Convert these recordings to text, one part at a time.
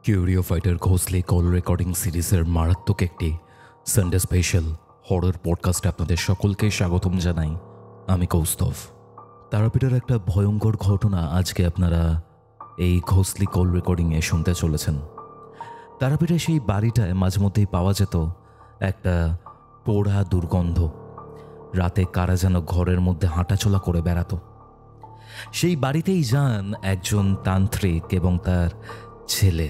কিউরিও fighter ঘোষলি call recording সিরিজের মারাত্মক একটি সানডে স্পেশাল হরর পডকাস্টে আপনাদের সকলকে স্বাগতম জানাই। আমি কৌস্তভ। তারাপীঠের একটা ভয়ঙ্কর ঘটনা আজকে আপনারা এই ঘোষলি কল রেকর্ডিংয়ে শুনতে চলেছেন। তারাপীঠে সেই বাড়িটায় মাঝে মধ্যেই পাওয়া যেত একটা পোড়া দুর্গন্ধ। রাতে কারা যেন ঘরের মধ্যে হাঁটাচলা করে বেড়াতো। সেই বাড়িতেই যান একজন তান্ত্রিক এবং তার ছেলে।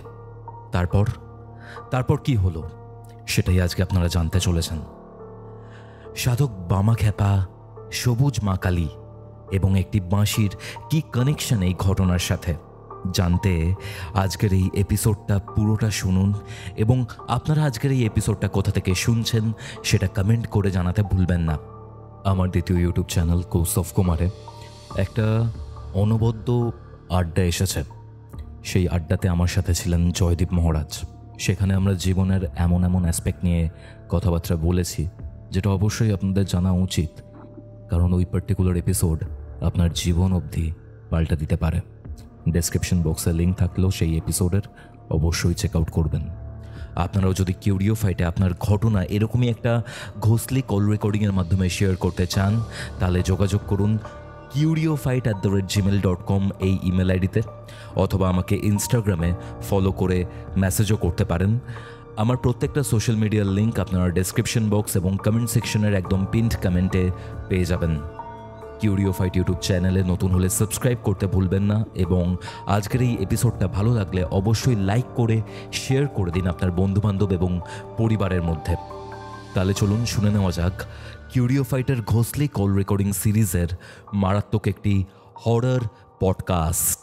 তারপর কি হলো সেটাই আজকে আপনারা জানতে চলেছেন। সাধক বামা খেপা, সবুজ মা কালী এবং একটি বাঁশির কি কানেকশন এই ঘটনার সাথে জানতে আজকের এই এপিসোডটা পুরোটা শুনুন। এবং আপনারা আজকের এই এপিসোডটা কোথা থেকে শুনছেন সেটা কমেন্ট করে জানাতে ভুলবেন না। আমার দ্বিতীয় ইউটিউব চ্যানেল কৌস্তভ কুমারে একটা অনবদ্য আড্ডা এসেছে। সেই আড্ডাতে আমার সাথে ছিলেন জয়দীপ মহারাজ। সেখানে আমরা জীবনের এমন অ্যাসপেক্ট নিয়ে কথাবার্তা বলেছি যেটা অবশ্যই আপনাদের জানা উচিত, কারণ ওই পার্টিকুলার এপিসোড আপনার জীবন অবধি পাল্টে দিতে পারে। ডেসক্রিপশন বক্সে লিঙ্ক থাকলেও সেই এপিসোডের অবশ্যই চেক আউট করবেন। আপনারাও যদি কিউরিও ফাইটে আপনার ঘটনা এরকমই একটা ঘোষলি কল রেকর্ডিংয়ের মাধ্যমে শেয়ার করতে চান তাহলে যোগাযোগ করুন curiofite@gmail.com এই ইমেল আইডিতে, অথবা আমাকে ইনস্টাগ্রামে ফলো করে মেসেজও করতে পারেন। আমার প্রত্যেকটা সোশ্যাল মিডিয়ার লিঙ্ক আপনারা ডেসক্রিপশন বক্স এবং কমেন্ট সেকশনের একদম পিন্ড কমেন্টে পেয়ে যাবেন। কিউরিও ফাইট ইউটিউব চ্যানেলে নতুন হলে সাবস্ক্রাইব করতে ভুলবেন না, এবং আজকের এই এপিসোডটা ভালো লাগলে অবশ্যই লাইক করে শেয়ার করে দিন আপনার বন্ধুবান্ধব এবং পরিবারের মধ্যে। তাহলে চলুন শুনে নেওয়া যাক কিউরিও ফাইটার ঘোষলি কল রেকর্ডিং সিরিজের মারাত্মক একটি হরর পডকাস্ট।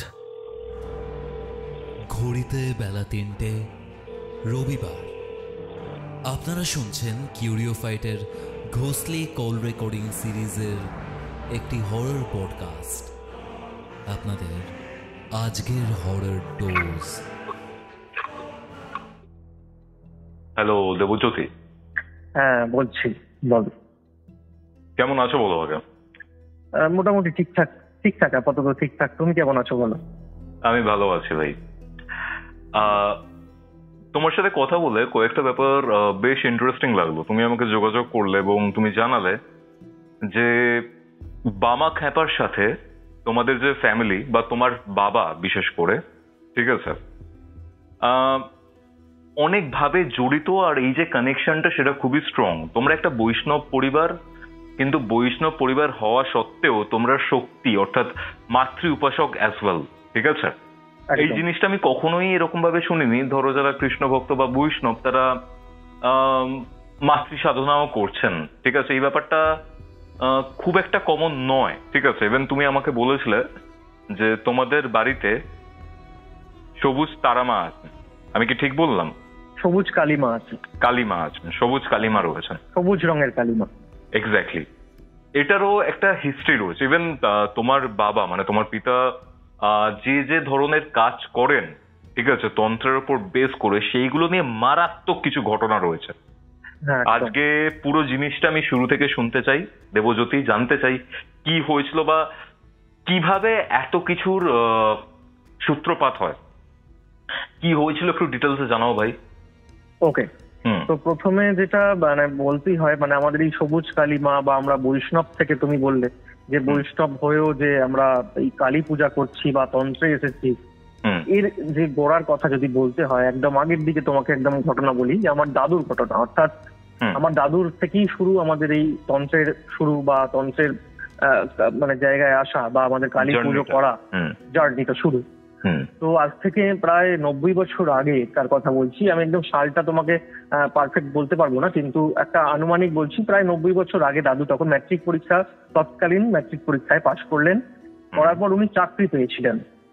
ঘড়িতে বেলা 3টে, রবিবার। আপনারা শুনছেন কিউরিও ফাইটের ঘোষলি কল রেকর্ডিং সিরিজের একটি হরর পডকাস্ট। আপনাদের আজকের হরর ডোজ। হ্যালো দেবজ্যোতি। হ্যাঁ বলছি, বল। কেমন আছো বলো আগে? মোটামুটি ঠিকঠাক আপাতত ঠিকঠাক। তুমি কেমন আছো বলো? আমি ভালো আছি ভাই। তোমার সাথে কথা বলে কয়েকটা ব্যাপার বেশ ইন্টারেস্টিং লাগলো। তুমি আমাকে যোগাযোগ করলে এবং তুমি জানালে যে বামা খ্যাপার সাথে তোমাদের যে ফ্যামিলি বা তোমার বাবা বিশেষ করে, ঠিক আছে, অনেকভাবে জড়িত, আর এই যে কানেকশনটা সেটা খুবই স্ট্রং। তোমরা একটা বৈষ্ণব পরিবার, কিন্তু বৈষ্ণব পরিবার হওয়া সত্ত্বেও তোমরা শক্তি অর্থাৎ মাতৃ উপাসক অ্যাজ ওয়েল, ঠিক আছে। এই জিনিসটা আমি কখনোই এরকম ভাবে শুনিনি। ধরো যারা কৃষ্ণ ভক্ত বা বৈষ্ণব তারা মাতৃ সাধনাও করছেন, ঠিক আছে। এই ব্যাপারটা খুব একটা কমন নয়, ঠিক আছে। ইভেন তুমি আমাকে বলেছিলে যে তোমাদের বাড়িতে সবুজ তারামা আছে। আমি কি ঠিক বললাম? সবুজ কালিমা আছে। কালিমা আছেন, সবুজ কালিমা রয়েছেন, সবুজ রঙের কালিমা। এক্স্যাক্টলি। এটারও একটা হিস্ট্রি রয়েছে। ইভেন তোমার বাবা মানে তোমার পিতা যে ধরনের কাজ করেন, ঠিক আছে, তন্ত্রের উপর বেস করে, সেইগুলো নিয়ে মারাত্মক কিছু ঘটনা রয়েছে। আজকে পুরো জিনিসটা আমি শুরু থেকে শুনতে চাই দেবজ্যোতি, জানতে চাই কি হয়েছিল বা কিভাবে এত কিছুর সূত্রপাত হয়, কি হয়েছিল একটু ডিটেলসে জানাও ভাই। ওকে, তো প্রথমে যেটা মানে বলতেই হয়, মানে আমাদের এই সবুজ কালিমা বা আমরা বৈষ্ণব থেকে, তুমি বললে যে বৈষ্ণব হয়েও যে আমরা এই কালী পূজা করছি বা তন্ত্রে এসেছি, এর যে গোড়ার কথা যদি বলতে হয় একদম আগের দিকে, তোমাকে একদম ঘটনা বলি যে আমার দাদুর ঘটনা। অর্থাৎ আমার দাদুর থেকেই শুরু আমাদের এই তন্ত্রের শুরু বা তন্ত্রের মানে জায়গায় আসা বা আমাদের কালী পুজো করা জার্নিটা শুরু। তো আজ থেকে প্রায় 90 বছর আগে তার কথা বলছি। আমি একদম সালটা তোমাকে পারফেক্ট বলতে পারবো না, কিন্তু একটা আনুমানিক বলছি। প্রায় 90 বছর আগে দাদু তখন তৎকালীন ম্যাট্রিক পরীক্ষায় পাশ করলেন। করার পর উনি চাকরি পেয়েছিলেন।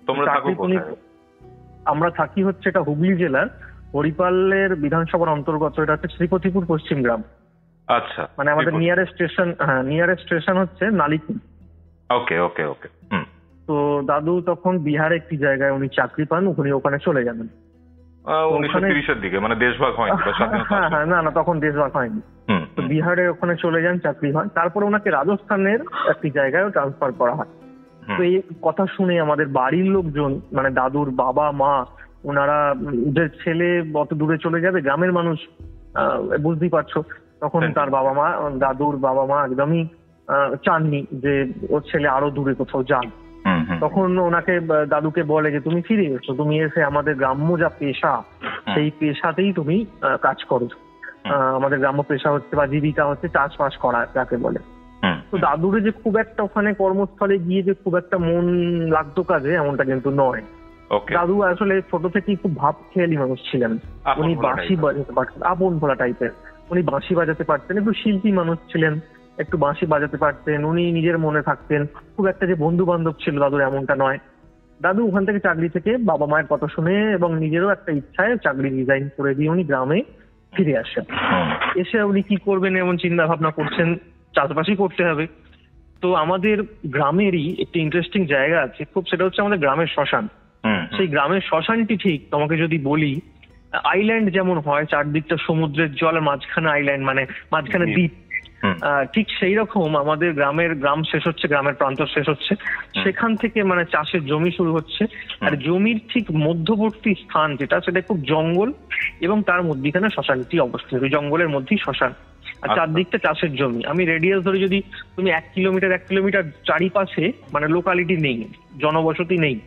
আমরা থাকি হচ্ছে এটা হুগলি জেলার হরিপালের বিধানসভার অন্তর্গত। এটা হচ্ছে শ্রীপতিপুর পশ্চিম গ্রাম। আচ্ছা, মানে আমাদের নিয়ারেস্ট স্টেশন হচ্ছে নালিকুল। ওকে ওকে ওকে। তো দাদু তখন বিহারে একটি জায়গায় উনি চাকরি পান, উনি ওখানে চলে যাবেন 1930-এর দিকে, মানে দেশভাগ হয়নি। হ্যাঁ, না তখন দেশভাগ হয়নি। তো বিহারে ওখানে চলে যান, চাকরি হয়। তারপর ওনাকে রাজস্থানের একটি জায়গায় ট্রান্সফার করা হয়। তো এই কথা শুনে আমাদের বাড়ির লোকজন, মানে দাদুর বাবা মা, ওনারা যে ছেলে অত দূরে চলে যাবে, গ্রামের মানুষ বুঝতেই পারছো, তখন তার বাবা মা, দাদুর বাবা মা একদমই চাননি যে ওর ছেলে আরো দূরে কোথাও যান। তখন ওনাকে, দাদুকে বলে যে তুমি ফিরে এসো, তুমি এসে আমাদের গ্রাম্য যা পেশা সেই পেশাতেই তুমি কাজ করো। আমাদের গ্রাম্য পেশা হচ্ছে বা জীবিকা হচ্ছে চাষবাস করা যাকে বলে। তো দাদুরে যে খুব একটা ওখানে কর্মস্থলে গিয়ে যে খুব একটা মন লাগতো কাজে, এমনটা কিন্তু নয়। দাদু আসলে ছোট থেকেই খুব ভাব খেয়ালি মানুষ ছিলেন। উনি বাঁশি বাজাতে পারতেন, আপন ভোলা টাইপের। উনি বাঁশি বাজাতে পারতেন, একটু শিল্পী মানুষ ছিলেন, একটু বাঁশি বাজাতে পারতেন। উনি নিজের মনে থাকতেন। খুব একটা যে বন্ধু বান্ধব ছিল দাদুর এমনটা নয়। দাদু ওখান থেকে চাকরি থেকে বাবা মায়ের কথা শুনে এবং নিজেরও একটা ইচ্ছায় চাকরি রিজাইন করে দিয়ে উনি গ্রামে ফিরে আসেন। এসে উনি কি করবেন এমন চিন্তা ভাবনা করছেন, চাষবাসই করতে হবে। তো আমাদের গ্রামেরই একটি ইন্টারেস্টিং জায়গা আছে খুব, সেটা হচ্ছে আমাদের গ্রামের শ্মশান। সেই গ্রামের শ্মশানটি ঠিক তোমাকে যদি বলি, আইল্যান্ড যেমন হয় চারদিকটা সমুদ্রের জল, মাঝখানে আইল্যান্ড মানে মাঝখানে দ্বীপ, ঠিক সেই রকম আমাদের গ্রাম শেষ হচ্ছে, গ্রামের প্রান্ত শেষ হচ্ছে, সেখান থেকে মানে চাষের জমি শুরু হচ্ছে। আর জমির ঠিক মধ্যবর্তী স্থান যেটা, সেটা খুব জঙ্গল এবং তার মধ্যখানে শ্মশানটি অবস্থিত। ওই জঙ্গলের মধ্যেই শ্মশান, আর চারদিকটা চাষের জমি। আমি রেডিয়াস ধরে যদি তুমি 1 কিলোমিটার চারিপাশে মানে লোকালিটি নেই, জনবসতি নেই,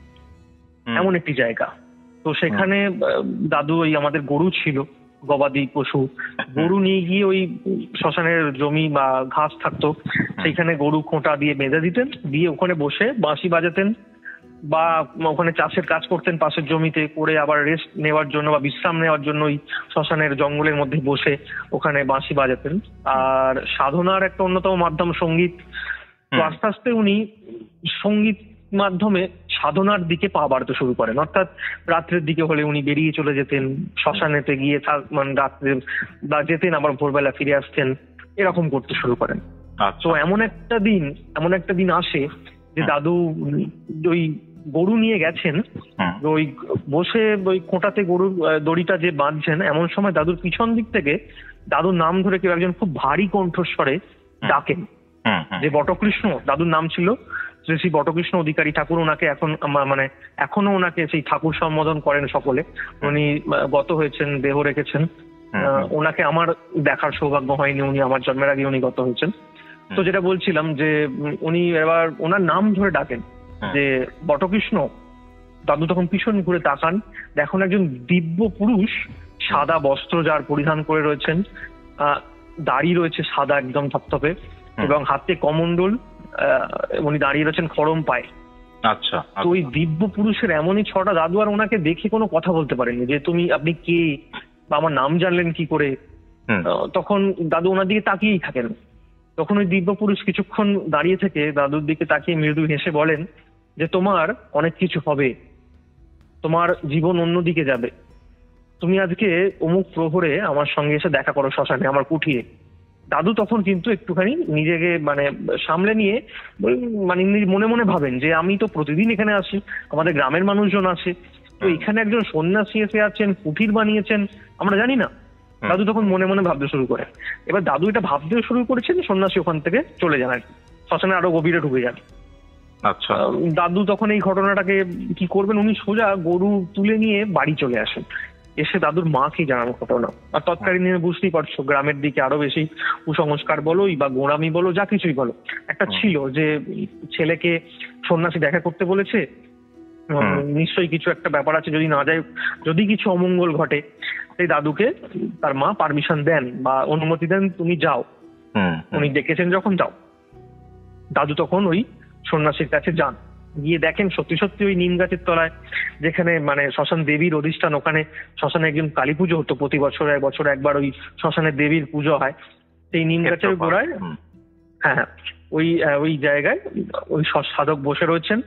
এমন একটি জায়গা। তো সেখানে দাদু ওই আমাদের গরু ছিল, গবাদি পশু, গরু নিয়ে গিয়ে ওই শ্মশানের জমি বা ঘাস থাকতো সেইখানে গরু খোঁটা দিয়ে বেঁধে দিতেন, দিয়ে ওখানে বসে বাঁশি বাজাতেন বা ওখানে চাষের কাজ করতেন পাশের জমিতে, করে আবার রেস্ট নেওয়ার জন্য বা বিশ্রাম নেওয়ার জন্য ওই শ্মশানের জঙ্গলের মধ্যে বসে ওখানে বাঁশি বাজাতেন। আর সাধনার একটা অন্যতম মাধ্যম সঙ্গীত। তো আস্তে আস্তে উনি সঙ্গীত মাধ্যমে সাধনার দিকে পা বাড়তে শুরু করেন। অর্থাৎ রাত্রের দিকে হলে উনি বেরিয়ে চলে যেতেন শ্মশানেতে গিয়ে, মানে রাত্রে বা যেতেন আবার ভোরবেলা ফিরে আসতেন, এরকম করতে শুরু করেন। তো এমন একটা দিন আসে যে দাদু ওই গরু নিয়ে গেছেন, ওই বসে ওই খোঁটাতে গরুর দড়িটা যে বাঁধছেন, এমন সময় দাদুর পিছন দিক থেকে দাদুর নাম ধরে কেউ একজন খুব ভারী কণ্ঠস্বরে ডাকেন, যে বটকৃষ্ণ, দাদুর নাম ছিল শ্রী শ্রী বটকৃষ্ণ অধিকারী ঠাকুর। ওনাকে এখন মানে এখনো ওনাকে সেই ঠাকুর সম্বোধন করেন সকলে। উনি গত হয়েছেন, দেহ রেখেছেন। ওনাকে আমার দেখার সৌভাগ্য হয়নি, উনি আমার জন্মের আগে উনি গত হয়েছেন। তো যেটা বলছিলাম যে উনি এবার ওনার নাম ধরে ডাকেন যে বটকৃষ্ণ। দাদু তখন পিছন ঘুরে তাকান, দেখুন একজন দিব্য পুরুষ, সাদা বস্ত্র যার পরিধান করে রয়েছেন, দাড়ি রয়েছে সাদা একদম থপথপে, এবং হাতে কমণ্ডল, উনি দাঁড়িয়ে রয়েছেন খড়ম পায়ে। আচ্ছা। তো ওই দিব্য পুরুষের এমনই ছটা, দাদু আর ওনাকে দেখে কোনো কথা বলতে পারেনি যে আপনি কে বা আমার নাম জানলেন কি করে। তখন দাদু ওনার দিকে তাকিয়েই থাকেন। তখন ওই দিব্য পুরুষ কিছুক্ষণ দাঁড়িয়ে থেকে দাদুর দিকে তাকিয়ে মৃদু হেসে বলেন যে তোমার অনেক কিছু হবে, তোমার জীবন অন্যদিকে যাবে, তুমি আজকে অমুক প্রহরে আমার সঙ্গে এসে দেখা করো শ্মশানে আমার কুঠিরে। দাদু তখন কিন্তু একটুখানি নিজেকে মানে সামলে নিয়ে মানে মনে মনে ভাবেন যে আমি তো প্রতিদিন এখানে আসি, আমাদের গ্রামের মানুষজন আসে, তো এখানে একজন সন্ন্যাসী এসে আছেন, কুঠির বানিয়েছেন, আমরা জানি না। দাদু তখন মনে মনে ভাবতে শুরু করেন। এবার দাদু এটা ভাবতেও শুরু করেছেন, সন্ন্যাসী ওখান থেকে চলে যান আর কি, শ্মশানে আরো গভীরে ঢুকে যান। আচ্ছা। দাদু তখন এই ঘটনাটাকে কি করবেন, উনি সোজা গরু তুলে নিয়ে বাড়ি চলে আসেন। এসে দাদুর মাকে জানানো ঘটনা। আর তৎকালীন বুঝতেই পারছো, গ্রামের দিকে আরো বেশি কুসংস্কার বলোই বা গোঁড়ামি বলো, যা কিছুই বলো, একটা ছিল যে ছেলেকে সন্ন্যাসী দেখা করতে বলেছে, নিশ্চয়ই কিছু একটা ব্যাপার আছে, যদি না যায়, যদি কিছু অমঙ্গল ঘটে। সেই দাদুকে তার মা পারমিশন দেন বা অনুমতি দেন, তুমি যাও, উনি ডেকেছেন যখন যাও। দাদু তখন ওই সন্ন্যাসীর কাছে যান, গিয়ে দেখেন সত্যি সত্যি ওই নিম গাছের তলায়, যেখানে মানে শ্মশান দেবীর অধিষ্ঠান, ওখানে শ্মশানে একদিন কালী পুজো হতো প্রতি বছর একবার ওই শ্মশানের দেবীর পুজো হয়। সেই নিম গাছের গোড়ায়, হ্যাঁ ওই জায়গায় ওই সাধক বসে রয়েছেন।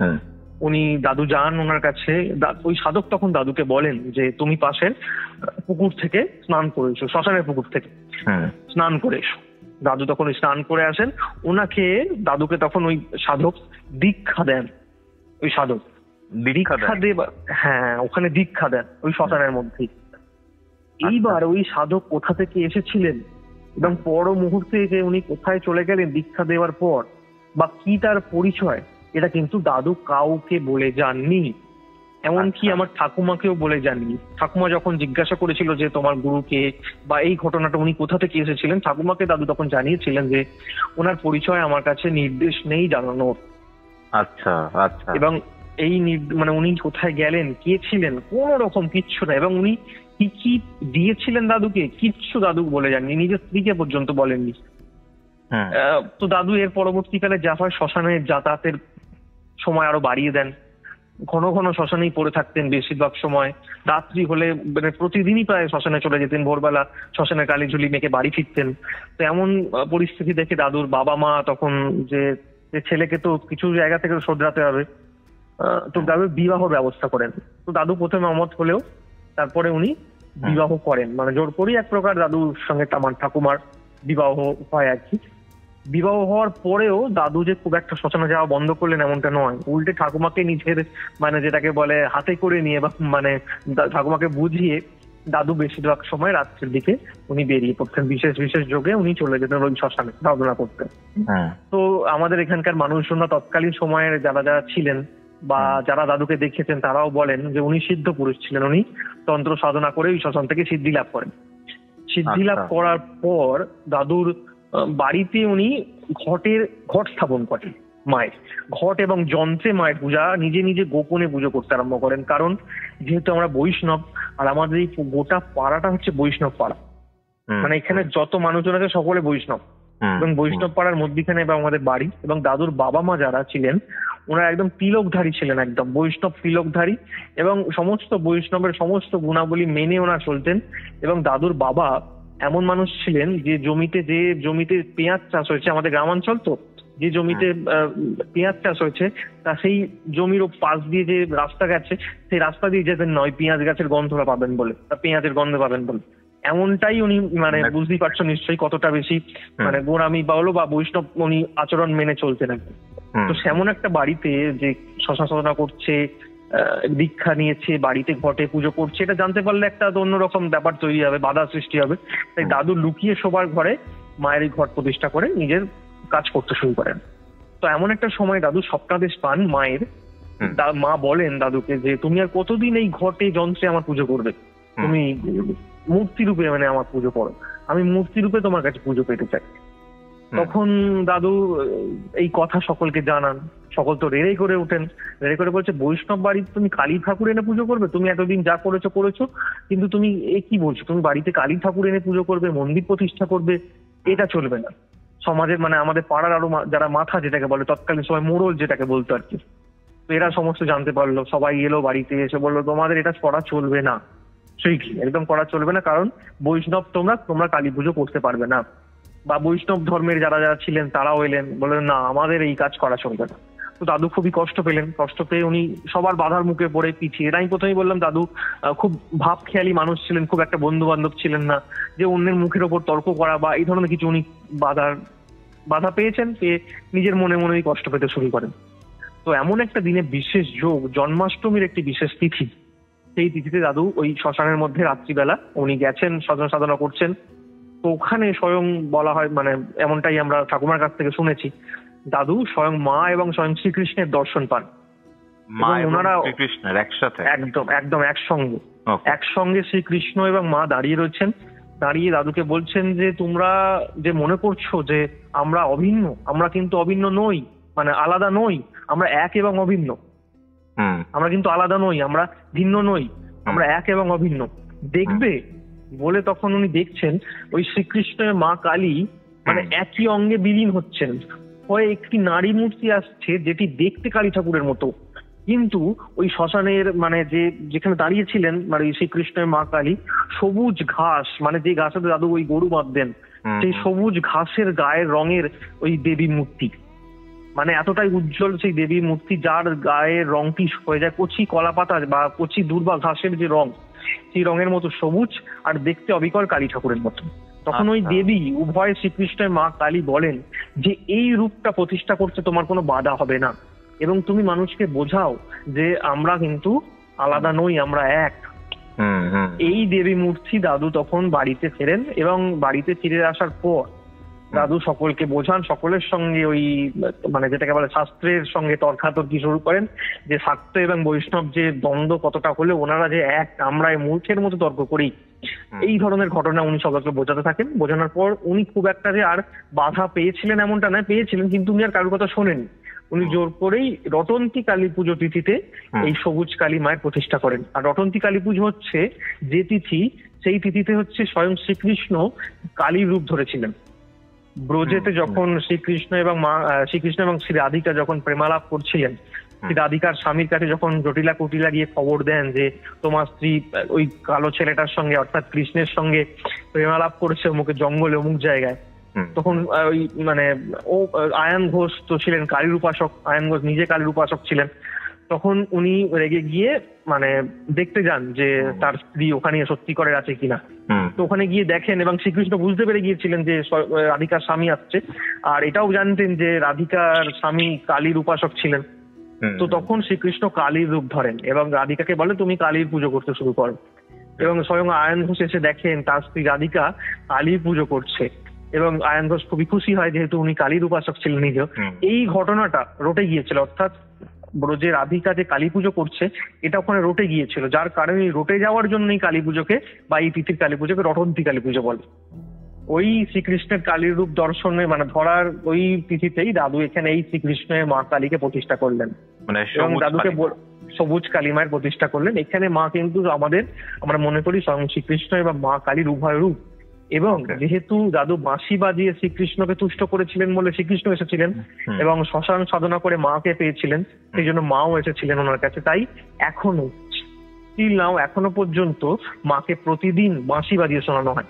উনি দাদু যান ওনার কাছে। ওই সাধক তখন দাদুকে বলেন যে তুমি পাশের পুকুর থেকে স্নান করে এসো, শ্মশানের পুকুর থেকে স্নান করে এসো। দাদু তখন ওই স্নান করে আসেন। দাদুকে তখন ওই সাধক দীক্ষা দেন। ওই সাধক দীক্ষা দেবা, হ্যাঁ ওখানে দীক্ষা দেন ওই শ্মশানের মধ্যেই। এইবার ওই সাধক কোথা থেকে এসেছিলেন এবং পর মুহূর্তে যে উনি কোথায় চলে গেলেন দীক্ষা দেওয়ার পর, বা কি তার পরিচয়, এটা কিন্তু দাদু কাউকে বলে যাননি। এমনকি আমার ঠাকুমাকেও বলে যাননি। ঠাকুমা যখন জিজ্ঞাসা করেছিল যে তোমার গুরুকে বা এই ঘটনাটা উনি কোথা থেকে এসেছিলেন, ঠাকুমাকে দাদু তখন জানিয়েছিলেন যে ওনার পরিচয় আমার কাছে নির্দেশ নেই জানানোর। আচ্ছা আচ্ছা। এবং এই মানে উনি কোথায় গেলেন, কে ছিলেন, কোন রকম কিচ্ছু না। এবং উনি কি কি দিয়েছিলেন দাদুকে, কিচ্ছু দাদু বলে যাননি, নিজের স্ত্রীকে পর্যন্ত বলেননি। তো দাদু এর পরবর্তীকালে যা হয়, শ্মশানে যাতায়াতের সময় আরো বাড়িয়ে দেন, ঘন ঘন শ্মশানেই পড়ে থাকতেন বেশিরভাগ সময়। রাত্রি হলে মানে প্রতিদিনই প্রায় শ্মশানে চলে যেতেন, ভোরবেলা শ্মশানে কালী ঝুলি মেখে বাড়ি ফিরতেন। তো এমন পরিস্থিতি দেখে দাদুর বাবা মা তখন যে ছেলেকে তো কিছু জায়গা থেকে শোধরাতে হবে, তো দাদু বিবাহ ব্যবস্থা করেন। তো দাদু প্রথমে অমত হলেও তারপরে উনি বিবাহ করেন, মানে জোর করেই এক প্রকার দাদুর সঙ্গে আমার ঠাকুমার বিবাহ হয় আর কি। বিবাহ হওয়ার পরেও দাদু যে খুব একটা শ্মশানে যাওয়া বন্ধ করলেন এমনটা নয়, উল্টে ঠাকুমাকে নিজের মানে যেটাকে বলে হাতে করে নিয়ে বা মানে ঠাকুমাকে বুঝিয়ে দাদু বেশিরভাগ সময় রাত্রের দিকে উনি বেরিয়ে পড়তেন, বিশেষ বিশেষ যোগে উনি চলে যেতেন ওই শ্মশানে সাধনা করতেন। তো আমাদের এখানকার মানুষজনরা তৎকালীন সময়ের যারা যারা ছিলেন বা যারা দাদুকে দেখেছেন তারাও বলেন যে উনি সিদ্ধ পুরুষ ছিলেন, উনি তন্ত্র সাধনা করে ওই শ্মশান থেকে সিদ্ধি লাভ করেন। সিদ্ধি লাভ করার পর দাদুর বাড়িতে উনি ঘট স্থাপন করেন, মায়ের ঘট এবং যন্ত্রে মায়ের পূজা নিজে নিজে গোপনে পুজো করতে আরম্ভ করেন। কারণ যেহেতু আমরা বৈষ্ণব, আর আমাদের এই গোটা পাড়াটা হচ্ছে বৈষ্ণব পাড়া, মানে এখানে যত মানুষজন আছে সকলে বৈষ্ণব, এবং বৈষ্ণব পাড়ার মধ্যখানে এবং আমাদের বাড়ি। এবং দাদুর বাবা মা যারা ছিলেন ওনারা একদম তিলকধারী ছিলেন, একদম বৈষ্ণব তিলকধারী, এবং সমস্ত বৈষ্ণবের সমস্ত গুণাবলী মেনে ওনারা চলতেন। এবং দাদুর বাবা এমন মানুষ ছিলেন যে জমিতে পেঁয়াজ চাষ হয়েছে, আমাদের গ্রামাঞ্চল তো, যে জমিতে পেঁয়াজ চাষ হয়েছে তা সেই জমির পাশ দিয়ে যে রাস্তা গেছে সেই রাস্তা দিয়ে যেতেন না, ওই পেঁয়াজ গাছের গন্ধটা পাবেন বলে, পেঁয়াজের গন্ধ পাবেন বলে। এমনটাই উনি মানে বুঝতেই পারছো নিশ্চয়ই কতটা বেশি মানে গোড়ামি বলো বা বৈষ্ণব উনি আচরণ মেনে চলতেন একদম। তো সেমন একটা বাড়িতে যে শ্মশান সাধনা করছে, দীক্ষা নিয়েছে, বাড়িতে ঘটে পুজো করছে, এটা জানতে পারলে একটা অন্যরকম ব্যাপার তৈরি হবে, বাধা সৃষ্টি হবে। তাই দাদু লুকিয়ে শোবার ঘরে মায়ের ঘট প্রতিষ্ঠা করে নিজের কাজ করতে শুরু করেন। তো এমন একটা সময় দাদু স্বপ্নাদেশ পান মায়ের। মা বলেন দাদুকে যে তুমি আর কতদিন এই ঘটে যন্ত্রে আমার পুজো করবে, তুমি মূর্তি রূপে মানে আমার পুজো করো, আমি মূর্তি রূপে তোমার কাছে পুজো পেতে চাই। তখন দাদু এই কথা সকলকে জানান, সকল তো রেড়ে করে ওঠেন, রেড়ে করে বলছে বৈষ্ণব বাড়িতে তুমি কালী ঠাকুর এনে পুজো করবে, তুমি এতদিন যা করেছো কিন্তু তুমি কি বলছো, তুমি বাড়িতে কালী ঠাকুর এনে পুজো করবে, মন্দির প্রতিষ্ঠা করবে, এটা চলবে না। সমাজের মানে আমাদের পাড়ার আরো যারা মাথা যেটাকে বলে তৎকালীন সময় মোড়ল যেটাকে বলতো আর কি, তো এরা সমস্ত জানতে পারলো, সবাই এলো বাড়িতে, এসে বললো তোমাদের এটা করা চলবে না, সেই একদম করা চলবে না, কারণ বৈষ্ণব তোমরা কালী পুজো করতে পারবে না। বা বৈষ্ণব ধর্মের যারা যারা ছিলেন তারাও এলেন, বললেন না আমাদের এই কাজ করা চলবে না। তো দাদু খুবই কষ্ট পেলেন, কষ্ট পেয়ে উনি সবার বাধার মুখে পড়ে পিছিয়ে, আমি প্রথমেই বললাম দাদু খুব ভাব খেয়ালি মানুষ ছিলেন, খুব একটা বন্ধু বান্ধব ছিলেন না যে অন্যের মুখের ওপর তর্ক করা বা এই ধরনের কিছু। উনি বাধা পেয়েছেন, পেয়ে নিজের মনে মনেই কষ্ট পেতে শুরু করেন। তো এমন একটা দিনে বিশেষ যোগ, জন্মাষ্টমীর একটি বিশেষ তিথি, সেই তিথিতে দাদু ওই শ্মশানের মধ্যে রাত্রিবেলা উনি গেছেন, সাধনা করছেন। তো ওখানে স্বয়ং বলা হয়, মানে এমনটাই আমরা ঠাকুমার কাছ থেকে শুনেছি, দাদু স্বয়ং মা এবং স্বয়ং শ্রীকৃষ্ণের দর্শন পান। ওনারা একদম একসঙ্গে শ্রীকৃষ্ণ এবং মা দাঁড়িয়ে রয়েছেন, দাঁড়িয়ে দাদুকে বলছেন যে তোমরা যে মনে করছো যে আমরা অভিন্ন, আমরা কিন্তু অভিন্ন নই, মানে আলাদা নই, আমরা এক এবং অভিন্ন। আমরা কিন্তু আলাদা নই, আমরা ভিন্ন নই, আমরা এক এবং অভিন্ন, দেখবে বলে তখন উনি দেখছেন ওই শ্রীকৃষ্ণের মা কালী মানে একই অঙ্গে বিলীন হচ্ছেন, হয়ে একটি নারী মূর্তি আসছে যেটি দেখতে কালী ঠাকুরের মতো, কিন্তু ওই শ্মশানের মানে যেখানে দাঁড়িয়েছিলেন মানে শ্রীকৃষ্ণের মা কালী সবুজ ঘাস, মানে যে ঘাসে দাদু ওই গরু বাঁধতেন, সেই সবুজ ঘাসের গায়ের রঙের ওই দেবীর মূর্তি, মানে এতটাই উজ্জ্বল সেই দেবীর মূর্তি যার গায়ের রংটি হয়ে যায় কচি কলা পাতা বা কচি দূর্বা ঘাসের যে রং, সেই রঙের মতো সবুজ, আর দেখতে অবিকল কালী ঠাকুরের মতো। তখন ওই দেবী উভয় শ্রীকৃষ্ণের মা কালী বলেন যে এই রূপটা প্রতিষ্ঠা করতে তোমার কোনো বাধা হবে না, এবং তুমি মানুষকে বোঝাও যে আমরা কিন্তু আলাদা নই, আমরা এক। এই দেবী মূর্তি দাদু তখন বাড়িতে ফেরেন, এবং বাড়িতে ফিরে আসার পর দাদু সকলকে বোঝান, সকলের সঙ্গে ওই মানে যেটাকে বলে শাস্ত্রের সঙ্গে তর্কাতর্কি শুরু করেন, যে শাক্ত এবং বৈষ্ণব যে দ্বন্দ্ব কতটা হলে ওনারা যে এক আমরা মূর্খের মতো তর্ক করি, এই ধরনের ঘটনা উনি সকলকে বোঝাতে থাকেন। বোঝানোর পর উনি খুব একটা যে আর বাধা পেয়েছিলেন এমনটা নয়, পেয়েছিলেন, কিন্তু উনি আর কারোর কথা শোনেননি। উনি জোর করেই রটন্তী কালী পুজো তিথিতে এই সবুজ কালী মায়ের প্রতিষ্ঠা করেন। আর রটন্তী কালী পুজো হচ্ছে যে তিথি, সেই তিথিতে হচ্ছে স্বয়ং শ্রীকৃষ্ণ কালীর রূপ ধরেছিলেন। ব্রজেতে যখন শ্রীকৃষ্ণ এবং শ্রী রাধিকা যখন প্রেমালাপ করছিলেন, শ্রী রাধিকার স্বামীর কাছে যখন জটিলা কুটিলা গিয়ে খবর দেন যে তোমার স্ত্রী ওই কালো ছেলেটার সঙ্গে অর্থাৎ কৃষ্ণের সঙ্গে প্রেমালাপ করেছে অমুকে জঙ্গলে অমুক জায়গায়, তখন ওই মানে ও আয়ান ঘোষ তো ছিলেন কালীর উপাসক, আয়ান ঘোষ নিজে কালীর উপাসক ছিলেন। তখন উনি রেগে গিয়ে মানে দেখতে যান যে তার স্ত্রী ওখানে সত্যি করে আছে কিনা। তো ওখানে গিয়ে দেখেন এবং শ্রীকৃষ্ণ বুঝতে পেরে গিয়েছিলেন যে রাধিকার স্বামী আসছে, আর এটাও জানতেন যে রাধিকার স্বামী কালীর উপাসক ছিলেন। তো তখন শ্রীকৃষ্ণ কালীর রূপ ধরেন এবং রাধিকাকে বলে তুমি কালীর পুজো করতে শুরু করো। এবং স্বয়ং আয়ান ঘোষ এসে দেখেন তার স্ত্রী রাধিকা কালীর পুজো করছে এবং আয়ান ঘোষ খুবই খুশি হয় যেহেতু উনি কালীর উপাসক ছিলেন নিজেও। এই ঘটনাটা রটে গিয়েছিল, অর্থাৎ ব্রজে রাধিকা যে কালী পুজো করছে এটা ওখানে রটে গিয়েছিল, যার কারণে রটে যাওয়ার জন্যই কালী পুজোকে বা এই তিথির কালী পুজোকে রটন্তী কালী পুজো বলে। ওই শ্রীকৃষ্ণের কালীর রূপ দর্শনে মানে ধরার ওই তিথিতেই দাদু এখানে এই শ্রীকৃষ্ণের মা কালীকে প্রতিষ্ঠা করলেন এবং দাদুকে সবুজ কালী মায়ের প্রতিষ্ঠা করলেন। এখানে মা কিন্তু আমরা মনে করি স্বয়ং শ্রীকৃষ্ণ এবং মা কালীর উভয় রূপ। এবং যেহেতু দাদু বাঁশি বাজিয়ে শ্রীকৃষ্ণকে তুষ্ট করেছিলেন বলে শ্রীকৃষ্ণ এসেছিলেন এবং শ্মশান সাধনা করে মাকে পেয়েছিলেন, সেই জন্য মাও এসেছিলেন ওনার কাছে। তাই এখনো স্টিল নাও এখনো পর্যন্ত মাকে প্রতিদিন বাঁশি বাজিয়ে শোনানো হয়।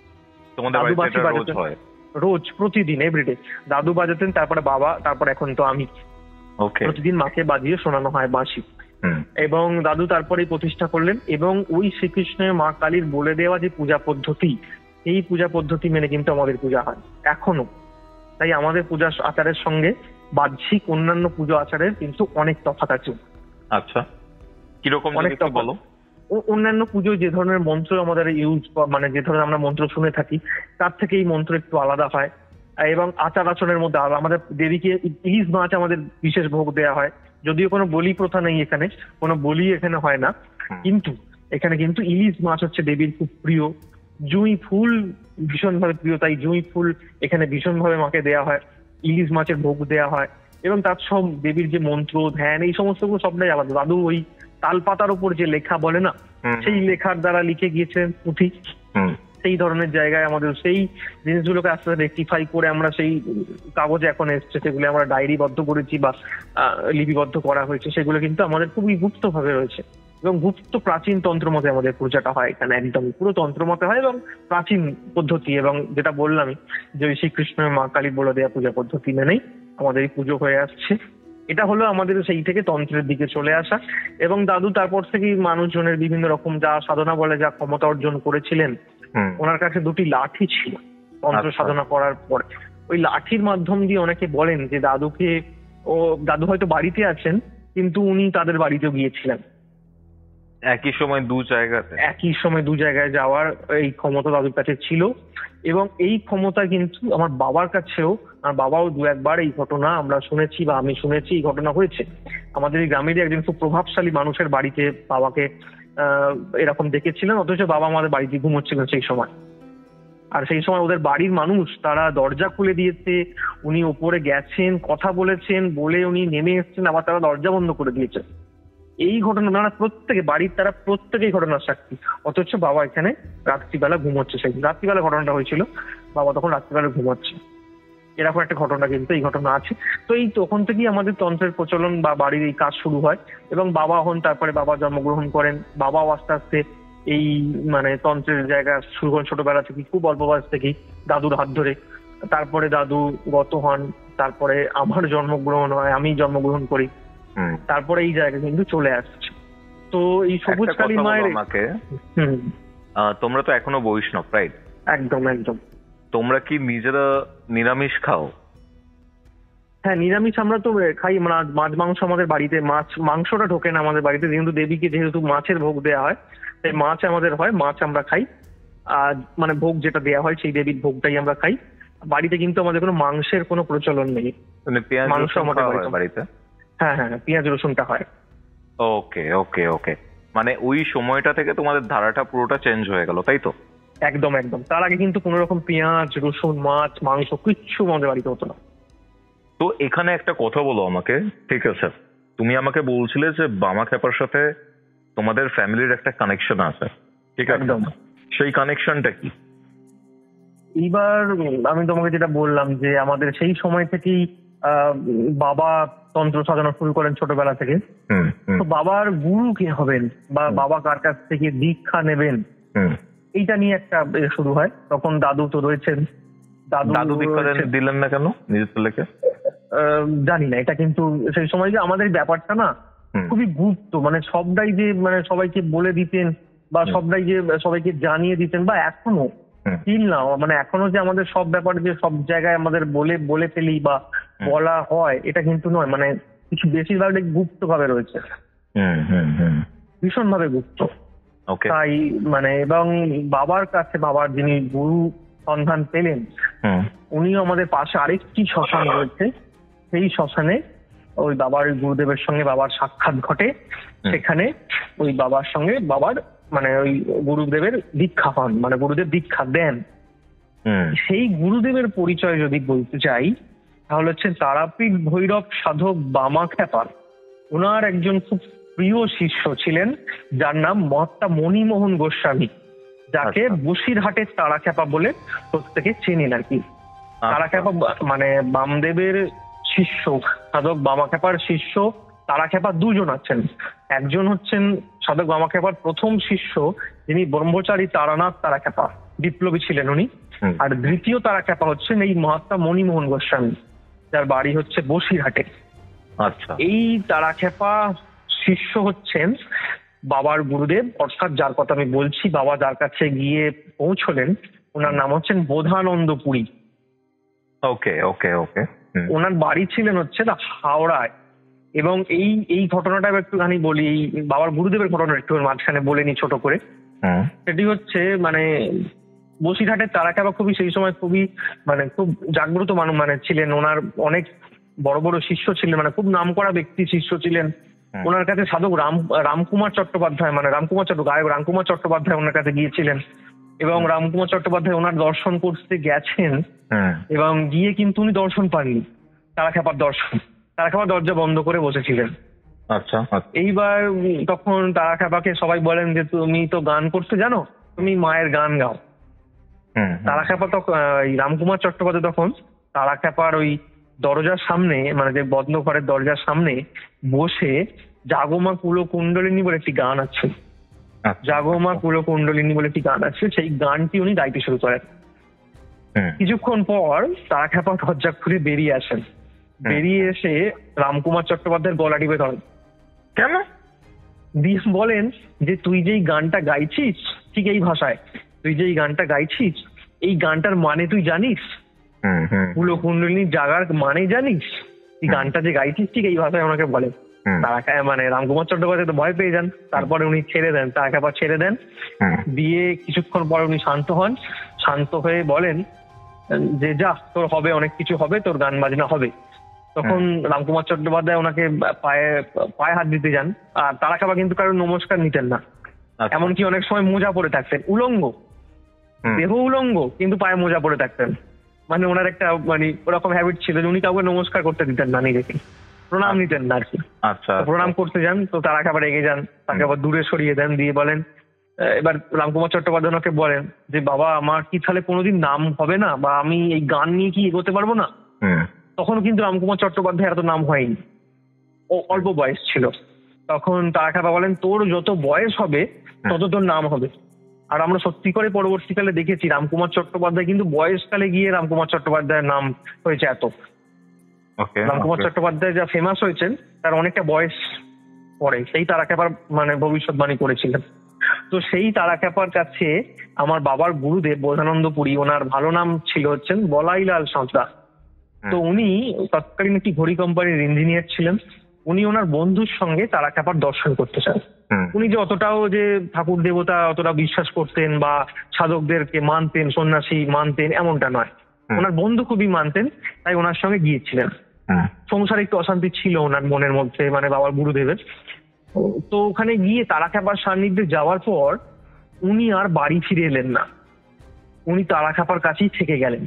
দাদু বাঁশি বাজাতেন রোজ, প্রতিদিন, এভরিডে দাদু বাজাতেন, তারপরে বাবা, তারপর এখন তো আমি, প্রতিদিন মাকে বাজিয়ে শোনানো হয় বাঁশি। এবং দাদু তারপরে প্রতিষ্ঠা করলেন এবং ওই শ্রীকৃষ্ণের মা কালীর বলে দেওয়া যে পূজা পদ্ধতি, এই পূজা পদ্ধতি মেনে কিন্তু আমাদের পূজা হয় এখনো। তাই আমাদের পূজা আচারের সঙ্গে বাহ্যিক অন্যান্য পুজো আচারের কিন্তু অনেক তফাৎ আছে। আচ্ছা, কিরকম অনেক বলো? অন্যান্য পুজো যে ধরনের মন্ত্র আমাদের ইউজ মানে যে ধরনের আমরা মন্ত্র শুনে থাকি তার থেকে এই মন্ত্র একটু আলাদা হয়। এবং আচার আচরণের মধ্যে আমাদের দেবীকে ইলিশ মাছ আমাদের বিশেষ ভোগ দেওয়া হয়, যদিও কোনো বলি প্রথা নেই এখানে, কোনো বলি এখানে হয় না, কিন্তু এখানে কিন্তু ইলিশ মাছ হচ্ছে দেবীর খুব প্রিয়। জুঁই ফুল ভীষণভাবে প্রিয়, তাই জুঁই ফুল এখানে ভীষণভাবে মাকে দেওয়া হয়, ইলিশ মাছের ভোগ দেওয়া হয়। এবং তার সব দেবীর যে মন্ত্র ধ্যান এই সমস্তগুলো সবটাই আলাদা। দাদু ওই তালপাতার উপর যে লেখা বলে না, সেই লেখার দ্বারা লিখে গিয়েছেন পুঁথি, সেই ধরনের জায়গায় আমাদের সেই জিনিসগুলোকে আস্তে আস্তে রেকটিফাই করে আমরা সেই কাগজে এখন এসছে, সেগুলো আমরা ডায়েরিবদ্ধ করেছি বা লিপিবদ্ধ করা হয়েছে, সেগুলো কিন্তু আমাদের খুবই গুপ্ত ভাবে রয়েছে। এবং গুপ্ত প্রাচীন তন্ত্র মতে আমাদের পূজাটা হয় এখানে, একদম পুরো তন্ত্র মতে হয় এবং প্রাচীন পদ্ধতি। এবং যেটা বললামই যে ওই শ্রীকৃষ্ণের মা কালী বলে দেওয়া পূজা পদ্ধতি মেনেই আমাদের এই পুজো হয়ে আসছে। এটা হলো আমাদের সেই থেকে তন্ত্রের দিকে চলে আসা। এবং দাদু তারপর থেকেই মানুষজনের বিভিন্ন রকম যা সাধনা বলে যা ক্ষমতা অর্জন করেছিলেন, ওনার কাছে দুটি লাঠি ছিল তন্ত্র সাধনা করার পর। ওই লাঠির মাধ্যম দিয়ে অনেকে বলেন যে দাদু হয়তো বাড়িতে আছেন কিন্তু উনি তাদের বাড়িতেও গিয়েছিলেন। একই সময় দু জায়গায় যাওয়ার এই ক্ষমতা দাদুর কাছে ছিল। এবং এই ক্ষমতা কিন্তু আমার বাবার কাছেও, আমার বাবাও দু একবার এই ঘটনা আমরা শুনেছি বা আমি শুনেছি এই ঘটনা হয়েছে। আমাদের এই গ্রামেরই একজন খুব প্রভাবশালী মানুষের বাড়িতে বাবাকে এরকম দেখেছিলেন, অথচ বাবা আমাদের বাড়িতে ঘুমোচ্ছিলেন সেই সময়। আর সেই সময় ওদের বাড়ির মানুষ তারা দরজা খুলে দিয়েছে, উনি ওপরে গেছেন, কথা বলেছেন, বলে উনি নেমে এসছেন, আবার তারা দরজা বন্ধ করে দিয়েছে। এই ঘটনা তারা প্রত্যেকেই ঘটনার সাক্ষী, অথচ বাবা এখানে রাত্রিবেলা ঘুমোচ্ছে। সেই রাত্রিবেলা ঘটনাটা হয়েছিল, বাবা তখন রাত্রিবেলা ঘুমোচ্ছে, এরকম একটা ঘটনা কিন্তু এই ঘটনা আছে। তো এই তখন থেকেই আমাদের তন্ত্রের প্রচলন বা বাড়ির এই কাজ শুরু হয়। এবং বাবা হন, তারপরে বাবা জন্মগ্রহণ করেন, বাবাও আস্তে আস্তে এই মানে তন্ত্রের জায়গা শুরু করেন ছোটবেলা থেকে, খুব অল্প বয়স থেকেই দাদুর হাত ধরে। তারপরে দাদু গত হন, তারপরে আমার জন্মগ্রহণ হয়, আমি জন্মগ্রহণ করি, তারপরে এই জায়গা কিন্তু চলে আসছে। তো এই সবুজ কালী মায়ের তোমরা তো এখনো বৈষ্ণব, রাইট? একদম একদম। তোমরা কি নিজেরা নিরামিষ খাও? হ্যাঁ, নিরামিষ আমরা তো খাই, মাছ মাংস আমাদের বাড়িতে, মাংসটা ঢোকে না আমাদের বাড়িতে, যেহেতু দেবীকে যেহেতু মাছের ভোগ দেওয়া হয় তাই মাছ আমাদের হয়, মাছ আমরা খাই। আর মানে ভোগ যেটা দেওয়া হয় সেই দেবীর ভোগটাই আমরা খাই। বাড়িতে কিন্তু আমাদের কোনো মাংসের কোনো প্রচলন নেই। মানে পেঁয়াজ মাংস রসুন আমাদের খাওয়া হয় বাড়িতে বাড়িতে? হ্যাঁ হ্যাঁ হ্যাঁ, পেঁয়াজ রসুনটা হয়। ওকে ওকে ওকে, মানে ওই সময়টা থেকে তোমাদের ধারাটা পুরোটা চেঞ্জ হয়ে গেল, তাই তো? একদম একদম। তার আগে কিন্তু কোনো রকম পেঁয়াজ রসুন মাছ মাংস কিচ্ছু আমাদের বাড়িতে হতো না। তো এখানে একটা কথা বলো আমাকে, ঠিক আছে? তুমি আমাকে বলছিলে যে বামা খ্যাপার সাথে তোমাদের ফ্যামিলির একটা কানেকশন আছে, ঠিক আছে? একদম। সেই কানেকশনটা কি? এইবার আমি তোমাকে যেটা বললাম যে আমাদের সেই সময় থেকেই বাবা তন্ত্র সাজানো শুরু করেন ছোটবেলা থেকে। তো বাবার গুরু কে হবেন বা বাবা কার কাছ থেকে দীক্ষা নেবেন, এইটা নিয়ে একটা শুরু হয়। তখন দাদু তো রয়েছেন। দাদু দীক্ষা দিলেন না কেন নিজের ছেলেকে? জানি না, এটা কিন্তু সেই সময় যে আমাদের ব্যাপারটা না খুবই গুপ্ত, মানে সবটাই যে মানে সবাইকে বলে দিতেন বা সবটাই যে সবাইকে জানিয়ে দিতেন, বা এখনো স্টিল না, মানে এখনো যে আমাদের সব ব্যাপার যে সব জায়গায় আমাদের বলে ফেলি বা বলা হয়, এটা কিন্তু নয়। মানে কিছু বেশিরভাগ গুপ্ত ভাবে রয়েছে, ভীষণ ভাবে গুপ্ত। তাই মানে এবং বাবার কাছে বাবার যিনি গুরু সন্ধান পেলেন, উনিও আমাদের পাশে আরেকটি শ্মশান রয়েছে, সেই শ্মশানে ওই বাবার গুরুদেবের সঙ্গে বাবার সাক্ষাৎ ঘটে। সেখানে ওই বাবার সঙ্গে বাবার মানে ওই গুরুদেবের দীক্ষা হন, মানে গুরুদেব দীক্ষা দেন। সেই গুরুদেবের পরিচয় যদি বলতে চাই তাহলে হচ্ছে তারাপীঠ ভৈরব সাধক বামা খ্যাপা। ওনার একজন খুব প্রিয় শিষ্য ছিলেন যার নাম মহাত্মা মণিমোহন গোস্বামী, যাকে বসিরহাটের তারাখ্যাপা বলে প্রত্যেকে চেনেন আর কি। তারাখ্যাপা মানে বামদেবের শিষ্য, সাধক বামাখ্যাপার শিষ্য তারাখ্যাপা দুজন আছেন। একজন হচ্ছেন সাধক বামাখ্যাপার প্রথম শিষ্য, যিনি ব্রহ্মচারী তারানাথ তারাখ্যাপা, বিপ্লবী ছিলেন উনি। আর দ্বিতীয় তারাখ্যাপা হচ্ছেন এই মহাত্মা মণিমোহন গোস্বামী, যার বাড়ি হচ্ছে বসিরহাটে। আচ্ছা। এই তারাখ্যাপা শিষ্য হচ্ছেন বাবার গুরুদেব, অর্থাৎ যার কথা আমি বলছি, বাবা যার কাছে গিয়ে পৌঁছলেন, ওনার নাম হচ্ছেন বোধানন্দ পুরী। ওকে ওকে ওকে। ওনার বাড়ি ছিলেন হচ্ছে হাওড়ায়। এবং এই ঘটনাটা একটুখানি বলি, এই বাবার গুরুদেবের ঘটনা একটু মাঝখানে বলে নি ছোট করে। সেটি হচ্ছে মানে বসিরহাটের তারাখ্যাপা খুবই সেই সময় খুবই মানে খুব জাগ্রত মানুষ মানে ছিলেন। ওনার অনেক বড় বড় শিষ্য ছিলেন, মানে খুব নামকরা ব্যক্তি শিষ্য ছিলেন। ওনার কাছে সাধক রামকুমার চট্টোপাধ্যায়, মানে গায়ক রামকুমার চট্টোপাধ্যায় ওনার কাছে গিয়েছিলেন, এবং রামকুমার চট্টোপাধ্যায় ওনার দর্শন করতে গেছেন, এবং গিয়ে কিন্তু উনি দর্শন পাননি, তারাখ্যাপার দর্শন। তারাখ্যাপার দরজা বন্ধ করে বসেছিলেন। আচ্ছা। এইবার তখন তারাখ্যাপাকে সবাই বলেন যে তুমি তো গান করতে জানো, তুমি মায়ের গান গাও। তারাখ্যাপা তখন রামকুমার চট্টোপাধ্যায় তখন তারাখ্যাপার ওই দরজার সামনে, মানে যে বন্ধ ঘরের দরজার সামনে বসে জাগমা কুলো কুণ্ডলিনী বলে একটি গান আছে, জাগমা কুলো কুণ্ডলিনী বলে একটি গান আছে, সেই গানটি উনি গাইতে শুরু করেন। কিছুক্ষণ পর তারাখ্যাপা দরজা খুলে বেরিয়ে আসেন। বেরিয়ে এসে রামকুমার চট্টোপাধ্যায়ের গলা টিপে ধরেন। কেন? দিয়ে বলেন যে তুই যেই গানটা গাইছিস, ঠিক এই ভাষায়, তুই যেই গানটা গাইছিস এই গানটার মানে তুই জানিস? কুলো কুণ্ডলিনীর জাগার মানে জানিস? তুই গানটা যে গাইছিস ঠিক এই ভাষায় ওনাকে বলে। তারা মানে রামকুমার চট্টোপাধ্যায় তো ভয় পেয়ে যান। তারপরে উনি ছেড়ে দেন, তারাখ্যাপা ছেড়ে দেন। দিয়ে কিছুক্ষণ পর উনি শান্ত হন। শান্ত হয়ে বলেন যে যা, তোর হবে, অনেক কিছু হবে, তোর গান বাজনা হবে। তখন রামকুমার চট্টোপাধ্যায় ওনাকে পায়ে হাত দিতে যান। আর তারাখ্যাপা কিন্তু কারোর নমস্কার নিতেন না, এমনকি অনেক সময় মোজা পরে থাকতেন, উলঙ্গ, দেহ উলঙ্গ, কিন্তু পায়ে মোজা পরে থাকতেন। মানে ওনার একটা মানে ওরকম হ্যাবিট ছিল যে উনি কাউকে নমস্কার করতে দিতেন না, নিজেকে প্রণাম নিতেন না আর কি। প্রণাম করতে যান তো তারাখ্যাপা রেগে যান, তাকে আবার দূরে সরিয়ে দেন। দিয়ে বলেন, এবার রামকুমার চট্টোপাধ্যায় ওনাকে বলেন যে বাবা আমার কি তাহলে কোনোদিন নাম হবে না, বা আমি এই গান নিয়ে কি এগোতে পারবো না? তখনও কিন্তু রামকুমার চট্টোপাধ্যায় এত নাম হয়নি, ও অল্প বয়স ছিল। তখন তারাখ্যাপা বলেন তোর যত বয়স হবে তত তোর নাম হবে। আর আমরা সত্যি করে পরবর্তীকালে দেখেছি রামকুমার চট্টোপাধ্যায় কিন্তু বয়সকালে গিয়ে রামকুমার চট্টোপাধ্যায়ের নাম হয়েছে এত। রামকুমার চট্টোপাধ্যায় যা ফেমাস হয়েছেন তার অনেকটা বয়স পরে সেই তারাখ্যাপার মানে ভবিষ্যৎবাণী করেছিলেন। তো সেই তারাখ্যাপার কাছে আমার বাবার গুরুদেব বোধানন্দ পুরী, ওনার ভালো নাম ছিল হচ্ছেন বলাইলাল সাঁতরা। তো উনি তৎকালীন একটি ঘড়ি কোম্পানির ইঞ্জিনিয়ার ছিলেন। উনি ওনার বন্ধুর সঙ্গে তারাখ্যাপার দর্শন করতে চান। উনি যে অতটাও যে ঠাকুর দেবতা অতটা বিশ্বাস করতেন বা সাধকদেরকে মানতেন, সন্ন্যাসী মানতেন, এমনটা নয়। ওনার বন্ধু খুবই মানতেন, তাই ওনার সঙ্গে গিয়েছিলেন। সংসারে একটু অশান্তি ছিল ওনার মনের মধ্যে, মানে বাবার গুরুদেবের। তো ওখানে গিয়ে তারাখ্যাপার সান্নিধ্যে যাওয়ার পর উনি আর বাড়ি ফিরে এলেন না, উনি তারাখ্যাপার কাছেই থেকে গেলেন।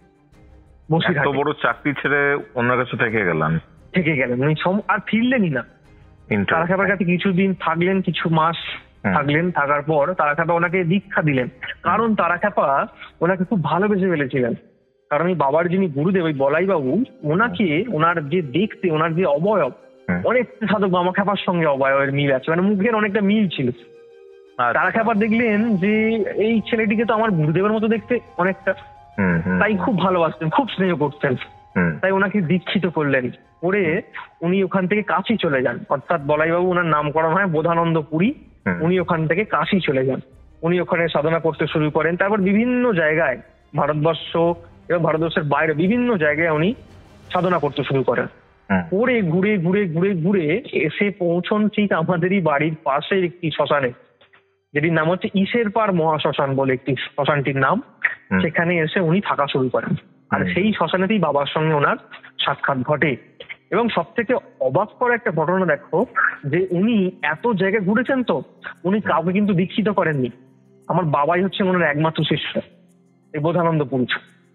এত বড় চাকরি ছেড়ে ওনার কাছে থেকে গেলেন, উনি আর ফিরলেনই না। তারাখ্যাপার কাছে কিছুদিন থাকলেন, কিছু মাস থাকলেন, থাকার পর তারাখ্যাপা ওনাকে দীক্ষা দিলেন। কারণ তারাখ্যাপা ওনাকে খুব ভালোবেসে ফেলেছিলেন। কারণ এই বাবার যিনি গুরুদেব, ওই বলাই বাবু, ওনাকে ওনার যে দেখতে, ওনার যে অবয়ব, অনেকটা সাধক বামাখ্যাপার সঙ্গে অবয়বের মিল আছে, মানে মুখের অনেকটা মিল ছিল। তারাখ্যাপা দেখলেন যে এই ছেলেটিকে তো আমার গুরুদেবের মতো দেখতে অনেকটা, তাই খুব ভালোবাসতেন, খুব স্নেহ করতেন। তাই ওনাকে দীক্ষিত করলেন, করে উনি ওখান থেকে কাশী চলে যান। অর্থাৎ বলাইবাবু ওনার নামকরণ হয় বোধানন্দ পুরী। উনি ওখান থেকে কাশী চলে যান, উনি ওখানে সাধনা করতে শুরু করেন। তারপর বিভিন্ন জায়গায়, ভারতবর্ষ এবং ভারতবর্ষের বাইরে বিভিন্ন জায়গায় উনি সাধনা করতে শুরু করেন। করে ঘুরে ঘুরে ঘুরে ঘুরে এসে পৌঁছন ঠিক আমাদেরই বাড়ির পাশের একটি শ্মশানে, যেটির নাম হচ্ছে ঈশের পাড় মহাশ্মশান বলে একটি শ্মশানটির নাম। সেখানে এসে উনি থাকা শুরু করেন, আর সেই শ্মশানেতেই বাবার সঙ্গে ওনার সাক্ষাৎ ঘটে। এবং সব থেকে অবাক করা একটা ঘটনা দেখো, যে উনি এত জায়গায় ঘুরেছেন, তো উনি কাউকে কিন্তু দীক্ষিত করেননি। আমার বাবাই হচ্ছে ওনার একমাত্র শিষ্য, এই বোধানন্দ পুরী।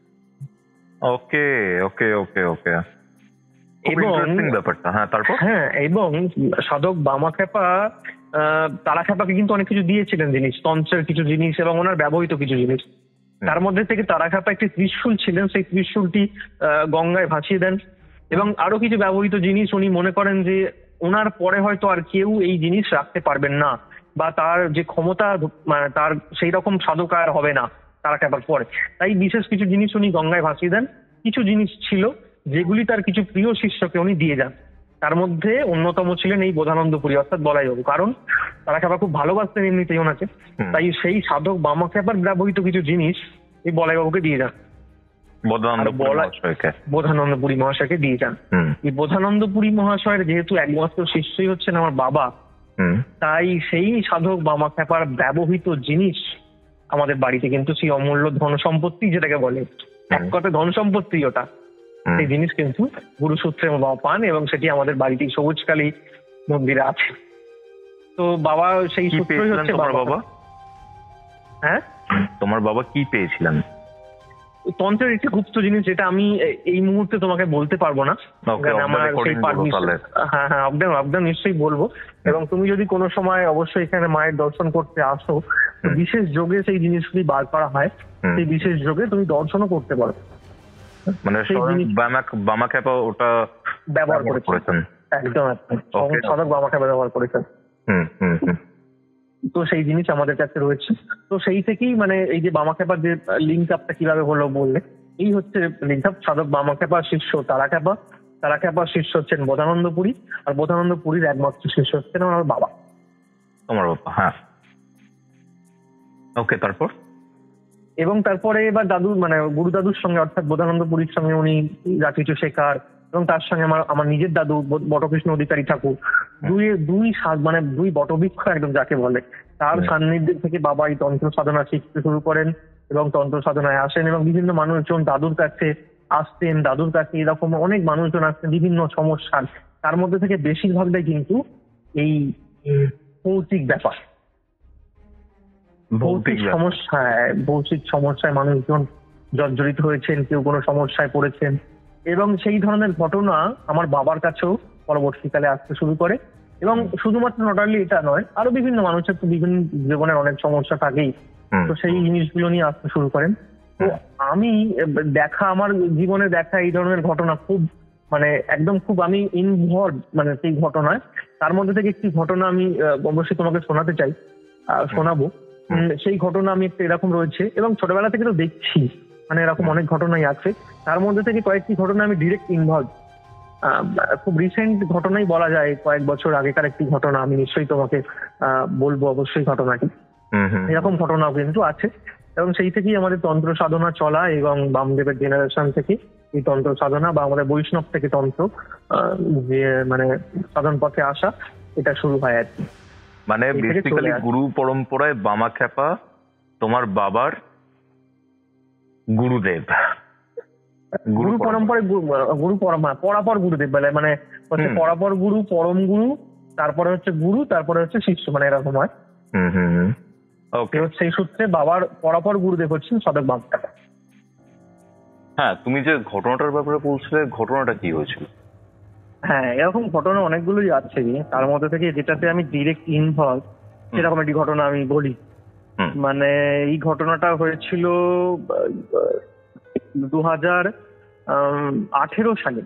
ওকে ওকে ওকে ওকে এবং ব্যাপারটা, হ্যাঁ তারপর, হ্যাঁ, এবং সাধক বামাখ্যাপা তারাখ্যাপাকে কিন্তু অনেক কিছু দিয়েছিলেন জিনিস, তন্ত্রের কিছু জিনিস এবং ওনার ব্যবহৃত কিছু জিনিস। তার মধ্যে থেকে তারাখ্যাপা একটি ত্রিশূল ছিলেন, সেই ত্রিশূলটি গঙ্গায় ভাসিয়ে দেন। এবং আরো কিছু ব্যবহৃত জিনিস উনি মনে করেন যে ওনার পরে হয়তো আর কেউ এই জিনিস রাখতে পারবেন না, বা তার যে ক্ষমতা, মানে তার সেই রকম সাধক আর হবে না তারাখ্যাপার পরে। তাই বিশেষ কিছু জিনিস উনি গঙ্গায় ভাসিয়ে দেন। কিছু জিনিস ছিল যেগুলি তার কিছু প্রিয় শিষ্যকে উনি দিয়ে যান। তার মধ্যে অন্যতম ছিলেন এই বোধানন্দ পুরী, অর্থাৎ বলাইবাবু। কারণ তারাখ্যাপা খুব ভালোবাসতেন এমনিতেই ওনাকে, তাই সেই সাধক বামাখ্যাপার ব্যবহৃত কিছু জিনিস এই বলাইবাবুকে দিয়ে যান, বোধানন্দ পুরী মহাশয়কে দিয়ে যান। এই বোধানন্দ পুরী মহাশয়ের যেহেতু একমাত্র শিষ্যই হচ্ছেন আমার বাবা, তাই সেই সাধক বামাখ্যাপার ব্যবহৃত জিনিস আমাদের বাড়িতে কিন্তু সেই অমূল্য ধন সম্পত্তি, যেটাকে বলে এক কথায় ধন সম্পত্তি, ওটা সেই জিনিস কিন্তু গুরুসূত্রে বাবা পান, এবং সেটি আমাদের বাড়িতে সবুজকালী মন্দিরে আছে। তো বাবা সেই সূত্রই হচ্ছে বাবা। হ্যাঁ, তোমার বাবা কি পেয়েছিলেন? তন্ত্রের একটি গুপ্ত জিনিস, যেটা আমি এই মুহূর্তে তোমাকে বলতে পারবো না। হ্যাঁ হ্যাঁ, একদম নিশ্চয়ই বলবো। এবং তুমি যদি কোনো সময় অবশ্যই এখানে মায়ের দর্শন করতে আসো, বিশেষ যোগে সেই জিনিসগুলি বার করা হয়, সেই বিশেষ যোগে তুমি দর্শনও করতে পারো। মানে বামাখ্যাপা ওটা ব্যবহার করেছেন, একদম সাধক বামাখ্যাপা ব্যবহার করেছেন। তো সেই জিনিস আমাদের কাছে রয়েছে। তো সেই থেকেই মানে এই যে বামাখ্যাপার যে লিঙ্ক আপটা কিভাবে হলো বললে, এই হচ্ছে লিঙ্ক আপ। সাধক বামাখ্যাপার শিষ্য তারাখ্যাপা, তারাখ্যাপার শিষ্য হচ্ছেন বোধানন্দ পুরী, আর বোধানন্দ পুরীর একমাত্র শিষ্য হচ্ছেন আমার বাবা। তোমার বাবা, হ্যাঁ। ওকে, তারপর? এবং তারপরে এবার দাদু, মানে গুরু দাদুর সঙ্গে, অর্থাৎ বোধানন্দ পুরীর সঙ্গে উনি যা কিছু শেখার, এবং তার সঙ্গে আমার নিজের দাদু বটকৃষ্ণ অধিকারী ঠাকুর, দুই বটবৃক্ষ একদম যাকে বলে, তার সান্নিধ্যে থেকে বাবা এই তন্ত্র সাধনা শিখতে শুরু করেন এবং তন্ত্র সাধনায় আসেন। এবং বিভিন্ন মানুষজন দাদুর কাছে আসতেন, দাদুর কাছে এরকম অনেক মানুষজন আসতেন বিভিন্ন সমস্যার। তার মধ্যে থেকে বেশিরভাগটাই কিন্তু এই ভৌতিক ব্যাপার, ভৌতিক সমস্যায় মানুষজন জর্জরিত হয়েছেন, কেউ কোনো সমস্যায় পড়েছেন। এবং সেই ধরনের ঘটনা আমার বাবার কাছেও পরবর্তীকালে আসতে শুরু করে। এবং শুধুমাত্র নটালি এটা নয়, আরো বিভিন্ন মানুষের তো বিভিন্ন জীবনের অনেক সমস্যা থাকেই, তো সেই জিনিসগুলো নিয়ে আসতে শুরু করেন। তো আমি আমার জীবনে দেখা এই ধরনের ঘটনা খুব, মানে একদম খুব আমি ইনভলভ, মানে সেই ঘটনায়। তার মধ্যে থেকে একটি ঘটনা আমি অবশ্যই তোমাকে শোনাতে চাই, শোনাবো। সেই ঘটনা আমি একটু এরকম রয়েছে, এবং ছোটবেলা থেকে তো দেখছি, মানে এরকম অনেক ঘটনাই আছে। তার মধ্যে থেকে কয়েকটি ঘটনা আমি ডিরেক্ট ইনভলভ, খুব রিসেন্ট ঘটনাই বলা যায়, কয়েক বছর আগেকার একটি ঘটনা। আমি নিশ্চয়ই তোমাকে বলবো অবশ্যই ঘটনাটি। এরকম ঘটনাও কিন্তু আছে, এবং সেই থেকেই আমাদের তন্ত্র সাধনা চলা, এবং বামদেবের জেনারেশন থেকে এই তন্ত্র সাধনা, বা আমাদের বৈষ্ণব থেকে তন্ত্র যে মানে সাধন পথে আসা, এটা শুরু হয় আর কি। মানে বেসিক্যালি গুরু পরম্পরায় বামাখ্যাপা তোমার বাবার গুরুদেব, গুরু পরম্পরায় গুরু পরাপর গুরুদেব বলে, মানে হচ্ছে পরাপর গুরু, পরম গুরু, তারপরে হচ্ছে গুরু, তারপরে হচ্ছে শিষ্য, মানে এরকম হয়। সেই সূত্রে বাবার পরাপর গুরুদেব হচ্ছেন সাধক বামাখ্যাপা। হ্যাঁ, তুমি যে ঘটনাটার ব্যাপারে বলছিলে, ঘটনাটা কি হয়েছিল? হ্যাঁ, এরকম ঘটনা অনেকগুলোই আছে, তার মধ্যে থেকে যেটাতে আমি ডিরেক্ট ইনভলভ সেরকম একটি ঘটনা আমি বলি। মানে এই ঘটনাটা হয়েছিল 2018 সালে।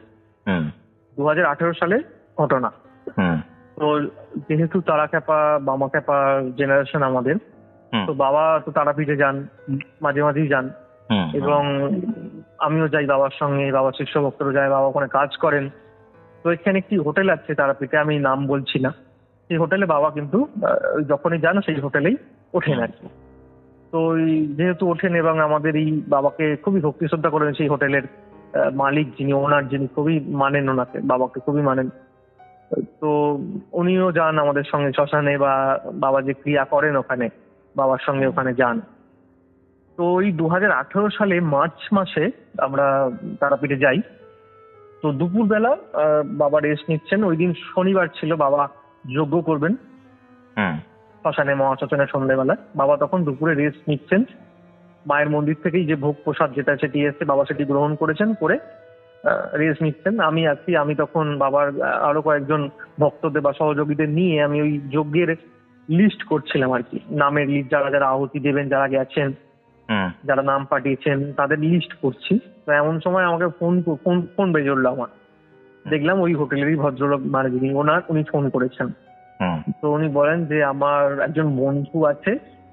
2018 সালে ঘটনা। তো যেহেতু তারাখ্যাপা বামাখ্যাপা জেনারেশন আমাদের, তো বাবা তো তারাপীঠে যান, মাঝে মাঝেই যান, এবং আমিও যাই বাবার সঙ্গে, বাবার শিষ্য ভক্তরা যায়, বাবা ওখানে কাজ করেন। তো এখানে একটি হোটেল আছে তারাপীঠে, আমি নাম বলছি না, সেই হোটেলে বাবা কিন্তু যখনই যান সেই হোটেলেই ওঠেন আর কি। তো যেহেতু ওঠেন এবং আমাদের এই বাবাকে খুবই ভক্তি শ্রদ্ধা করেন, সেই হোটেলের মালিক যিনি, ওনার যিনি, খুবই মানেন ওনাকে, বাবাকে খুবই মানেন। তো উনিও যান আমাদের সঙ্গে শ্মশানে, বা বাবা যে ক্রিয়া করেন ওখানে বাবার সঙ্গে ওখানে যান। তো ওই 2018 সালে মার্চ মাসে আমরা তারাপীঠে যাই। তো দুপুরবেলা বাবা রেস্ট নিচ্ছেন, ওই দিন শনিবার ছিল, বাবা যজ্ঞ করবেন শ্মশানে, মহাশ্মশানে সন্ধ্যেবেলা। বাবা তখন দুপুরে রেস্ট নিচ্ছেন, মায়ের মন্দির থেকেই যে ভোগ প্রসাদ যেটা সেটি এসছে, বাবা সেটি গ্রহণ করেছেন, করে রেস্ট নিচ্ছেন। আমি আছি, আমি তখন বাবার আরো কয়েকজন ভক্তদের বা সহযোগীদের নিয়ে আমি ওই যজ্ঞের লিস্ট করছিলাম আর কি, নামের লিস্ট, যারা যারা আহুতি দেবেন, যারা গেছেন, যারা নাম পাঠিয়েছেন, তাদের লিস্ট করছি। তো এমন সময় আমাকে ফোন বেজে উঠলো আমার। দেখলাম ওই হোটেলেরই ভদ্রলোক, মানে যিনি ওনার, উনি ফোন করেছেন। তো উনি বলেন যে আমার একজন বন্ধু আছে,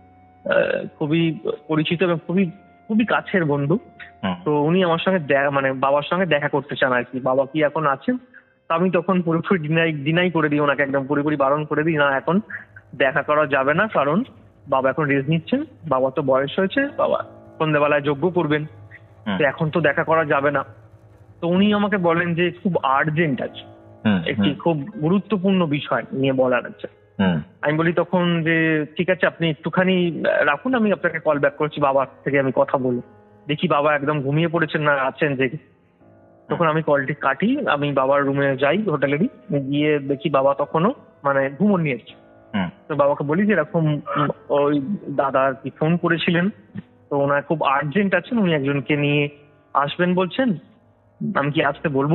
খুবই পরিচিত এবং খুবই খুবই কাছের বন্ধু, তো উনি আমার সঙ্গে মানে বাবার সঙ্গে দেখা করতে চান আর কি, বাবা কি এখন আছেন? তো আমি তখন পুরোপুরি ডিনাই করে দিই ওনাকে, একদম পুরোপুরি বারণ করে দিই, না এখন দেখা করা যাবে না, কারণ বাবা এখন রেস্ট নিচ্ছেন, বাবা তো বয়স হয়েছে, বাবা সন্ধ্যাবেলায় যজ্ঞ করবেন, তো এখন তো দেখা করা যাবে না। তো উনি আমাকে বলেন যে খুব আর্জেন্ট আছে, একটি খুব গুরুত্বপূর্ণ বিষয় নিয়ে বলার আছে। আমি বলি তখন যে ঠিক আছে, আপনি একটুখানি রাখুন, আমি আপনাকে কল ব্যাক করছি, বাবার থেকে আমি কথা বলি। দেখি বাবা একদম ঘুমিয়ে পড়েছেন না আছেন যে। তখন আমি কলটি কাটি, আমি বাবার রুমে যাই হোটেলেরই, গিয়ে দেখি বাবা তখনও মানে ঘুমন নিয়েছে। তো বাবাকে বলি যে এরকম ওই দাদা আর কি ফোন করেছিলেন, তো ওনার খুব আর্জেন্ট আছেন, উনি একজনকে নিয়ে আসবেন বলছেন, আমি কি আসতে বলবো?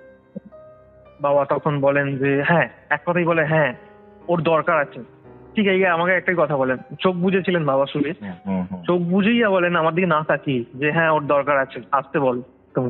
বাবা তখন বলেন যে হ্যাঁ, এক কথাই বলে হ্যাঁ ওর দরকার আছে। ঠিক আছে, আমাকে একটাই কথা বলেন, চোখ বুঝেছিলেন বাবা শুনে, চোখ বুঝেই বলেন আমার দিকে না তাকিয়ে যে হ্যাঁ ওর দরকার আছে, আসতে বল তুমি।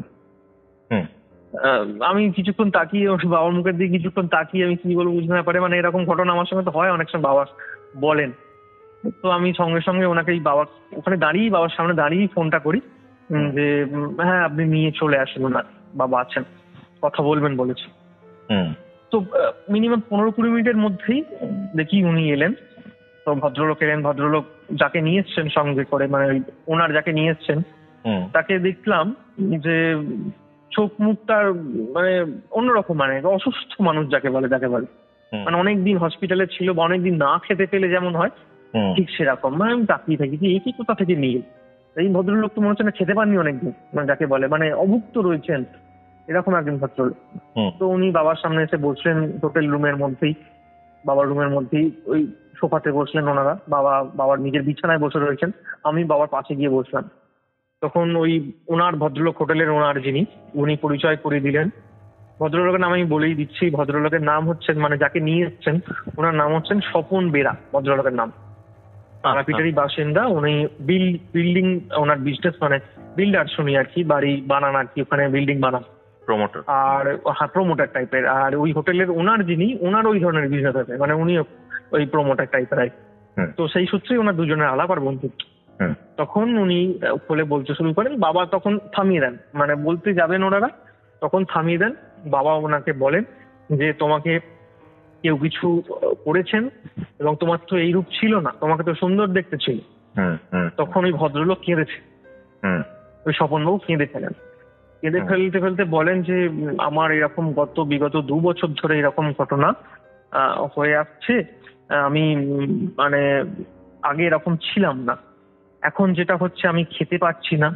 আমি কিছুক্ষণ তাকিয়ে বাবার মুখের দিকে কিছুক্ষণ তাকিয়ে আমি কি বলবো বুঝতে না পারে, মানে এরকম ঘটনা আমার সঙ্গে তো হয় অনেক সময়, বাবা বলেন। তো আমি সঙ্গে সঙ্গে ওনাকে বাবার ওখানে দাঁড়িয়ে, বাবার সামনে দাঁড়িয়েই ফোনটা করি যে হ্যাঁ আপনি নিয়ে চলে আসেন, ওনার বাবা আছেন, কথা বলবেন বলেছে। তো মিনিমাম 15-20 মিনিটের মধ্যেই দেখি উনি এলেন। তো ভদ্রলোক এলেন, ভদ্রলোক যাকে নিয়ে এসছেন সঙ্গে করে, মানে ওনার যাকে নিয়ে এসছেন, তাকে দেখলাম যে চোখ মুখ তার মানে অন্যরকম, মানে অসুস্থ মানুষ যাকে বলে, মানে অনেকদিন হসপিটালে ছিল বা অনেকদিন না খেতে পেলে যেমন হয় ঠিক সেরকম। মানে আমি তাকিয়ে থাকি যে এই কোথা থেকে নিয়ে এই ভদ্রলোক তো মনে হচ্ছে না খেতে পাননি অনেকদিন, মানে যাকে বলে মানে অভুক্ত রয়েছেন, এরকম একজন ভদ্রলোক। তো উনি বাবার সামনে এসে বসলেন হোটেল রুমের মধ্যেই, বাবার রুমের মধ্যেই ওই সোফাতে বসলেন ওনারা, বাবার নিজের বিছানায় বসে রয়েছেন, আমি বাবার পাশে গিয়ে বসলাম। তখন ওই ওনার ভদ্রলোক, হোটেলের ওনার যিনি, উনি পরিচয় করিয়ে দিলেন। ভদ্রলোকের নাম আমি বলেই দিচ্ছি, ভদ্রলোকের নাম হচ্ছেন, মানে যাকে নিয়ে এসছেন ওনার নাম হচ্ছেন স্বপন বেরা, ভদ্রলোকের নাম, তারাপীঠেরই বাসিন্দা। উনি বিল্ডিং, ওনার বিজনেস মানে বিল্ডার শুনি আর কি, বাড়ি বানান আর কি, ওখানে বিল্ডিং বানান, প্রমোটার, আর হ্যাঁ প্রমোটার টাইপের। আর ওই হোটেলের ওনার যিনি, ওনার ওই ধরনের বিজনেস আছে, মানে উনি ওই প্রমোটার টাইপের আর কি। তো সেই সূত্রেই ওনার দুজনের আলাপ আর বন্ধুত্ব। তখন উনি বলে বলতে শুরু করেন, বাবা তখন থামিয়ে দেন, মানে বলতে যাবেন ওনারা, তখন থামিয়ে দেন। বাবা ওনাকে বলেন যে তোমাকে কেউ কিছু করেছেন এবং তোমার তো এই রূপ ছিল না, তোমাকে তো সুন্দর দেখতে ছিল। তখন ওই ভদ্রলোক কেঁদেছে, ওই স্বপনবাবু কেঁদে ফেলেন। কেঁদে ফেলতে ফেলতে বলেন যে আমার এরকম বিগত 2 বছর ধরে এরকম ঘটনা হয়ে আসছে, আমি মানে আগে এরকম ছিলাম না, এখন যেটা হচ্ছে আমি খেতে পাচ্ছি না,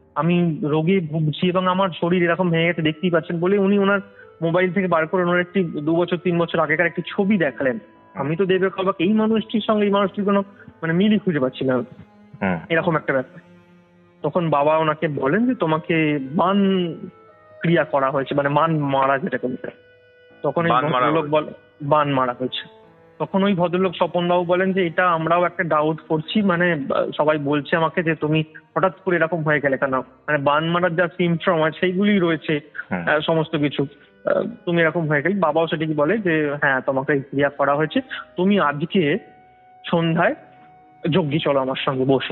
আমি রোগে ভুগছি এবং আমার শরীর এরকম ভেঙে গেছে দেখতেই পাচ্ছেন বলে উনি ওনার মোবাইল থেকে বার করে ওনার একটি 2-3 বছর আগেকার একটি ছবি দেখালেন। আমি তো দেবে অবাক, এই মানুষটির সঙ্গে এই মানুষটির কোনো মানে মিলই খুঁজে পাচ্ছিলাম, এরকম একটা ব্যাপার। তখন বাবা ওনাকে বলেন যে তোমাকে বান ক্রিয়া করা হয়েছে, মানে মান মারা যেটাকে বলে। তখন এই ভদ্রলোক বলে বান মারা হয়েছে। তখন ওই ভদ্রলোক স্বপনবাবু বলেন যে এটা আমরাও একটা ডাউট করছি, মানে সবাই বলছে আমাকে যে তুমি হঠাৎ করে এরকম হয়ে গেলে কেন, মানে বান মারার যা সিমট্রম আছে সেইগুলি রয়েছে সমস্ত কিছু, তুমি এরকম হয়ে গেলে। বাবাও সেটাকে বলে যে হ্যাঁ তোমাকে ক্রিয়া করা হয়েছে, তুমি আজকে সন্ধ্যায় যজ্ঞি চলো আমার সঙ্গে বসো।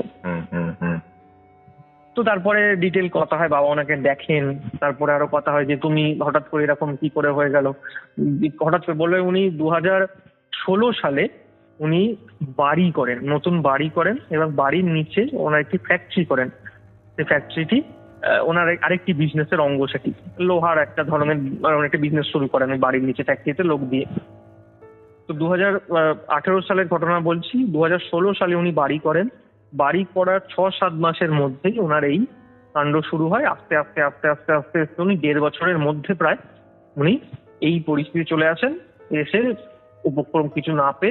তো তারপরে ডিটেল কথা হয়, বাবা ওনাকে দেখেন, তারপরে আরো কথা হয় যে তুমি হঠাৎ করে এরকম কি করে হয়ে গেল। হঠাৎ করে বলে উনি 2016 সালে উনি বাড়ি করেন, নতুন বাড়ি করেন এবং বাড়ির নিচে ওনার একটি ফ্যাক্টরি করেন। সেই ফ্যাক্টরিটি ওনার আরেকটি বিজনেসের অঙ্গ, সেটি লোহার একটা ধরনের একটা বিজনেস শুরু করেন ওই বাড়ির নিচে ফ্যাক্টরিতে লোক দিয়ে। তো 2018 সালের ঘটনা বলছি, 2016 সালে উনি বাড়ি করেন। বাড়ি করার 6-7 মাসের মধ্যেই ওনার এই কাণ্ড শুরু হয়। আস্তে আস্তে আস্তে আস্তে আস্তে আস্তে উনি 1.5 বছরের মধ্যে প্রায় উনি এই পরিস্থিতি চলে আসেন। এসে উপক্রম কিছু না পেয়ে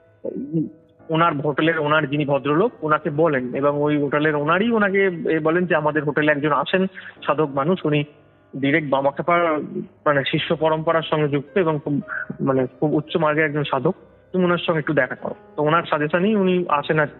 ওনার হোটেলের ওনার যিনি ভদ্রলোক ওনাকে বলেন, এবং ওই হোটেলের ওনারই ওনাকে বলেন যে আমাদের হোটেলে একজন আসেন সাধক মানুষ, উনি ডিরেক্ট বামাখ্যাপার মানে শিষ্য পরম্পরার সঙ্গে যুক্ত এবং খুব উচ্চ মার্গের একজন সাধক, তুমি ওনার সঙ্গে একটু দেখা করো। তো ওনার সাজেশনই উনি আসেন। আর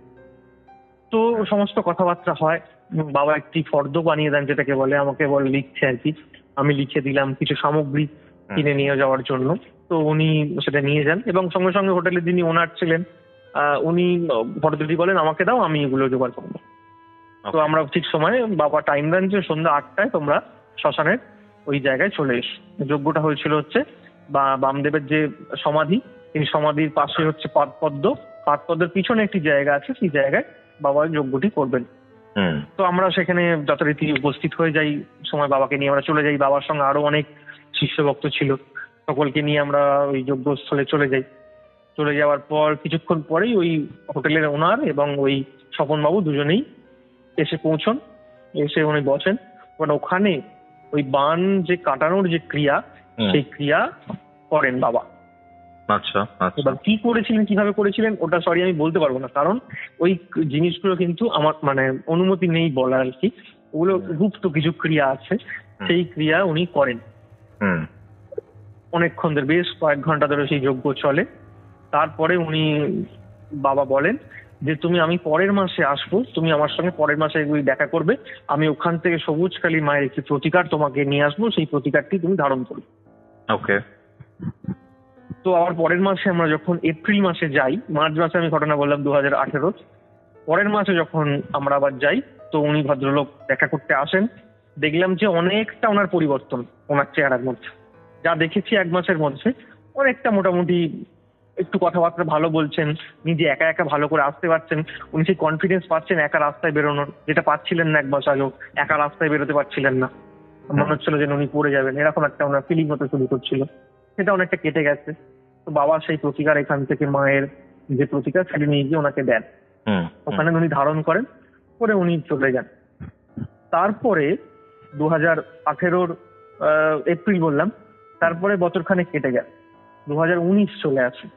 তো সমস্ত কথাবার্তা হয়। বাবা একটি ফর্দ বানিয়ে দেন, যেটাকে বলে, আমাকে বলে লিখছে আর কি। আমি লিখে দিলাম কিছু সামগ্রী কিনে নিয়ে যাওয়ার জন্য। তো উনি সেটা নিয়ে যান এবং সঙ্গে সঙ্গে হোটেলে যিনি ওনার ছিলেন উনি ভদ্রটি বলেন আমাকে দাও, আমি এগুলো জোগাড় করবো। তো আমরা ঠিক সময়ে বাবা টাইম দেন যে সন্ধ্যা 8টায় তোমরা শ্মশানের ওই জায়গায় চলে এসো। যজ্ঞটা হয়েছিল হচ্ছে বামদেবের যে সমাধি, এই সমাধির পাশে হচ্ছে পাদপদ্মের পিছনে একটি জায়গা আছে, সেই জায়গায় বাবা যজ্ঞটি করবেন। তো আমরা সেখানে যথারীতি উপস্থিত হয়ে যাই। সময় বাবাকে নিয়ে আমরা চলে যাই। বাবার সঙ্গে আরো অনেক শিষ্য ভক্ত ছিল, সকলকে নিয়ে আমরা ওই যজ্ঞস্থলে চলে যাই। চলে যাওয়ার পর কিছুক্ষণ পরেই ওই হোটেলের ওনার এবং ওই স্বপনবাবু দুজনেই এসে পৌঁছন। এসে উনি বসেন, ওখানে ওই বান যে কাটানোর যে ক্রিয়া, সেই ক্রিয়া করেন বাবা। আচ্ছা, এবার কি করেছিলেন, কিভাবে করেছিলেন ওটা সরি আমি বলতে পারবো না, কারণ ওই জিনিসগুলো কিন্তু আমার মানে অনুমতি নেই বলার আর কি। ওগুলো গুপ্ত কিছু ক্রিয়া আছে, সেই ক্রিয়া উনি করেন। অনেকক্ষণ ধরে, বেশ কয়েক ঘন্টা ধরে সেই যজ্ঞ চলে। তারপরে উনি বাবা বলেন যে আমি পরের মাসে আসবো, তুমি আমার সঙ্গে পরের মাসে দেখা করবে। আমি ওখান থেকে সবুজ কালী মায়ের একটি প্রতিকার তোমাকে নিয়ে আসবো, সেই প্রতিকারটি তুমি ধারণ করবে। ওকে। তো আবার পরের মাসে আমরা যখন এপ্রিল মাসে যাই, মার্চ মাসে আমি ঘটনা বললাম 2018, পরের মাসে যখন আমরা আবার যাই, তো উনি ভদ্রলোক দেখা করতে আসেন। দেখলাম যে অনেকটা ওনার পরিবর্তন ওনার চেহারার মধ্যে, যা দেখেছি 1 মাসের মধ্যে অনেকটা মোটামুটি একটু কথাবার্তা ভালো বলছেন, নিজে একা একা ভালো করে আসতে পারছেন। উনি সেই কনফিডেন্স পাচ্ছেন একা রাস্তায় বেরোনোর, যেটা পাচ্ছিলেন না 1 মাস আগেও। একা রাস্তায় বেরোতে পারছিলেন না, মনে হচ্ছিল যেন উনি পড়ে যাবেন, এরকম একটা ওনার ফিলিং হতে শুরু করছিল। সেটা অনেকটা কেটে গেছে। তো বাবা সেই প্রতিকার এখান থেকে মায়ের যে প্রতিকার সেটা নিয়ে গিয়ে ওনাকে দেন, ওখানে উনি ধারণ করেন, করে উনি চলে যান। তারপরে 2018 এপ্রিল বললাম, তারপরে বছরখানেক কেটে গেল, 2019 চলে আসে।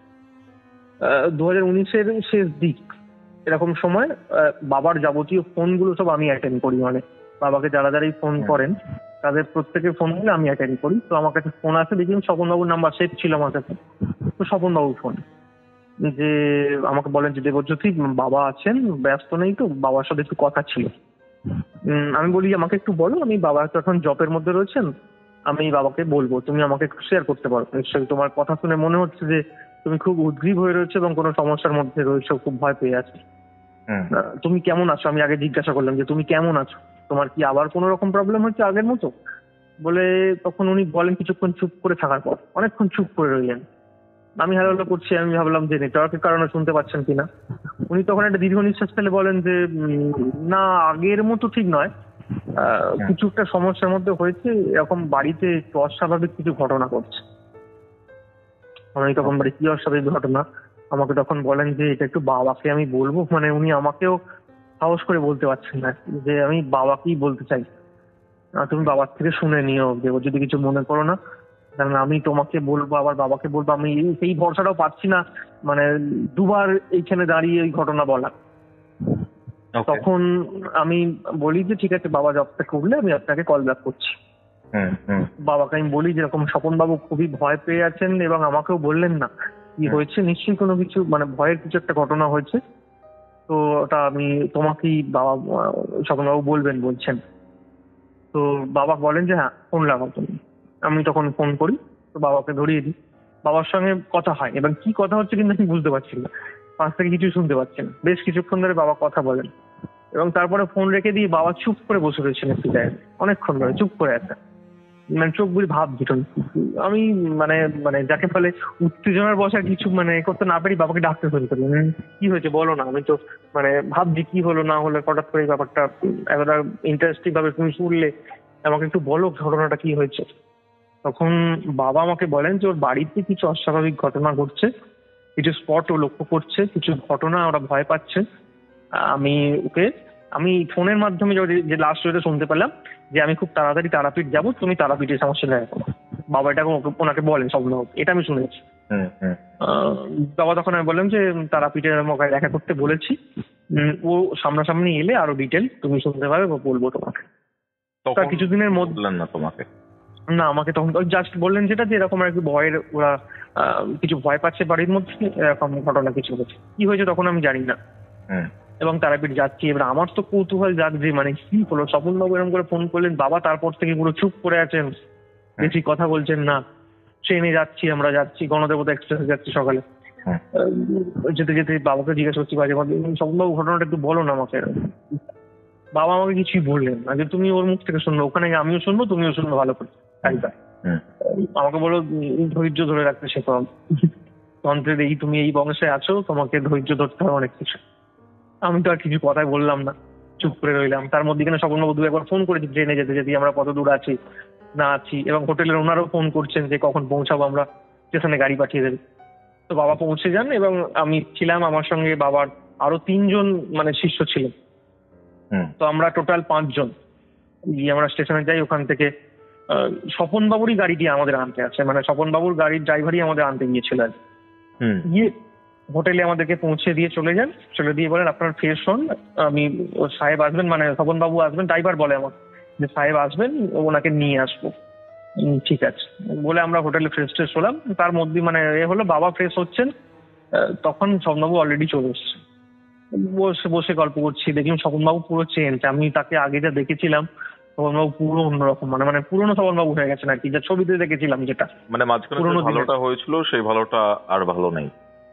2019-এর শেষ দিক এরকম সময় বাবার যাবতীয় ফোনগুলো সব আমি অ্যাটেন্ড করি। মানে বাবাকে যারা যারাই ফোন করেন তাদের প্রত্যেকের ফোনগুলো আমি অ্যাটেন্ড করি। তো আমার কাছে ফোন আসে, দেখি স্বপনবাবুর নাম্বার সেভ ছিল আমার কাছে। তো স্বপনবাবুর ফোন, যে আমাকে বলেন যে দেবজ্যোতি বাবা আছেন, ব্যস্ত নেই তো, বাবার সাথে একটু কথা ছিল। আমি বলি আমাকে একটু বলো, আমি বাবা তো এখন জবের মধ্যে রয়েছেন, আমি বাবাকে বলবো, তুমি আমাকে একটু শেয়ার করতে পারো। নিশ্চয়ই তোমার কথা শুনে মনে হচ্ছে যে তুমি খুব উদ্গ্রীব হয়ে রয়েছো এবং কোনো সমস্যার মধ্যে রয়েছো, খুব ভয় পেয়ে আছো। তুমি কেমন আছো? আমি আগে জিজ্ঞাসা করলাম যে তুমি কেমন আছো, তোমার কি আবার কোনো রকম প্রবলেম হচ্ছে আগের মতো বলে। তখন উনি বলেন, কিছুক্ষণ চুপ করে থাকার পর অনেকক্ষণ চুপ করে রইলেন। আমি হ্যালো হ্যালো করছি, আমি ভাবলাম যে নেটওয়ার্কের কারণে শুনতে পাচ্ছেন কিনা। উনি তখন একটা দীর্ঘ নিঃশ্বাস ফেলে বলেন যে না, আগের মতো ঠিক নয়, কিছু একটা সমস্যার মধ্যে হয়েছে, এরকম বাড়িতে অস্বাভাবিক কিছু ঘটনা ঘটছে। আমি তখন বলি কি অস্বাভাবিক ঘটনা? আমাকে তখন বলেন যে এটা একটু বাবাকে আমি বলবো, মানে উনি আমাকেও সাহস করে বলতে পারছেন না যে আমি বাবাকেই বলতে চাই। তুমি বাবার থেকে শুনে নিও, যে ও যদি কিছু মনে করো না, কারণ আমি তোমাকে বলবো আবার বাবাকে বলবো, আমি সেই ভরসাটাও পাচ্ছি না, মানে দুবার এইখানে দাঁড়িয়ে এই ঘটনা বলা। তখন আমি বলি যে ঠিক আছে বাবা জব থেকে উঠলে আমি আপনাকে কল ব্যাক করছি। বাবাকে আমি বলি যেরকম স্বপন বাবু খুবই ভয় পেয়ে আছেন এবং আমাকেও বললেন না কি হয়েছে, নিশ্চয়ই কোনো কিছু মানে ভয়ের কিছু একটা ঘটনা হয়েছে, তো ওটা আমি তোমাকেই বাবা স্বপন বাবু বলবেন বলছেন। তো বাবা বলেন যে হ্যাঁ ফোন লাগাও তুমি। আমি তখন ফোন করি, তো বাবাকে ধরিয়ে দিই। বাবার সঙ্গে কথা হয় এবং কি কথা হচ্ছে কিন্তু আমি বুঝতে পারছি না, পাশ থেকে কিছু শুনতে পাচ্ছি না। বেশ কিছুক্ষণ ধরে বাবা কথা বলেন এবং তারপরে ফোন রেখে দিয়ে বাবা চুপ করে বসে রয়েছেন একটু জায়গায়, অনেকক্ষণ ধরে চুপ করে আছে, মানে চোখ বুঝে ভাব ভিতর। আমি মানে মানে যাকে ফলে উত্তেজনার বসা কিছু মানে করতে না পারি বাবাকে ডাকতে শুরু করি, কি হয়েছে বলো না। আমি তো মানে ভাবছি কি হলো না হলো, হঠাৎ করে এই ব্যাপারটা এতটা ইন্টারেস্টিং ভাবে তুমি শুনলে, আমাকে একটু বলো ঘটনাটা কি হয়েছে। তখন বাবা আমাকে বলেন যে ওর বাড়িতে কিছু অস্বাভাবিক ঘটনা ঘটছে, কিছু স্পট ও লক্ষ্য করছে, কিছু ঘটনা ওরা ভয় পাচ্ছে। আমি ফোনের মাধ্যমে যে লাস্ট যেটা শুনতে পেলাম যে আমি খুব তাড়াতাড়ি তারাপীঠ যাবো, তুমি তারাপীঠের সমস্যা দেখা করো। বাবা এটাকে ওনাকে বলেন স্বপ্ন, এটা আমি শুনেছি। বাবা তখন আমি বললাম যে তারাপীঠের আমাকে দেখা করতে বলেছি, ও সামনাসামনি এলে আরো ডিটেল তুমি শুনতে পাবে বা বলবো তোমাকে। তার কিছুদিনের মধ্যে না তোমাকে না, আমাকে তখন জাস্ট বললেন যেটা যে এরকম আর কি ভয়ের ওরা কিছু ভয় পাচ্ছে বাড়ির মধ্যে, এরকম ঘটনা কিছু হয়েছে। কি হয়েছে তখন আমি জানি না। এবং তারাপীঠ যাচ্ছি, এবার আমার তো কৌতূহল জাগছে, মানে কি হলো, স্বপনবাবু এরকম করে ফোন করলেন, বাবা তারপর থেকে পুরো চুপ করে আছেন, বেশি কথা বলছেন না। ট্রেনে যাচ্ছি, আমরা যাচ্ছি গণদেবতা এক্সপ্রেসে যাচ্ছি সকালে, যেতে যেতে বাবাকে জিজ্ঞেস করছি বাজে কথা, স্বপনবাবু ঘটনাটা একটু বলো না আমাকে। বাবা আমাকে কিছুই বললেন না, যে তুমি ওর মুখ থেকে শুনবো, ওখানে আমিও শুনবো তুমিও শুনবো ভালো করে। আমাকে বলো ধৈর্য ধরে রাখতে শেখো, তন্ত্রের এই তুমি এই বংশে আছো, তোমাকে ধৈর্য ধরতে হবে অনেক কিছু। আমি তো আর কিছু কথাই বললাম না, চুপ করে রইলাম। তার মধ্যে এখানে স্বপনবাবু দু একবার ফোন করেছি ট্রেনে যেতে যেতে আমরা কত দূর আছি না আছি, এবং হোটেলের ওনারাও ফোন করছেন যে কখন পৌঁছাবো, আমরা স্টেশনে গাড়ি পাঠিয়ে দেবে। তো বাবা পৌঁছে যান এবং আমি ছিলাম, আমার সঙ্গে বাবার আরো 3 জন মানে শিষ্য ছিলেন। তো আমরা টোটাল 5 জন গিয়ে আমরা স্টেশনে যাই। ওখান থেকে স্বপনবাবুরই গাড়িটি আমাদের আনতে আছে, মানে স্বপনবাবুর গাড়ির ড্রাইভারই আমাদের আনতে গিয়েছিল আর গিয়ে হোটেলে আমাদেরকে পৌঁছে দিয়ে চলে দিয়ে বলেন আপনার ফ্রেশ হন, আমি ও সাহেব আসবেন, মানে স্বপনবাবু আসবেন, ড্রাইভার বলে আমার যে সাহেব আসবেন, ওনাকে নিয়ে আসবো। ঠিক আছে বলে আমরা হোটেলে ফ্রেশ হলাম। তার মধ্যে মানে হলো বাবা ফ্রেশ হচ্ছেন, তখন স্বপনবাবু অলরেডি চলে এসছে। বসে গল্প করছি, দেখলাম স্বপনবাবু পুরো চেঞ্জ। আমি তাকে আগে যা দেখেছিলাম স্বপনবাবু পুরো অন্যরকম, মানে পুরোনো স্বপনবাবু হয়ে গেছেন আর কি, যা ছবিতে দেখেছিলাম যেটা। মানে মাঝখানে যে ভালোটা হয়েছিল সেই ভালোটা আর ভালো নেই।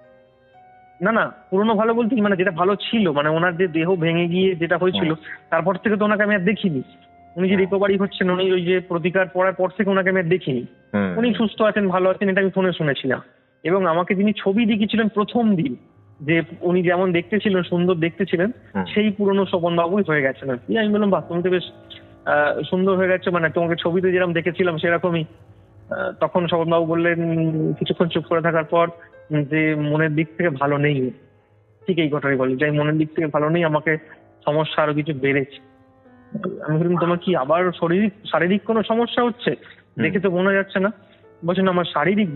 না পুরোনো ভালো বলতে মানে যেটা ভালো ছিল, মানে ওনার যে দেহ ভেঙে গিয়ে যেটা হয়েছিল তারপর থেকে তো ওনাকে আমি আর দেখিনি। উনি যে রিকভারি হচ্ছেন, উনি ওই যে প্রতিকার পড়ার পর থেকে ওনাকে আমি আর দেখিনি। উনি সুস্থ আছেন, ভালো আছেন, এটা আমি ফোনে শুনেছিলাম। এবং আমাকে যিনি ছবি দেখিয়েছিলেন প্রথম দিন, যে উনি যেমন দেখতে ছিলেন, সুন্দর দেখতে ছিলেন, সেই পুরনো স্বপনবাবুই হয়ে গেছেন আর কি। আমি বললাম বাহ, তুমি তো বেশ সুন্দর হয়ে গেছে, মানে তোমাকে ছবিতে যেরকম দেখেছিলাম সেরকমই। তখন স্বপনবাবু বললেন কিছুক্ষণ চুপ করে থাকার পর যে মনের দিক থেকে ভালো নেই। ঠিক এই কথাই বলি যে মনের দিক থেকে ভালো নেই, আমাকে সমস্যা আরো কিছু বেড়েছে। আমি বললাম তোমার কি আবার শারীরিক কোনো সমস্যা হচ্ছে? দেখে তো মনে যাচ্ছে না। বলছেন আমার শারীরিক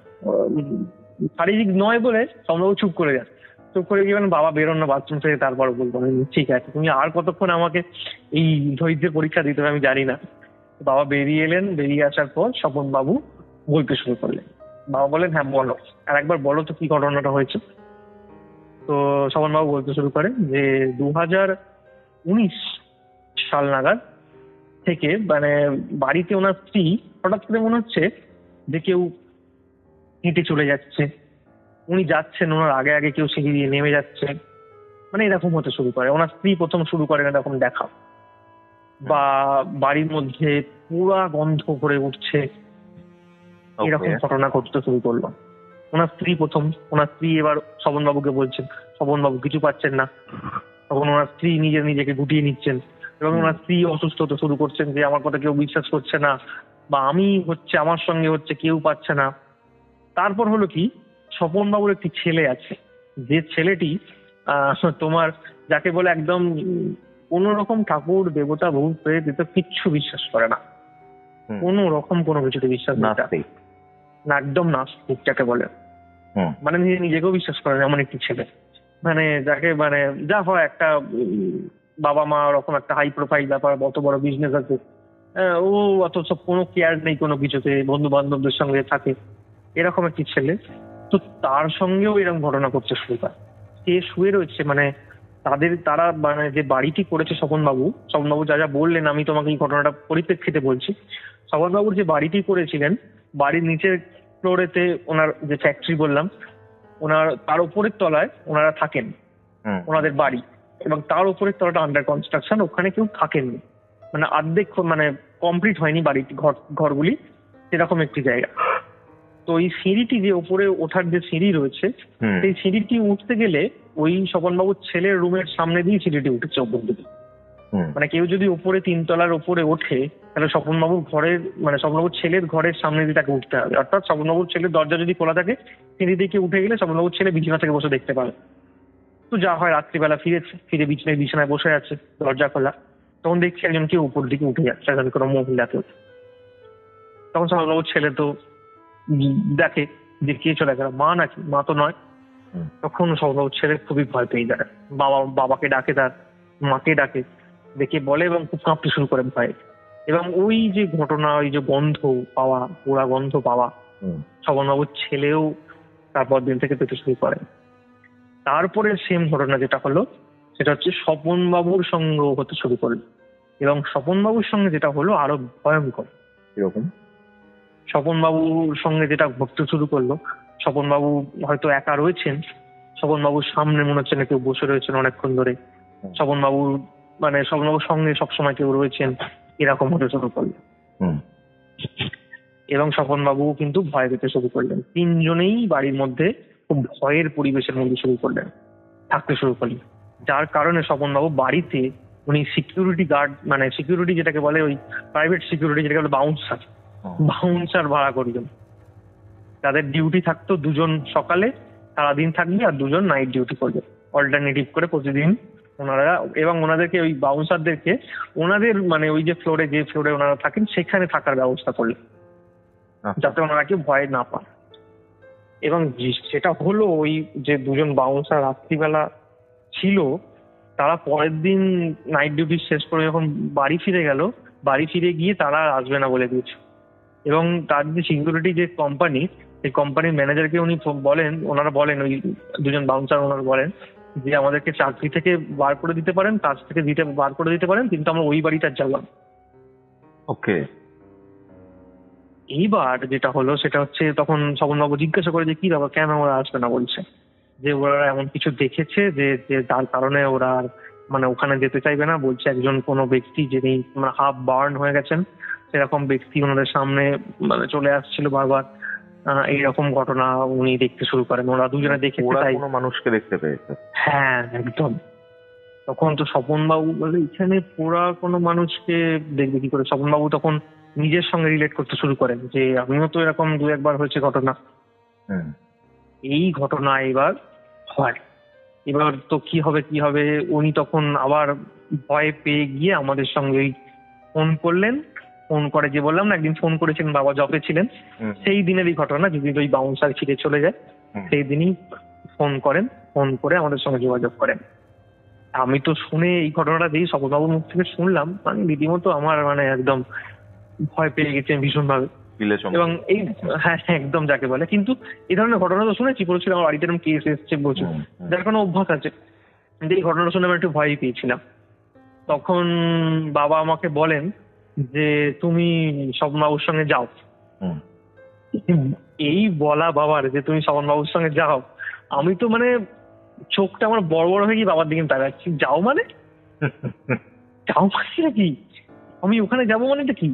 নয় বলে স্বপনবাবু চুপ করে যান। চুপ করে গিয়ে বাবা বেরোন না বাথরুম থেকে, তারপর বলবো ঠিক আছে তুমি আর কতক্ষণ আমাকে এই ধৈর্যের পরীক্ষা দিতে হবে আমি জানি না। বাবা বেরিয়ে এলেন, বেরিয়ে আসার পর স্বপনবাবু বলতে শুরু করলেন। বাবা বলেন হ্যাঁ বলো, আর একবার বলো তো কি ঘটনাটা হয়েছে। তো স্বপনবাবু বলতে শুরু করেন যে 2019 সাল নাগাদ থেকে মানে বাড়িতে ওনার স্ত্রী হঠাৎ করে মনে হচ্ছে যে কেউ হেঁটে চলে যাচ্ছে, উনি যাচ্ছেন, ওনার আগে আগে কেউ সিঁড়ি দিয়ে নেমে যাচ্ছে, মানে এরকম হতে শুরু করে। ওনার স্ত্রী প্রথম শুরু করেন এরকম দেখা, বা বাড়ির মধ্যে পুরা গন্ধ ভরে উঠছে, এরকম ঘটনা ঘটতে শুরু করলো। ওনার স্ত্রী এবার স্বপনবাবুকে বলছেন, স্বপনবাবু কিছু পাচ্ছেন না। তখন ওনার স্ত্রী নিজেকে গুটিয়ে নিচ্ছেন এবং ওনার স্ত্রী অসুস্থ হতে শুরু করছেন যে আমার কথা কেউ বিশ্বাস করছে না, বা আমার সঙ্গে হচ্ছে কেউ পাচ্ছে না। তারপর হলো কি, স্বপনবাবুর একটি ছেলে আছে, যে ছেলেটি তোমার যাকে বলে একদম কোনো রকম ঠাকুর দেবতা ভূত প্রেত এতে কিচ্ছু বিশ্বাস করে না, কোনো রকম কোনো কিছুতে বিশ্বাস না, একদম নাস্তিক যাকে বলে। মানে নিজেকেও বিশ্বাস করে না এমন একটি ছেলে, মানে যাকে মানে যা হয় একটা বাবা মা ওরকম একটা হাই প্রোফাইল ব্যাপার, অত বড় বিজনেস আছে, ও অত সব কোনো কেয়ার নেই কোনো কিছুতে, বন্ধু বান্ধবদের সঙ্গে থাকে, এরকম একটি ছেলে। তো তার সঙ্গেও এরকম ঘটনা করতে শুরু করে। সে শুয়ে রয়েছে, মানে তারা মানে যে বাড়িটি করেছে স্বপনবাবু যা যা বললেন, আমি তোমাকে এই ঘটনাটা পরিপ্রেক্ষিতে বলছি। স্বপনবাবুর যে বাড়িটি করেছিলেন, বাড়ির নিচের ফ্লোরেতে ওনার যে ফ্যাক্টরি বললাম, তার উপরের তলায় ওনারা থাকেন, ওনাদের বাড়ি, এবং তার উপরের তলাটা আন্ডার কনস্ট্রাকশন, ওখানে কেউ থাকেননি, মানে অর্ধেক মানে কমপ্লিট হয়নি বাড়িটি, ঘরগুলি, সেরকম একটি জায়গা। তো এই সিঁড়িটি যে উপরে ওঠার যে সিঁড়ি রয়েছে, সেই সিঁড়িটি উঠতে গেলে ওই স্বপনবাবুর ছেলের রুমের সামনে দিয়ে সিঁড়িটি উঠেছে ওপর দিকে। মানে কেউ যদি উপরে 3 তলার উপরে ওঠে, তাহলে স্বপনবাবুর ঘরের মানে স্বপনবাবুর ছেলের ঘরের সামনে দিয়ে তাকে উঠতে হবে। অর্থাৎ স্বপনবাবুর ছেলের দরজা যদি খোলা থাকে, সিঁড়ি দিকে উঠে গেলে স্বপনবাবুর ছেলে বিছানা থেকে বসে দেখতে পাবে। তো যা হয়, রাত্রিবেলা ফিরে বিছানায় বসে আছে, দরজা খোলা, তখন দেখছি একজন কেউ উপর দিকে উঠে যাচ্ছে, একজন কোনো মহিলাকে। তখন স্বপনবাবুর ছেলে তো দেখে যে কে চলে গেল, মা নাকি, মা তো নয়। তখন স্বপনবাবুর ছেলে খুবই ভয় পেয়ে যায়, বাবাকে ডাকে, তার মাকে ডাকে, দেখে বলে, এবং খুব কাঁপতে শুরু করে ভয়ে। এবং ওই যে ঘটনা, ওই যে গন্ধ পাওয়া, পোড়া গন্ধ পাওয়া, স্বপনবাবুর ছেলেও তারপর দিন থেকে পেতে শুরু করে। তারপরে সেম ঘটনা যেটা হলো, সেটা হচ্ছে স্বপনবাবুর সঙ্গে হতে শুরু করলো, এবং স্বপনবাবুর সঙ্গে যেটা হলো আরো ভয়ঙ্কর। এরকম স্বপনবাবুর সঙ্গে যেটা ঘটতে শুরু করলো, স্বপনবাবু হয়তো একা রয়েছেন, স্বপনবাবুর সামনে মনে হচ্ছে না কেউ বসে রয়েছেন অনেকক্ষণ ধরে, স্বপনবাবুর সঙ্গে সবসময় কেউ রয়েছেন, এরকম হতে শুরু করলো। এবং স্বপনবাবু কিন্তু ভয় পেতে শুরু করলেন, 3 জনেই বাড়ির মধ্যে খুব ভয়ের পরিবেশের মধ্যে থাকতে শুরু করলেন। যার কারণে স্বপনবাবু বাড়িতে উনি সিকিউরিটি গার্ড, মানে সিকিউরিটি যেটাকে বলে, ওই প্রাইভেট সিকিউরিটি যেটাকে বলে বাউন্সার ভাড়া করলেন। তাদের ডিউটি থাকতো 2 জন সকালে সারাদিন থাকবে, আর 2 জন নাইট ডিউটি করবে, অল্টারনেটিভ করে প্রতিদিন ওনারা। এবং ওনাদেরকে, ওই বাউন্সারদেরকে, ওনাদের মানে ওই যে ফ্লোরে ওনারা থাকেন সেখানে থাকার ব্যবস্থা করলেন, যাতে ওনারা কেউ ভয় না পান। এবং সেটা হলো, ওই যে 2 জন বাউন্সার রাত্রিবেলা ছিল, তারা পরের দিন নাইট ডিউটি শেষ করে যখন বাড়ি ফিরে গিয়ে তারা আসবে না বলে দিয়েছে। এবং তার যে সিকিউরিটি যে কোম্পানি, সেই কোম্পানির ম্যানেজারকে ওনারা বলেন, ওই 2 জন বাউন্সার ওনারা বলেন যে আমাদেরকে চাকরি থেকে বার করে দিতে পারেন, কাজ থেকে বার করে দিতে পারেন, কিন্তু আমরা ওই বাড়িটা যাবো। ওকে। এইবার যেটা হলো সেটা হচ্ছে, তখন স্বপনবাবু জিজ্ঞাসা করে যে কি ব্যাপার, কেন ওরা আসবে না বলছে, যে ওরা এমন কিছু দেখেছে যে তার কারণে ওরা মানে ওখানে যেতে চাইবে না। বলছে একজন কোনো ব্যক্তি যিনি মানে হাফ বার্ন হয়ে গেছেন, সেরকম ব্যক্তি ওনাদের সামনে মানে চলে আসছিল বারবার, এইরকম ঘটনা উনি দেখতে শুরু করেন। ওরা 2 জনে দেখেছে, কোনো মানুষকে দেখতে পেয়েছে। হ্যাঁ, একদম। তখন তো স্বপনবাবু বলে, এখানে পোড়া কোনো মানুষকে দেখবে কি করে? স্বপনবাবু তখন নিজের সঙ্গে রিলেট করতে শুরু করেন যে আমিও তো এরকম 2-1 বার হয়েছে ঘটনা। এই ঘটনা এবার হয়, এবার তো কি হবে, উনি তখন আবার ভয় পেয়ে গিয়ে আমাদের সঙ্গে ফোন করলেন। ফোন করে, যে বললাম না একদিন ফোন করেছিলেন, বাবা জবে ছিলেন, সেই দিনেরই ঘটনা, যদি ওই বাউন্সার ফিরে চলে যায়, সেই দিনই ফোন করে আমাদের সঙ্গে যোগাযোগ করেন। আমি তো শুনে এই ঘটনাটা যেই স্বপনবাবুর মুখ থেকে শুনলাম, মানে রীতিমতো আমার মানে একদম ভয় পেয়ে গেছে ভীষণ ভাবে। এবং এই হ্যাঁ একদম যাকে বলে, কিন্তু এই ধরনের ঘটনা তো শুনেছি, বলছিল আমার বাড়িতে এরকম কেস এসছে প্রচুর, যার কোনো অভ্যাস আছে, কিন্তু এই ঘটনাটা শুনে আমি একটু ভয়ই পেয়েছিলাম। তখন বাবা আমাকে বলেন যে তুমি স্বপনবাবুর সঙ্গে যাও। এই বলা বাবার যে তুমি স্বপনবাবুর সঙ্গে যাও, আমি তো মানে চোখটা আমার বড় বড় হয়ে গিয়ে বাবার দিকে তাকাচ্ছি। যাও মানে নাকি আমি ওখানে যাবো মানে কি?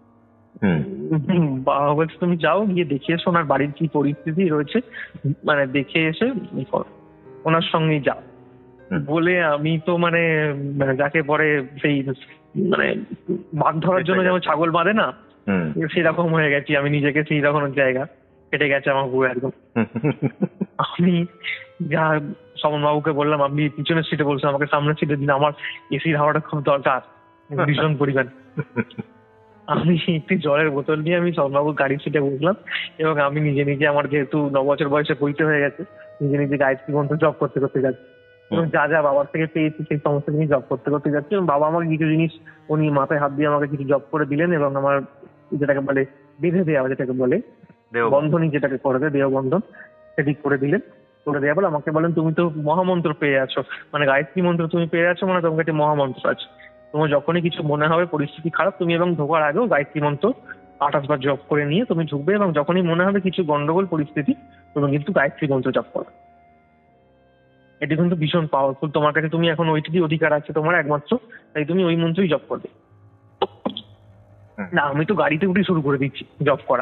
বাবা বলছে তুমি যাও, গিয়ে দেখে এসো ওনার বাড়ির কি পরিস্থিতি রয়েছে, মানে দেখে এসে ওনার সঙ্গেই যাও বলে। আমি তো মানে যাকে পরে সেই মানে বাঘ ধরার জন্য যেমন ছাগল বাঁধে না, সেরকম হয়ে গেছি আমি নিজেকে, সেই রকম জায়গা কেটে গেছে আমার পুরো একদম। আমি যা সমন বাবুকে বললাম, আপনি পিছনের সিটে বলছেন, আমাকে সামনের সিটে দিন, আমার এসির হাওয়াটা খুব দরকার ভীষণ পরিমাণ। আমি একটি জলের বোতল নিয়ে আমি সমনবাবুর গাড়ির সিটে বসলাম এবং আমি নিজে নিজে, আমার যেহেতু 9 বছর বয়সে পৈতে হয়ে গেছে, নিজে নিজে গায়ত্রী মন্ত্র জপ করতে করতে যাচ্ছি এবং যা যা বাবার থেকে পেয়েছি সেই সমস্ত জিনিস জপ করতে করতে যাচ্ছি। এবং বাবা আমাকে কিছু জিনিস উনি মাথায় হাত দিয়ে আমাকে কিছু জপ করে দিলেন এবং আমার যেটাকে বলে বেঁধে দেওয়া, যেটাকে বলে বন্ধনী, যেটাকে করে দেয় দেহ বন্ধন, সেটি করে দিলেন। করে দেওয়া বলে আমাকে বলেন, তুমি তো মহামন্ত্র পেয়ে আছো, মানে গায়ত্রী মন্ত্র তুমি পেয়ে আছো, মানে তোমার কাছে মহামন্ত্র আছে। তোমার যখনই কিছু মনে হবে পরিস্থিতি খারাপ, তুমি এবং ঢোকার আগেও গায়ত্রী মন্ত্র 28 বার জপ করে নিয়ে তুমি ঢুকবে এবং যখনই মনে হবে কিছু গন্ডগোল পরিস্থিতি, তুমি কিন্তু গায়ত্রী মন্ত্র জপ করো। এটি কিন্তু ভীষণ পাওয়ারফুল, তোমার কাছে তুমি এখন ওইটিরই অধিকার আছে তোমার একমাত্র, তাই তুমি ওই মন্ত্রই জপ করবে। না, আমি তো গাড়িতে উঠে শুরু করে দিচ্ছি জপ করা।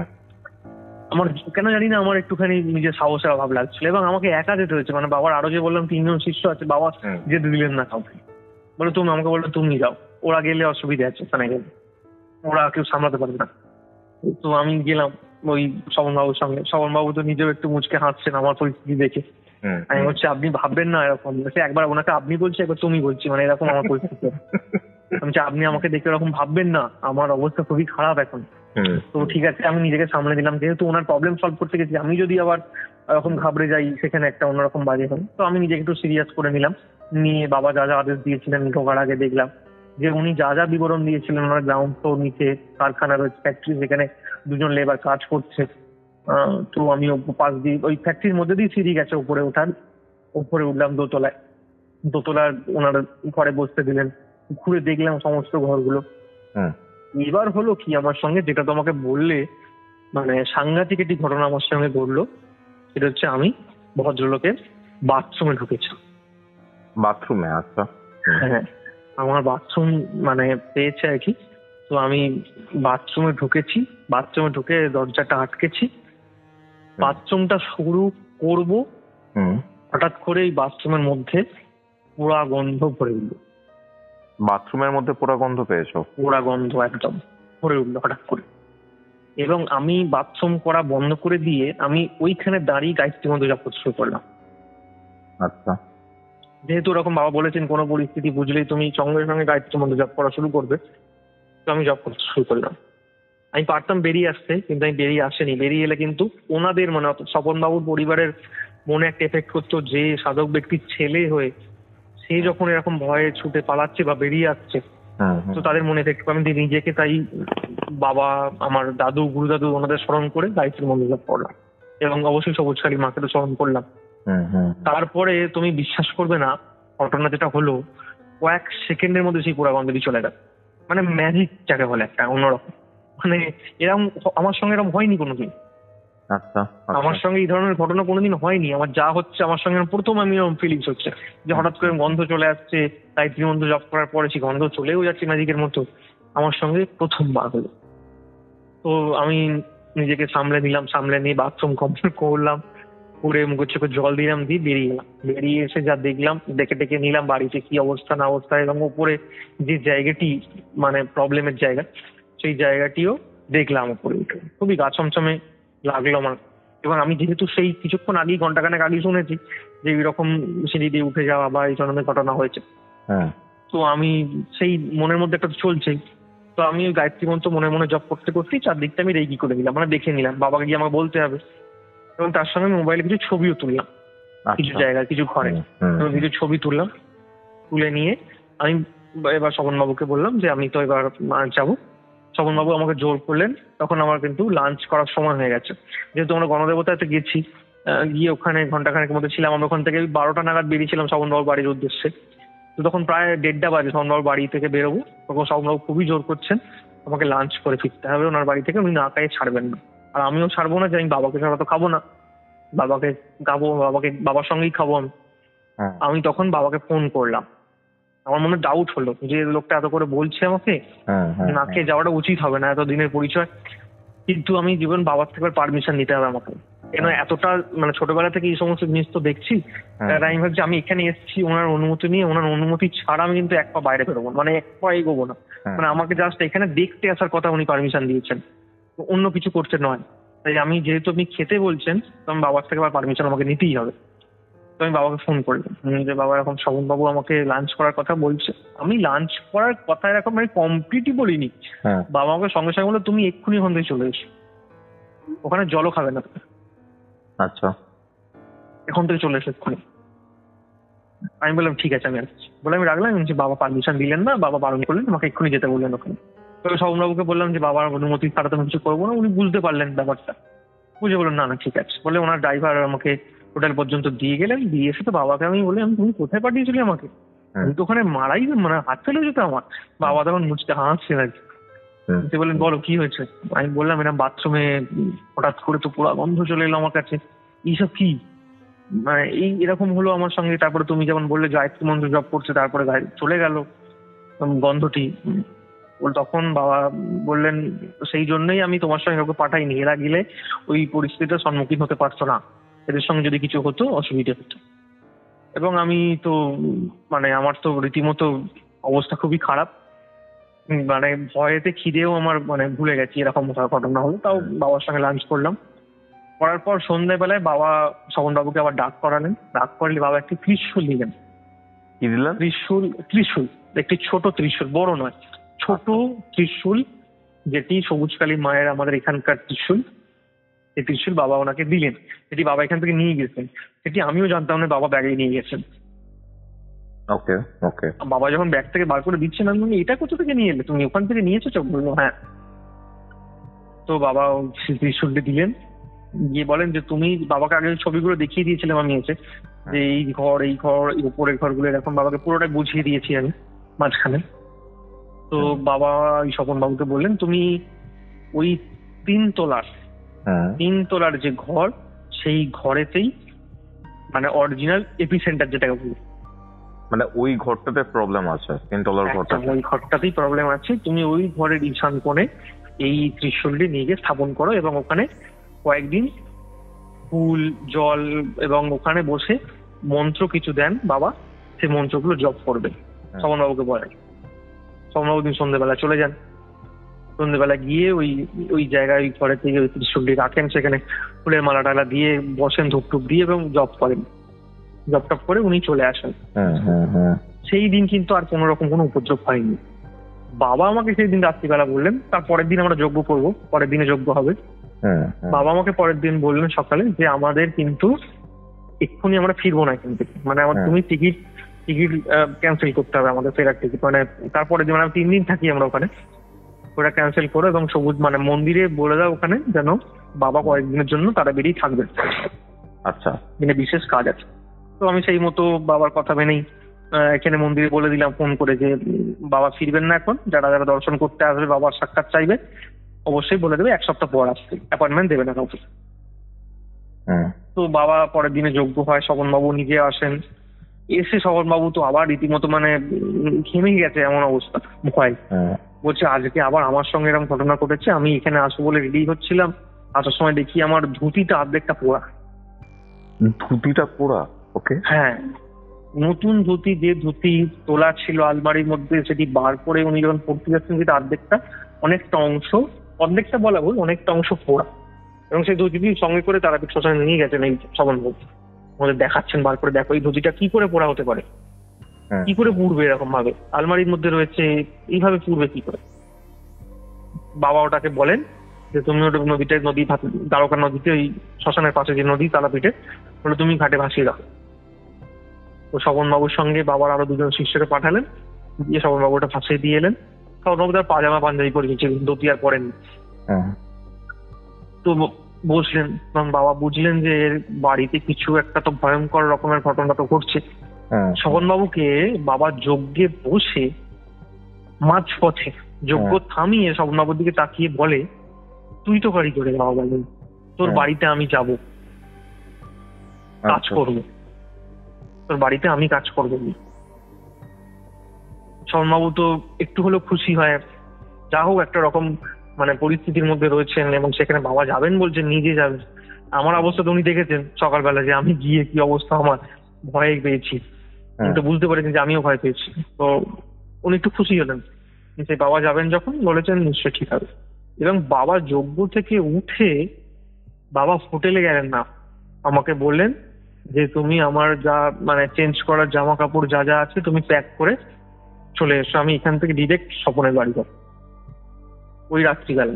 আমার কেন জানি না আমার একটুখানি নিজের সাহসের অভাব লাগছিল এবং আমাকে একা যেতে হয়েছে, মানে বাবার আরো যে বললাম 3 জন শিষ্য আছে, বাবা যেতে দিলেন না কাউকে, বলে তুমি, আমাকে বললো তুমি যাও, ওরা গেলে অসুবিধা আছে, ওখানে গেলে ওরা কেউ সামলাতে পারবে না। তো আমি গেলাম ওই সমনবাবুর সঙ্গে। সমনবাবু তো নিজেও একটু মুচকে হাসছেন আমার পরিস্থিতি দেখে। আমি হচ্ছে, আপনি ভাববেন না এরকম, একবার ওনাকে আপনি বলছি, একবার তুমি বলছি, মানে এরকম আমার পরিস্থিতি। আমি আপনি আমাকে দেখে এরকম ভাববেন না, আমার অবস্থা খুবই খারাপ এখন। তো ঠিক আছে, আমি নিজেকে সামলে দিলাম, যেহেতু ওনার প্রবলেম সলভ করতে গেছি, আমি যদি আবার এরকম ঘাবড়ে যাই সেখানে একটা অন্যরকম বাজে হয়। তো আমি নিজেকে একটু সিরিয়াস করে নিলাম, নিয়ে বাবা যা যা আদেশ দিয়েছিলেন ঢোকার আগে দেখলাম যে উনি যা যা বিবরণ দিয়েছিলেন, ওনার গ্রাউন্ড ফ্লোর নিচে কারখানা রয়েছে, ফ্যাক্টরি, সেখানে 2 জন লেবার কাজ করছে। তো আমি পাশ দিয়ে ওই ফ্যাক্টরির মধ্যে দিয়ে সিঁড়ি গেছে উপরে ওঠার, উপরে উঠলাম দোতলায়। দোতলার ওনার ঘরে বসতে দিলেন, ঘুরে দেখলাম সমস্ত ঘরগুলো। এবার হলো কি আমার সঙ্গে, যেটা তোমাকে বললে মানে সাংঘাতিক একটি ঘটনা আমার সঙ্গে ঘটলো, সেটা হচ্ছে আমি ভদ্রলোকের বাথরুমে ঢুকেছি। বাথরুমে? আচ্ছা। হ্যাঁ, আমার বাথরুম মানে পেয়েছে আর কি। তো আমি বাথরুমে ঢুকেছি, বাথরুমে ঢুকে দরজাটা আটকেছি, বাথরুমটা শুরু করব, হঠাৎ করে এই বাথরুমের মধ্যে পোড়া গন্ধ ভরে উঠলো। বাথরুমের মধ্যে পোড়া গন্ধ পেয়েছো? পোড়া গন্ধ একদম ভরে উঠলো হঠাৎ করে, এবং আমি বাথরুম করা বন্ধ করে দিয়ে আমি ওইখানে দাঁড়িয়ে গায়ত্রী মন্ত্র জপ করতে শুরু করলাম। আচ্ছা। যেহেতু ওরকম বাবা বলেছেন কোনো পরিস্থিতি বুঝলেই তুমি সঙ্গে সঙ্গে গায়ত্রী মন্ত্র জপ করা শুরু করবে, তো আমি জপ করতে শুরু করলাম। আমি পারতাম বেরিয়ে আসতে, কিন্তু আমি বেরিয়ে আসেনি। বেরিয়ে এলে কিন্তু ওনাদের মানে স্বপনবাবুর পরিবারের মনে একটা এফেক্ট করতো, যে সাধক ব্যক্তির ছেলে হয়ে সে যখন এরকম ভয়ে ছুটে পালাচ্ছে বা বেরিয়ে আসছে, তো তাদের মনে এফেক্ট। আমি নিজেকে তাই বাবা, আমার দাদু, গুরুদাদু, ওনাদের স্মরণ করে গায়ত্রী মন্ত্র জপ করলাম এবং অবশ্যই সবুজকালী মাকে তো স্মরণ করলাম। তারপরে তুমি বিশ্বাস করবে না, ঘটনা যেটা হলো, কয়েক সেকেন্ডের মধ্যে সেই পোড়া গন্ধটি চলে গেল। মানে ম্যাজিক যাকে বলে একটা অন্যরকম, মানে এরকম আমার সঙ্গে এরকম হয়নি কোনোদিন। আচ্ছা, আমার সঙ্গে এই ধরনের ঘটনা কোনোদিন হয়নি। আমার যা হচ্ছে আমার সঙ্গে প্রথম আমি এরকম ফিলিংস হচ্ছে যে হঠাৎ করে গন্ধ চলে আসছে, তাই ত্রিমন্ত্র জপ করার পরে সেই গন্ধ চলেও যাচ্ছে ম্যাজিকের মতো, আমার সঙ্গে প্রথমবার হলো। তো আমি নিজেকে সামলে নিলাম, সামলে নিয়ে বাথরুম কমপ্লিট করলাম, করে মুখের চোখে জল দিলাম, দিয়ে বেরিয়ে গেলাম। বেরিয়ে এসে যা দেখলাম, দেখে টেকে নিলাম বাড়িতে কি অবস্থা না অবস্থা, এবং উপরে যে জায়গাটি মানে প্রবলেমের জায়গা, সেই জায়গাটিও দেখলাম উপরে উঠে। খুবই গা ছমছমে লাগলো আমার। এবং আমি যেহেতু সেই কিছুক্ষণ আগেই, ঘন্টাখানেক আগে শুনেছি যে এরকম সিঁড়ি দিয়ে উঠে যাওয়া বা এই ধরনের ঘটনা হয়েছে, তো আমি সেই মনের মধ্যে একটা চলছেই। তো আমি ওই গায়ত্রী মন্ত্র মনে মনে জপ করতে করতেই চারদিকটা আমি রেগি করে দিলাম, মানে দেখে নিলাম, বাবাকে গিয়ে আমাকে বলতে হবে। এবং তার সঙ্গে মোবাইলে কিছু ছবিও তুললাম, কিছু জায়গায়, কিছু ঘরে কিছু ছবি তুললাম। তুলে নিয়ে আমি এবার স্বপনবাবুকে বললাম যে আমি তো এবার যাবো। স্বপনবাবু আমাকে জোর করলেন। তখন আমার কিন্তু লাঞ্চ করার সময় হয়ে গেছে, যেহেতু আমরা গণদেবতাতে গেছি। গিয়ে ওখানে ঘন্টাখানেকের মধ্যে ছিলাম। আমরা ওখান থেকে 12টা নাগাদ বেরিয়েছিলাম স্বপনবাবুর বাড়ির উদ্দেশ্যে। তো তখন প্রায় 1:30টা বাজে স্বপনবাবুর বাড়ি থেকে বেরোবো। তখন স্বপনবাবু খুবই জোর করছেন আমাকে লাঞ্চ করে ফিরতে হবে ওনার বাড়ি থেকে, উনি না খাইয়ে ছাড়বেন না। আর আমিও ছাড়বো না যে আমি বাবাকে ছাড়া তো খাবো না, বাবার সঙ্গেই খাবো আমি। আমি তখন বাবাকে ফোন করলাম। আমার মনে ডাউট হলো যে লোকটা এত করে বলছে আমাকে, না খেয়ে যাওয়াটা উচিত হবে না, এত দিনের পরিচয়। কিন্তু আমি জীবন বাবার থেকে পারমিশন নিতে হবে আমাকে, কেন এতটা মানে ছোটবেলা থেকে এই সমস্ত জিনিস তো দেখছি। আমি ভাবছি আমি এখানে এসেছি ওনার অনুমতি নিয়ে, ওনার অনুমতি ছাড়া আমি কিন্তু এক পা বাইরে বেরোবো, মানে এক পা এগোবো না। মানে আমাকে জাস্ট এখানে দেখতে আসার কথা উনি পারমিশন দিয়েছেন, অন্য কিছু করতে নয়। তাই আমি যেহেতু আপনি খেতে বলছেন, তো আমি বাবার থেকে আবার পারমিশন আমাকে নিতেই হবে। তো আমি বাবাকে ফোন করলাম যে বাবা এরকম শোভনবাবু আমাকে লাঞ্চ করার কথা বলছে। আমি লাঞ্চ করার কথা এরকম আমি কমপ্লিটই বলিনি, বাবা আমাকে সঙ্গে সঙ্গে বললো তুমি এক্ষুনি ওখান থেকে চলে এসো, ওখানে জলও খাবে না। আচ্ছা, এখন থেকে চলে এসো এক্ষুনি। আমি বললাম ঠিক আছে আমি আসছি বলে আমি রাখলাম। যে বাবা পারমিশন দিলেন না, বাবা বারণ করলেন, আমাকে এক্ষুনি যেতে বললেন ওখানে। তো শোভনবাবুকে বললাম যে বাবার অনুমতি ছাড়া তো আমি কিছু করবো না। উনি বুঝতে পারলেন ব্যাপারটা, বুঝে বললেন না না ঠিক আছে বলে ওনার ড্রাইভার আমাকে হোটেল পর্যন্ত দিয়ে গেলেন। দিয়ে এসে তো বাবাকে আমি বললাম তুমি কোথায় পাঠিয়েছিলি আমাকে, আমি তো ওখানে মারাই মানে হাত ফেলে যেত আমার। বাবা তখন মুচতে হাসছেন আর কি, বললেন বলো কি হয়েছে। আমি বললাম এরকম বাথরুমে হঠাৎ করে তো পুরো গন্ধ চলে এলো আমার কাছে, এইসব কি মানে এই এরকম হলো আমার সঙ্গে। তারপরে তুমি যেমন বললে গায়ত্রী মন্ত্র জপ করছে, তারপরে চলে গেল গন্ধটি। তখন বাবা বললেন সেই জন্যই আমি তোমার সঙ্গে কাউকে পাঠাইনি, এরা গেলে ওই পরিস্থিতির সম্মুখীন হতে পারতো না, এদের সঙ্গে যদি কিছু হতো অসুবিধা হতো। এবং আমি তো মানে আমার তো রীতিমতো অবস্থা খুবই খারাপ, মানে ভয়েতে খিদেও আমার মানে ভুলে গেছি এরকম ঘটনা হলো। তাও বাবার সঙ্গে লাঞ্চ করলাম, করার পর সন্ধ্যাবেলায় বাবা শোভনবাবুকে আবার ডাক করালেন। ডাক করলে বাবা একটি ত্রিশূল দিলেন। কি দিলেন? ত্রিশূল, একটি ছোট ত্রিশূল, বড় নয়, ছোট ত্রিশূল, যেটি সবুজকালী মায়ের আমাদের এখানকার ত্রিশূল। এই ত্রিশূল বাবা ওনাকে দিলেন, যেটি বাবা এখান থেকে নিয়ে গেছেন। সেটি আমিও জানতাম না, বাবা ব্যাগে নিয়ে গেছেন। ওকে ওকে। বাবা যখন ব্যাগ থেকে বার করে দিচ্ছেন আমি বলি এটা কোথা থেকে নিয়ে এলে, তুমি ওখান থেকে নিয়ে এসেছো? বললো হ্যাঁ। তো বাবা সেই ত্রিশূলটি দিলেন, গিয়ে বলেন যে তুমি, বাবাকে আগে ছবিগুলো দেখিয়ে দিয়েছিলাম আমি এসে, যে এই ঘর এই উপরের ঘরগুলো এরকম বাবাকে পুরোটাই বুঝিয়ে দিয়েছি আমি মাঝখানে। তো বাবা ওই স্বপনবাবুকে বললেন তুমি ওই 3 তলার যে ঘর, সেই ঘরেতেই মানে অরিজিনাল এপিসেন্টার যেটাকে বলি, মানে ওই ঘরটাতে প্রবলেম আছে, 3 তলার ঘরটা, ওই ঘরটাতেই প্রবলেম আছে। তুমি ওই ঘরের ঈশান কোণে এই ত্রিশূলটি নিয়ে গিয়ে স্থাপন করো এবং ওখানে কয়েকদিন ফুল জল এবং ওখানে বসে মন্ত্র কিছু দেন বাবা, সেই মন্ত্রগুলো জপ করবে। শোভনবাবুকে বলে। শোভনবাবু দিন সন্ধ্যেবেলা চলে যান। সন্ধ্যেবেলা গিয়ে ওই জায়গায় ওই ঘরের থেকে ওই ত্রিশূলটি রাখেন, সেখানে ফুলের মালা টালা দিয়ে বসেন, ধূপ টুপ দিয়ে এবং জপ করেন। জপ টপ করে উনি চলে আসেন। সেই দিন কিন্তু আর কোনো রকম কোনো উপদ্রব হয়নি। বাবা আমাকে সেই দিন রাত্রিবেলা বললেন তার পরের দিন আমরা যজ্ঞ করবো, পরের দিনে যজ্ঞ হবে। বাবা আমাকে পরের দিন বললেন সকালে যে আমাদের কিন্তু এক্ষুনি আমরা ফিরবো না এখান থেকে, মানে আমার তুমি টিকিট ক্যান্সেল করতে হবে আমাদের ফেরার টিকিট, মানে তারপরে যে 3 দিন থাকি আমরা ওখানে, ওটা ক্যান্সেল করো এবং সবুজ মানে মন্দিরে বলে দাও ওখানে যেন বাবা কয়েকদিনের জন্য তারা বেরিয়ে থাকবেন। আচ্ছা, মানে বিশেষ কাজ আছে। তো আমি সেই মতো বাবার কথা মেনেই এখানে মন্দিরে বলে দিলাম ফোন করে যে বাবা ফিরবেন না এখন, যারা যারা দর্শন করতে আসবে বাবার সাক্ষাৎ চাইবে অবশ্যই বলে দেবে 1 সপ্তাহ পর আসতে, অ্যাপয়েন্টমেন্ট দেবে না কাউকে। তো বাবা পরের দিনে যজ্ঞ হয়, শোভনবাবু নিজে আসেন। এসে শোভনবাবু তো আবার রীতিমতো মানে ঘেমে গেছে এমন অবস্থা, ভয়। বলছে আজকে আবার আমার সঙ্গে এরকম ঘটনা ঘটেছে, আমি এখানে আসবো বলে রেডি হচ্ছিলাম, আসার সময় দেখি আমার ধুতিটা অর্ধেকটা পোড়া। ধুতিটা পোড়া? ওকে। হ্যাঁ, নতুন ধুতি, যে ধুতি তোলা ছিল আলমারির মধ্যে সেটি বার করে উনি যখন পড়তে যাচ্ছেন সেটা অনেকটা অর্ধেকটা বলা ভুল, অনেকটা অংশ পোড়া। এবং সেই ধুতিটি সঙ্গে করে তারাপীঠ শ্মশানে নিয়ে গেছেন এই শোভনবাবু, আমাদের দেখাচ্ছেন বার করে, দেখো এই ধুতিটা কি করে পোড়া হতে পারে, কি করে পুড়বে এরকম ভাবে, আলমারির মধ্যে রয়েছে, এইভাবে পুড়বে কি করে। বাবা ওটাকে বলেন যে তুমি ওটা নদী দ্বারকা নদীতে, ওই শ্মশানের পাশে যে নদী তারাপীঠে, বলে তুমি ঘাটে ভাসিয়ে রাখো। তো শোভনবাবুর সঙ্গে বাবার আরো 2 জন শিষ্যকে পাঠালেন, দিয়ে শোভনবাবু ওটা ভাসিয়ে দিয়ে এলেন। শোভনবাবু তার পাজামা পাঞ্জাবি পরে গেছিলেন, ধুতি আর পরেন। তো বসলেন, তখন বাবা বুঝলেন যে এর বাড়িতে কিছু একটা তো ভয়ঙ্কর রকমের ঘটনা তো ঘটছে। শোভনবাবুকে বাবা যজ্ঞে বসে মাঝপথে যজ্ঞ থামিয়ে শোভনবাবুর দিকে তাকিয়ে বলে তুই তো গাড়ি করে, বাবা বলেন তোর বাড়িতে আমি যাব, কাজ করবো, তোর বাড়িতে আমি কাজ করবো। শোভনবাবু তো একটু হলেও খুশি হয়, যা হোক একটা রকম মানে পরিস্থিতির মধ্যে রয়েছেন এবং সেখানে বাবা যাবেন বলছেন, নিজে যাবেন। আমার অবস্থা তো উনি দেখেছেন সকালবেলা, যে আমি গিয়ে কি অবস্থা, আমার ভয়ে পেয়েছি, উনি তো বুঝতে পারেছেন যে আমিও ভয় পেয়েছি। তো উনি একটু খুশি হলেন যে বাবা যাবেন যখন, বলেছেন নিশ্চয় ঠিক হবে। এবং বাবা যজ্ঞ থেকে উঠে বাবা হোটেলে গেলেন না, আমাকে বললেন যে তুমি আমার যা মানে চেঞ্জ করার জামা কাপড় যা যা আছে তুমি প্যাক করে চলে এসো, আমি এখান থেকে ডিরেক্ট স্বপনের বাড়ি যাবো ওই রাত্রিবেলা।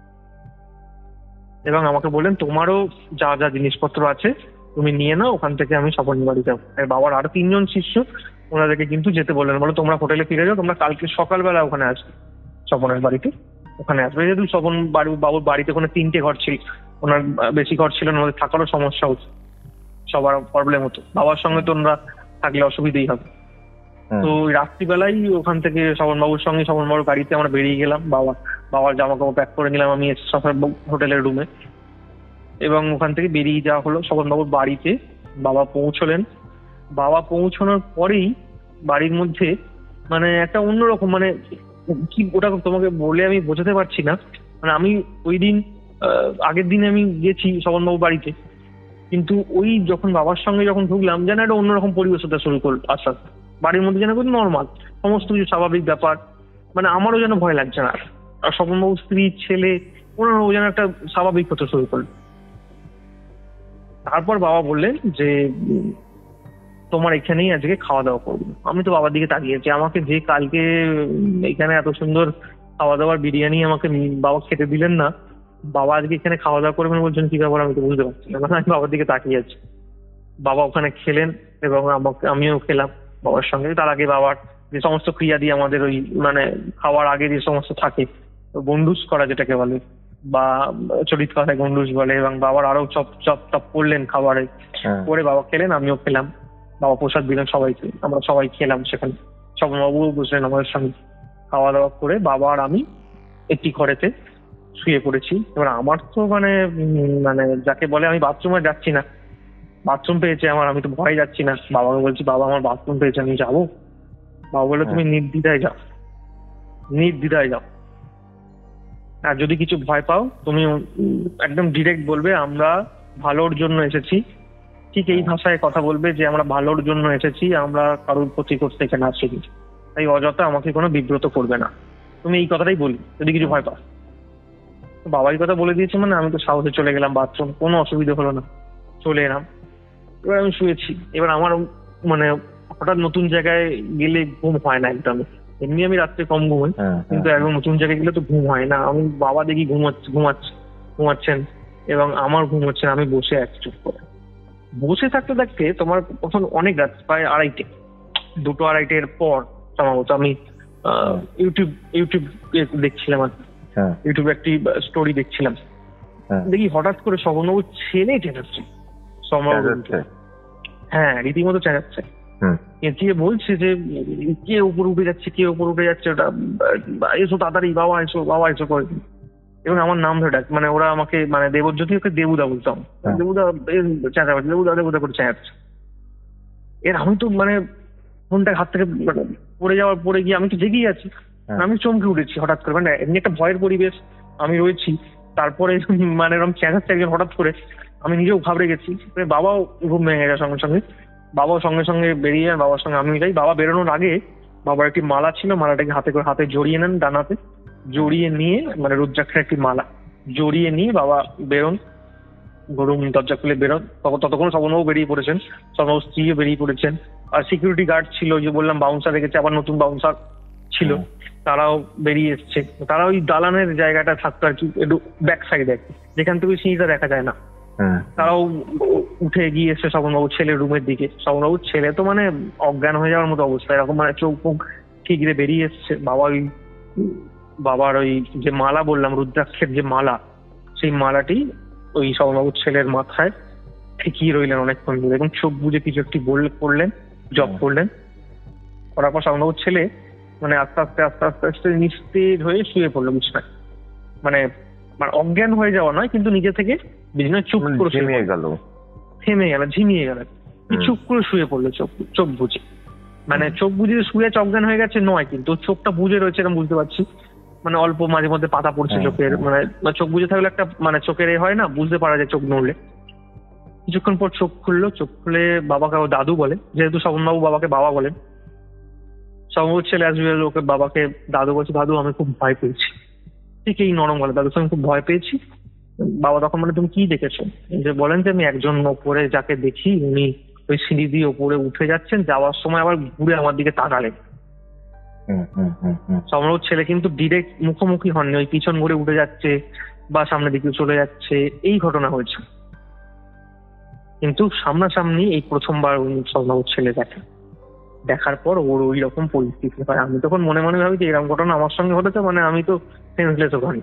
এবং আমাকে বললেন তোমারও যা যা জিনিসপত্র আছে তুমি নিয়ে নাও, ওখান থেকে আমি স্বপনের বাড়ি যাবো। আর বাবার আরো 3জন শিষ্য, ওনাদেরকে কিন্তু যেতে বললেন, বলো তোমরা হোটেলে ফিরে যাও, তোমরা কালকে সকালবেলা ওখানে আসবে স্বপনের বাড়িতে, ওখানে আসবে। যেহেতু স্বপন বাবুর বাড়িতে ওখানে 3টে ঘর ছিল, ওনার বেশি ঘর ছিল না, ওদের থাকারও সমস্যা হতো, সবার প্রবলেম হতো, বাবার সঙ্গে তো ওনারা থাকলে অসুবিধেই হবে। তো ওই রাত্রিবেলাই ওখান থেকে স্বপনবাবুর সঙ্গে স্বপনবাবুর গাড়িতে আমরা বেরিয়ে গেলাম। বাবার জামা কাপড় প্যাক করে নিলাম আমি হোটেলের রুমে, এবং ওখান থেকে বেরিয়ে যাওয়া হলো স্বপনবাবুর বাড়িতে। বাবা পৌঁছলেন। বাবা পৌঁছানোর পরেই বাড়ির মধ্যে মানে একটা অন্যরকম মানে কি, ওটা তোমাকে বলে আমি বোঝাতে পারছি না। মানে আমি ওই দিন আগের দিনে আমি গেছি স্বপনবাবুর বাড়িতে, কিন্তু ওই যখন বাবার সঙ্গে যখন ঢুকলাম যেন একটা অন্যরকম পরিবেশ হতে শুরু করলো। আস্তে আস্তে বাড়ির মধ্যে যেন কিন্তু নর্মাল সমস্ত কিছু স্বাভাবিক ব্যাপার, মানে আমারও যেন ভয় লাগছে না। আর স্বপনবাবুর স্ত্রী ছেলে ওনারও যেন একটা স্বাভাবিক হতে শুরু করলো। তারপর বাবা বললেন যে তোমার এখানেই আজকে খাওয়া দাওয়া করবো। আমি তো বাবার দিকে তাকিয়েছি, আমাকে যে কালকে এখানে এত সুন্দর খাওয়া দাওয়ার বিরিয়ানি আমাকে বাবা খেতে দিলেন না, বাবা আজকে এখানে খাওয়া দাওয়া করবেন বলছেন কি ব্যাপার, আমি তো বুঝতে পারছি না। আমি বাবার দিকে তাকিয়ে আছি, বাবা ওখানে খেলেন এবং আমিও খেলাম বাবার সঙ্গে। তার আগে বাবার যে সমস্ত ক্রিয়া দিয়ে আমাদের ওই মানে খাওয়ার আগে যে সমস্ত থাকে গন্ডুস করা যেটাকে বলে, বা চরিত কথায় গন্ডুস বলে, এবং বাবার আরো চপ চপ টপ করলেন খাবারে করে, বাবা খেলেন আমিও খেলাম, বাবা প্রসাদ দিলেন সবাইকে, আমরা সবাই খেলাম সেখানে। স্বপনবাবুও বসলেন আমাদের সঙ্গে। খাওয়া দাওয়া করে বাবা আর আমি একটি ঘরেতে শুয়ে পড়েছি। এবার আমার তো মানে মানে যাকে বলে আমি বাথরুমে যাচ্ছি না, বাথরুম পেয়েছে আমার, আমি তো ভয় যাচ্ছি না। বাবাকে বলছি বাবা আমার বাথরুম পেয়েছে, আমি যাবো? বাবা বললো তুমি নির্দ্বিধায় যাও, নির্দ্বিধায় যাও, আর যদি কিছু ভয় পাও তুমি একদম ডিরেক্ট বলবে আমরা ভালোর জন্য এসেছি। ঠিক এই ভাষায় কথা বলবে যে আমরা ভালোর জন্য এসেছি, আমরা কারোর ক্ষতি করতে এখানে আসিনি, তাই অযথা আমাকে কোনো বিব্রত করবে না। তুমি এই কথাটাই বলি যদি কিছু ভয় পাও। বাবা এই কথা বলে দিয়েছে মানে আমি তো সাহসে চলে গেলাম বাথরুম, কোনো অসুবিধা হলো না, চলে এলাম। এবার আমি শুয়েছি। এবার আমার মানে হঠাৎ নতুন জায়গায় গেলে ঘুম হয় না একদম। এমনি আমি রাত্রে কম ঘুমাই, কিন্তু একদম নতুন জায়গায় গেলে তো ঘুম হয় না। আমি বাবা দেখি ঘুমাচ্ছেন এবং আমার ঘুম হচ্ছে না। আমি বসে আছি চুপ করে, বসে থাকতে থাকতে তোমার তখন অনেক রাত, প্রায় 2-2:30 পর সম্ভবত আমি ইউটিউব দেখছিলাম আর ইউটিউবে একটি স্টোরি দেখছিলাম। দেখি হঠাৎ করে স্বপনবাবুর ছেলে চেঁচাচ্ছে, হ্যাঁ রীতিমতো চেঁচাচ্ছে, চেঁচিয়ে বলছে যে কে উপর উঠে যাচ্ছে, কে উপর উঠে যাচ্ছে, ওটা এসো তাড়াতাড়ি, বাবা এসো, বাবা এসো করে। এবং আমার নাম ধরে ডাক, মানে ওরা আমাকে মানে দেবজ্যোতি ওকে দেবুদা বলতাম, দেবুদা চেঁচাচ্ছে, দেবুদা দেবুদা করে চেঁচাচ্ছে। এর আমি তো মানে ফোনটা হাত থেকে পড়ে গিয়ে আমি তো জেগেই আছি, আমি চমকে উঠেছি হঠাৎ করে, মানে এমনি একটা ভয়ের পরিবেশ আমি রয়েছি, তারপরে মানে এরকম চেঁচাচ্ছে একজন হঠাৎ করে, আমি নিজেও ঘাবড়ে গেছি। বাবাও ঘুম ভেঙে যায় সঙ্গে সঙ্গে, বাবাও সঙ্গে সঙ্গে বেরিয়ে যান, বাবার সঙ্গে আমি যাই। বাবা বেরোনোর আগে বাবার একটি মালা ছিল, মালাটাকে হাতে জড়িয়ে নেন, ডানাতে জড়িয়ে নিয়ে, মানে রুদ্রাক্ষের একটি মালা জড়িয়ে নিয়ে বাবা বেরোন, রুম দরজা খুলে বেরোন। ততক্ষণ স্বপনবাবু বেরিয়ে পড়েছেন, স্বপনবাবুর স্ত্রীও বেরিয়ে পড়েছেন, আর সিকিউরিটি গার্ড ছিল, যে বললাম বাউন্সার রেখেছে, আবার নতুন বাউন্সার ছিল, তারাও বেরিয়ে এসছে। তারা ওই দালানের জায়গাটা থাকতো আর কি, একটু ব্যাক সাইডে যেখান থেকে সিঁড়িটা দেখা যায় না। তারাও উঠে গিয়ে এসছে স্বপনবাবুর ছেলের রুমের দিকে। স্বপনবাবুর ছেলে তো মানে অজ্ঞান হয়ে যাওয়ার মতো অবস্থা, এরকম মানে চোখ মুখ ঠিকরে বেরিয়ে এসছে। বাবার ওই যে মালা বললাম, রুদ্রাক্ষের যে মালা, সেই মালাটি ওই স্বপনবাবুর ছেলের মাথায় ঠেকিয়ে রইলেন অনেকক্ষণ ধরে, এবং চোখ বুঝে কিছু একটি করলেন, জপ করলেন। করার পর স্বপনবাবুর ছেলে মানে আস্তে আস্তে নিস্তেজ হয়ে শুয়ে পড়লো বিছানায়, মানে অজ্ঞান হয়ে যাওয়া নয়, কিন্তু নিজে থেকে বিছানায় চুপ করে থেমে গেল, ঝিমিয়ে গেল, চুপ করে শুয়ে পড়লো চোখ বুঝে। মানে চোখ বুঝে শুয়ে অজ্ঞান হয়ে গেছে নয়, কিন্তু চোখটা বুঝে রয়েছে এরকম বুঝতে পারছি, মানে অল্প মাঝে মধ্যে পাতা পড়ছে চোখের, মানে চোখ বুঝে থাকলে একটা মানে চোখের হয় না, বুঝতে পারা যায় চোখ নড়লে। কিছুক্ষণ পর চোখ খুললো, চোখ খুলে বাবাকে দাদু বলে, যেহেতু স্বপনবাবু বাবাকে বাবা বলেন, স্বপনবাবুর ছেলে আসবে ওকে বাবাকে দাদু বলছে, দাদু আমি খুব ভয় পেয়েছি। ঠিক এই নরম গলা, দাদু আমি খুব ভয় পেয়েছি, বাবা তখন মানে তুমি কি দেখেছো? যে বলেন যে আমি একজন ওপরে যাকে দেখি উনি ওই সিঁড়ি দিয়ে ওপরে উঠে যাচ্ছেন, যাওয়ার সময় আবার ঘুরে আমার দিকে তাকালেন। সম্ভবত ছেলে কিন্তু ডিরেক্ট মুখোমুখি হননি, ওই পিছন ঘুরে উঠে যাচ্ছে বা সামনের দিকে চলে যাচ্ছে, এই ঘটনা হয়েছে। কিন্তু সামনাসামনি এই প্রথমবার ওই সম্ভবত ছেলে দেখে, দেখার পর ওর ওই রকম পরিস্থিতি হয়। আমি তখন মনে মনে ভাবি যে এরকম ঘটনা আমার সঙ্গে হতেছে, মানে আমি তো সেন্সলেস ওখানে।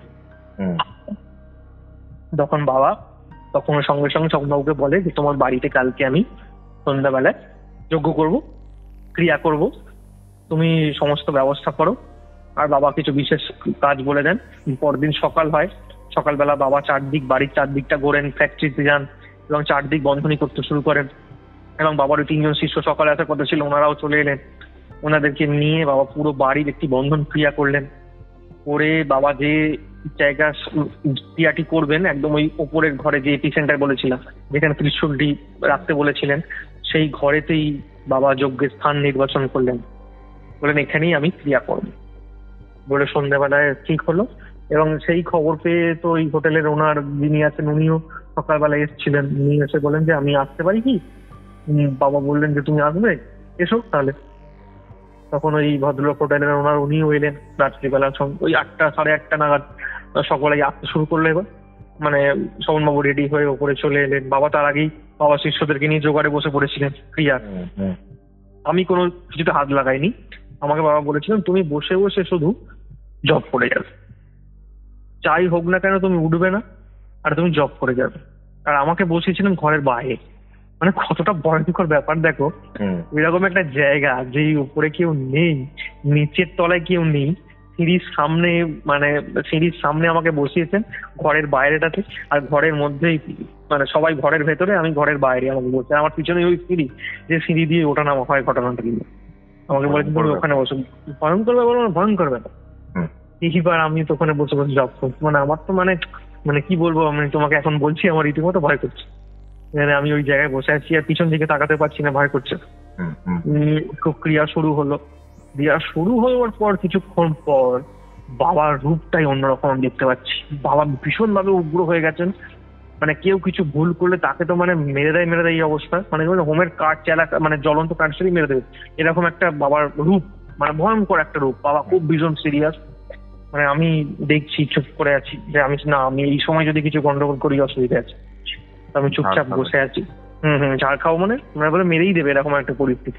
তখন বাবা তখন সঙ্গে সঙ্গে স্বপ্নবাবুকে বলে যে তোমার বাড়িতে কালকে আমি সন্ধ্যাবেলায় যজ্ঞ করব, ক্রিয়া করব, তুমি সমস্ত ব্যবস্থা করো। আর বাবা কিছু বিশেষ কাজ বলে দেন। পরদিন সকাল হয়, সকালবেলা বাবা বাড়ির চারদিকটা ঘোরেন, ফ্যাক্টরিতে যান এবং চারদিক বন্ধনী করতে শুরু করেন। এবং বাবার ওই 3 জন শিষ্য সকালে আসার কথা ছিল, ওনারাও চলে এলেন। ওনাদেরকে নিয়ে বাবা পুরো বাড়ির একটি বন্ধন ক্রিয়া করলেন। করে বাবা যে জায়গা ক্রিয়াটি করবেন একদম ওই ওপরের ঘরে, যে এপি সেন্টার বলেছিলাম যেখানে ত্রিশূলটি রাখতে বলেছিলেন, সেই ঘরেতেই বাবা যজ্ঞের স্থান নির্বাচন করলেন। বললেন এখানেই আমি ক্রিয়া করব বলে সন্ধ্যাবেলায় ঠিক হলো। এবং সেই খবর পেয়ে তো ওই হোটেলের ওনার যিনি আছেন উনিও সকালবেলা এসেছিলেন। উনি এসে বলেন যে আমি আসতে পারি কি? বাবা বললেন যে তুমি আসবে, এসো তাহলে। তখন ওই ভদ্রলোক হোটেলের ওনার উনিও এলেন রাত্রিবেলা, ওই 8টা 8:30 নাগাদ সকলেই আসতে শুরু করলো। এবার মানে শোভনবাবু রেডি হয়ে ওপরে চলে এলেন। বাবা তার আগেই বাবা শিষ্যদেরকে নিয়ে জোগাড়ে বসে পড়েছিলেন ক্রিয়া। আমি কোনো কিছুতে হাত লাগাইনি। আমাকে বাবা বলেছিলেন তুমি বসে বসে শুধু জব করে যাবে, যাই হোক না কেন তুমি উঠবে না, আর তুমি জব করে যাবে। আর আমাকে বসিয়েছিলেন ঘরের বাইরে। মানে কতটা ভয়ঙ্কর ব্যাপার দেখো, এরকম একটা জায়গা যেই উপরে কেউ নেই, নিচের তলায় কেউ নেই, সিঁড়ির সামনে, মানে সিঁড়ির সামনে আমাকে বসিয়েছেন ঘরের বাইরেটাতে। আর ঘরের মধ্যেই মানে সবাই ঘরের ভেতরে, আমি ঘরের বাইরে আমাকে বলছে। আমার পিছনে ওই সিঁড়ি, যে সিঁড়ি দিয়ে ওঠা নামা হয় ঘটনাটা কিন্তু আমাকে বলেছেন তুমি ওখানে বসো। ভয়ঙ্কর ব্যাপার, মানে ভয়ঙ্কর ব্যাপার। এইবার আমি তো ওখানে বসে বসে জব করছি। মানে আমার তো মানে কি বলবো, আমি তোমাকে এখন বলছি আমার রীতিমতো ভয় করছে। আমি ওই জায়গায় বসে আছি আর পিছন দিকে তাকাতে পারছি না, ভয় করছে। ক্রিয়া শুরু হলো। ক্রিয়া শুরু হওয়ার পর কিছুক্ষণ পর বাবার রূপটাই অন্যরকম দেখতে পাচ্ছি। বাবা ভীষণ ভাবে উগ্র হয়ে গেছেন। মানে কেউ কিছু ভুল করলে তাকে তো মানে মেরে দেয় এই অবস্থা। মানে হোমের কাঠ চালা, মানে জ্বলন্ত কাঠ সেটাই মেরে দেবে, এরকম একটা বাবার রূপ, মানে ভয়ঙ্কর একটা রূপ। বাবা খুব ভীষণ সিরিয়াস। মানে আমি দেখছি, চুপ করে আছি যে আমি এই সময় যদি কিছু গন্ডগোল করি অসুবিধা আছে। আমি চুপচাপ বসে আছি। ঝাড় খাও মানে বলে মেরেই দেবে, এরকম একটা পরিস্থিতি।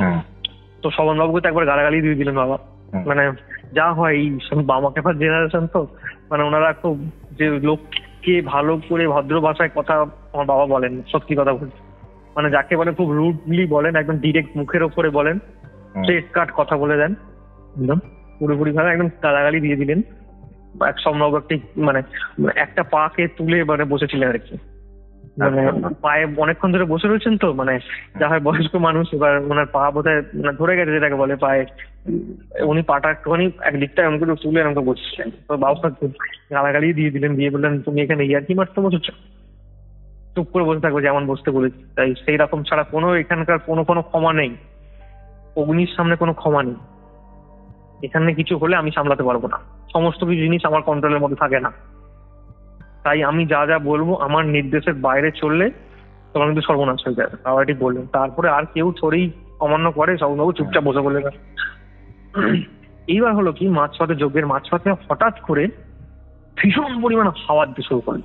তো শোভনবাবুকে তো একবার গালাগালি দিয়ে দিলেন বাবা। মানে যা হয় এই বাবা ক্যাপার জেনারেশন তো, মানে ওনারা খুব যে লোককে ভালো করে ভদ্র ভাষায় কথা আমার বাবা বলেন, সত্যি কথা বলছি। মানে যাকে বলে খুব রুডলি বলেন, একদম ডিরেক্ট মুখের ওপরে বলেন, স্ট্রেট কাট কথা বলে দেন, একদম পুরোপুরি ভাবে একদম গালাগালি দিয়ে দিলেন। এক সম্ভব একটি মানে একটা পাকে তুলে মানে বসেছিলেন আর কি। মানে পায়ে অনেকক্ষণ ধরে বসে রয়েছেন তো, মানে যা হয় বয়স্ক মানুষ, এবার ওনার পা বোধহয় ধরে গেছে যেটাকে বলে পায়ে। উনি পাটা একটুখানি একদিকটা এরকম করে তুলে এরকম করে বসছিলেন। তো বাবুটা গালাগালি দিয়ে দিলেন, দিয়ে বললেন তুমি এখানে ইয়ার্কি মারতে বসেছ, চুপ করে বসে থাকবে যেমন বসতে বলেছি। তাই সেই রকম ছাড়া কোনো এখানকার কোনো ক্ষমা নেই, অগ্নির সামনে কোনো ক্ষমা নেই। এখানে কিছু হলে আমি সামলাতে পারবো না, সমস্ত কিছু জিনিস আমার কন্ট্রোলের মধ্যে থাকে না। তাই আমি যা যা বলবো আমার নির্দেশের বাইরে চললে তোমার কিন্তু সর্বনাশ হয়ে যাবে, বাবা ঠিক বললেন। তারপরে আর কেউ থরেই অমান্য করে, সববাবু চুপচাপ বসে বললেন। এইবার হলো কি, মাঝপথে যজ্ঞের মাঝপথে হঠাৎ করে ভীষণ পরিমাণ হাওয়া দিতে শুরু করল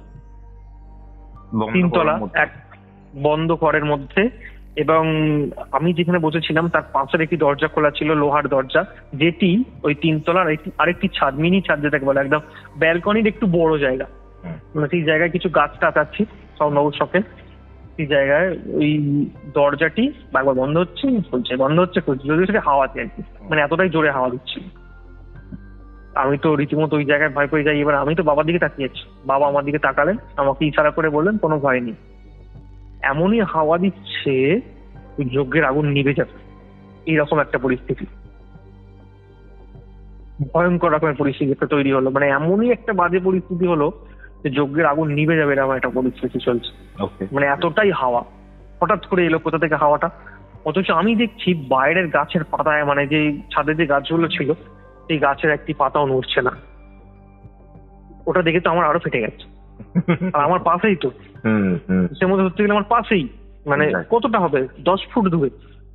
3 তলা এক বন্ধ ঘরের মধ্যে। এবং আমি যেখানে বসেছিলাম তার পাশের একটি দরজা খোলা ছিল, লোহার দরজা, যেটি ওই 3 তলার আরেকটি ছাদ, মিনি ছাদ যেটাকে বলে, একদম ব্যালকনির একটু বড় জায়গা। মানে সেই জায়গায় কিছু গাছ টাছ আছে সব নবুজ শখে। সেই জায়গায় ওই দরজাটি একবার বন্ধ হচ্ছে খুলছে, বন্ধ হচ্ছে খুলছে, যদিও সেটা হাওয়াতে আর কি, মানে এতটাই জোরে হাওয়া দিচ্ছে। আমি তো রীতিমতো ওই জায়গায় ভয় পেয়ে যাই। এবার আমি তো বাবার দিকে তাকিয়েছি, বাবা আমার দিকে তাকালেন, আমাকে ইশারা করে বললেন কোনো ভয় নেই। এমনই হাওয়া দিচ্ছে ওই যজ্ঞের আগুন নিভে যাবে, এইরকম একটা পরিস্থিতি, ভয়ঙ্কর রকমের পরিস্থিতি একটা তৈরি হলো। মানে এমনই একটা বাজে পরিস্থিতি হলো যে যজ্ঞের আগুন নিভে যাবে এরকম একটা পরিস্থিতি চলছে। মানে এতটাই হাওয়া, হঠাৎ করে এলো কোথা থেকে হাওয়াটা। অথচ আমি দেখছি বাইরের গাছের পাতায়, মানে যে ছাদে যে গাছগুলো ছিল সেই গাছের একটি পাতাও নড়ছে না। ওটা দেখে তো আমার আরো ফেটে গেছে। আর আমার পাশেই তো, সে মধ্যে ধরতে গেলে আমার পাশেই, মানে কতটা হবে 10 ফুট দূরে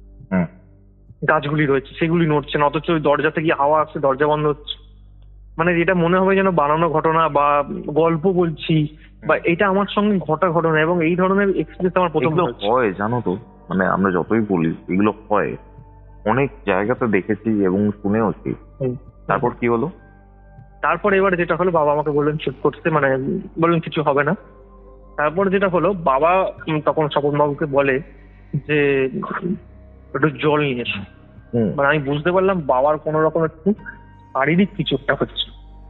গাছগুলি রয়েছে, সেগুলি নড়ছে না, অথচ ওই দরজা থেকে হাওয়া আসছে, দরজা বন্ধ হচ্ছে। মানে এটা মনে হবে যেন বানানো ঘটনা বা গল্প বলছি, বা এটা আমার সঙ্গে ঘটা ঘটনা। এবং এই ধরনের এক্সপিরিয়েন্স আমার প্রথম হয়, জানো তো, মানে আমরা যতই বলি এগুলো হয়, অনেক জায়গাতে দেখেছি এবং শুনেওছি। তারপর কি হলো? তারপর এবার যেটা হলো, বাবা আমাকে বললেন চুপ করতে, মানে বললেন কিছু হবে না। তারপর যেটা হলো, বাবা তখন স্বপন বাবুকে বলে যে একটু জল নিয়ে এসো। মানে আমি বুঝতে পারলাম বাবার কোন রকম একটু শারীরিক কিছু একটা হচ্ছে।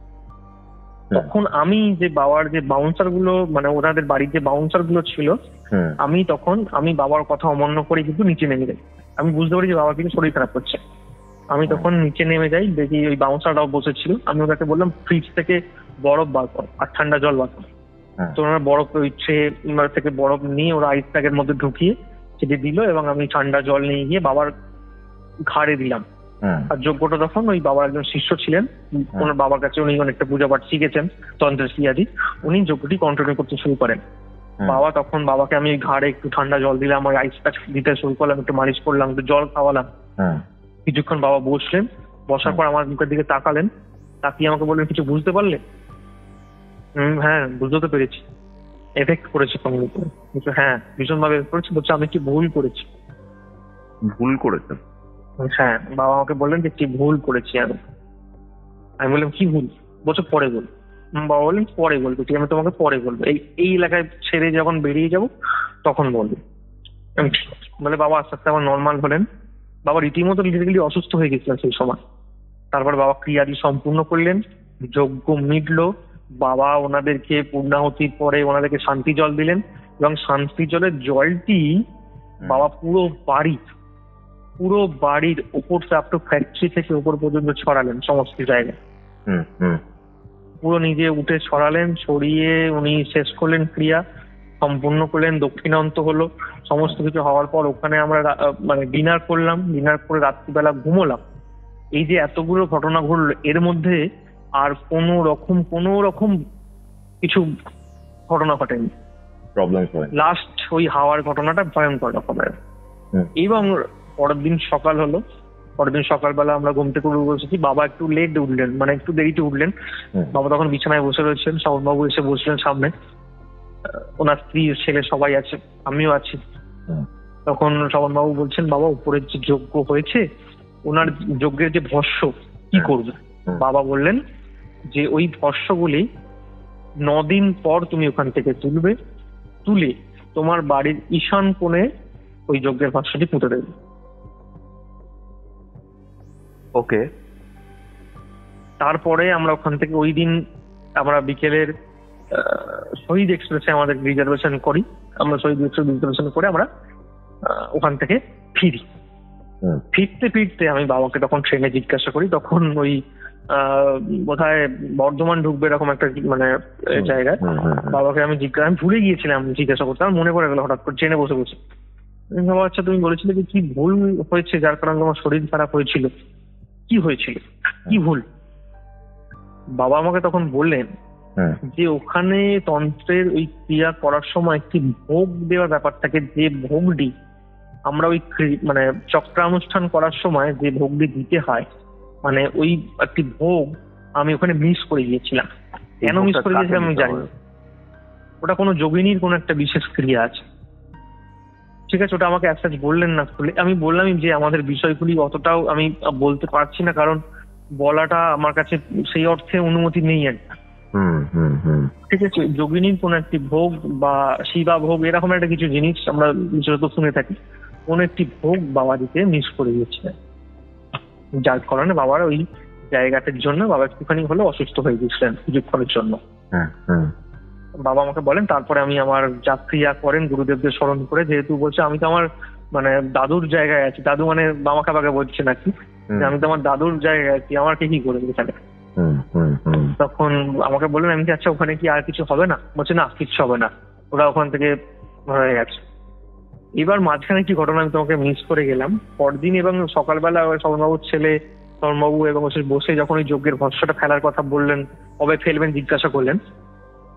তখন আমি যে বাবার যে বাউন্সার গুলো, মানে ওনাদের বাড়ির যে বাউন্সার গুলো ছিল, আমি বাবার কথা অমান্য করে কিন্তু নিচে নেমে যাই। আমি বুঝতে পারি যে বাবার কিন্তু শরীর খারাপ করছে। আমি তখন নিচে নেমে যাই, দেখি ওই বাউন্সারটাও বসেছিল। আমি ওনাকে বললাম ফ্রিজ থেকে বরফ বার কর আর ঠান্ডা জল বার কর। তো ওনারা বরফ ওই ট্রে থেকে বরফ নিয়ে ওরা আইস প্যাকের মধ্যে ঢুকিয়ে সেটি দিল, এবং আমি ঠান্ডা জল নিয়ে গিয়ে বাবার ঘাড়ে দিলাম। আর যজ্ঞটা তখন ওই বাবার একজন শিষ্য ছিলেন, ওনার বাবার কাছে উনি অনেকটা পূজা পাঠ শিখেছেন, তন্ত্রের ক্রিয়াদি, উনি যজ্ঞটি কন্টিনিউ করতে শুরু করেন। বাবাকে আমি ঘাড়ে একটু ঠান্ডা জল দিলাম, আর আইস প্যাক দিতে শুরু করলাম, একটু মালিশ করলাম, একটু জল খাওয়ালাম। কিছুক্ষণ বাবা বসলেন, বসার পর আমার মুখের দিকে তাকালেন, তাকিয়ে আমাকে বললেন কিছু বুঝতে পারলে? হ্যাঁ বুঝতে তো পেরেছি, এফেক্ট করেছে তোমার উপরে। হ্যাঁ ভীষণ ভাবে করেছি। বলছে আমি কি ভুল করেছি? ভুল করেছেন? হ্যাঁ, বাবা আমাকে বললেন যে কি ভুল করেছি আমি বললাম কি ভুল? বলছে পরে বল। বাবা বললেন পরে বলবো, ঠিক আমি তোমাকে পরে বলবো, এই এলাকায় ছেড়ে যখন বেরিয়ে যাব তখন বলবো। বলে বাবা আস্তে আস্তে আমার নর্মাল হলেন। বাবা রীতিমতো লিটারেলি অসুস্থ হয়ে গেছিলেন সেই সময়। তারপর বাবা ক্রিয়াদি সম্পূর্ণ করলেন, যজ্ঞ মিটলো, বাবা ওনাদেরকে পূর্ণাহুতির পরে ওনাদেরকে শান্তি জল দিলেন, এবং শান্তি জলের জলটি বাবা পুরো বাড়ির ওপর আপ ফ্যাক্টরি থেকে ওপর পর্যন্ত ছড়ালেন, সমস্ত জায়গায় পুরো নিজে উঠে ছড়ালেন, ছড়িয়ে উনি শেষ করলেন, ক্রিয়া সম্পূর্ণ করলেন, দক্ষিণান্ত হলো। সমস্ত কিছু হওয়ার পর ওখানে আমরা মানে ডিনার করলাম, ডিনার করে রাত্রিবেলা ঘুমোলাম। এই যে এতগুলো ঘটনা ঘটলো, এর মধ্যে আর কোনো রকম কিছু ঘটনা ঘটেনি। লাস্ট ওই হাওয়ার ঘটনাটা ভয়ঙ্কর রকমের। এবং পরের দিন সকাল হলো, পরের দিন সকালবেলা আমরা ঘুম থেকে উঠে বসেছি। বাবা একটু লেট উঠলেন, মানে একটু দেরিতে উঠলেন। বাবা তখন বিছানায় বসে রয়েছেন, শ্রাবণবাবু এসে বসলেন সামনে, ওনার স্ত্রী ছেলে সবাই আছে, আমিও আছি। তখন শ্রাবণবাবু বলছেন বাবা উপরের যে যজ্ঞ হয়েছে, ওনার যজ্ঞের যে ভস্য কি করবে? বাবা বললেন যে ওই ভস্যগুলি 9 দিন পর তুমি ওখান থেকে তুলে তোমার বাড়ির ঈশান কোণে ওই যজ্ঞের ভস্যটি পুঁতে দেবে। ওকে। তারপরে আমরা ওখান থেকে ওই দিন আমরা বিকেলের শহীদ এক্সপ্রেসে আমাদের রিজার্ভেশন করি। আমরা শহীদ এক্সপ্রেস রিজার্ভেশন করে আমরা ওখান থেকে ফিরতে আমি বাবাকে তখন ট্রেনে জিজ্ঞাসা করি, তখন ওই বোধহয় বর্ধমান ঢুকবে এরকম একটা মানে জায়গায়। বাবাকে আমি ভুলে গিয়েছিলাম জিজ্ঞাসা করতে, আমার মনে পড়ে গেল হঠাৎ করে ট্রেনে বসে বসে। বাবা আচ্ছা তুমি বলেছিলে যে কি ভুল হয়েছে যার কারণে তোমার শরীর খারাপ হয়েছিল, কি হয়েছিল, কি ভুল? বাবা আমাকে তখন বললেন যে ওখানে তন্ত্রের ওই ক্রিয়া করার সময় একটি ভোগ দেওয়ার ব্যাপার থাকে, যে ভোগটি আমরা ওই মানে চক্রানুষ্ঠান করার সময় যে ভোগটি দিতে হয়, মানে ওই একটি ভোগ আমি ওখানে মিস করে গিয়েছিলাম। কেন মিস করে গিয়েছিলাম আমি জানি না। ওটা কোনো যোগিনীর কোনো একটা বিশেষ ক্রিয়া আছে, ঠিক আছে, ওটা আমাকে অ্যাজ বললেন না। আমি বললাম যে আমাদের বিষয়গুলি অতটাও আমি বলতে পারছি না, কারণ বলাটা আমার কাছে সেই অর্থে অনুমতি নেই একটা। ঠিক আছে, যোগিনীর কোন একটি ভোগ বা শিবা ভোগ এরকম একটা কিছু জিনিস আমরা বিশেষত শুনে থাকি, কোন একটি ভোগ বাবা দিতে মিস করে গিয়েছিলেন, যার কারণে বাবার ওই জায়গাটার জন্য বাবা একটুখানি হলেও অসুস্থ হয়ে গিয়েছিলেন কিছুক্ষণের জন্য। বাবা আমাকে বলেন, তারপরে আমি আমার যা ক্রিয়া করেন গুরুদেবদের স্মরণ করে, যেহেতু বলছে আমি তো আমার মানে দাদুর জায়গায় আছি, দাদু মানে বাবা খাবাকে বলছে নাকি, আমি তো আমার দাদুর জায়গায় আছি, আমাকে কি করবে এখানে? তখন আমাকে বললেন আমি কি আচ্ছা ওখানে কি আর কিছু হবে না? বলছে না কিচ্ছু হবে না, ওরা ওখান থেকে হয়ে গেছে। এবার মাঝখানে কি ঘটনা আমি তোমাকে মিস করে গেলাম। পরদিন এবং সকালবেলা শরণবাবুর ছেলে শরণবাবু এবং বসে যখন ওই যজ্ঞের ভস্যটা ফেলার কথা বললেন, কবে ফেলবেন জিজ্ঞাসা করলেন,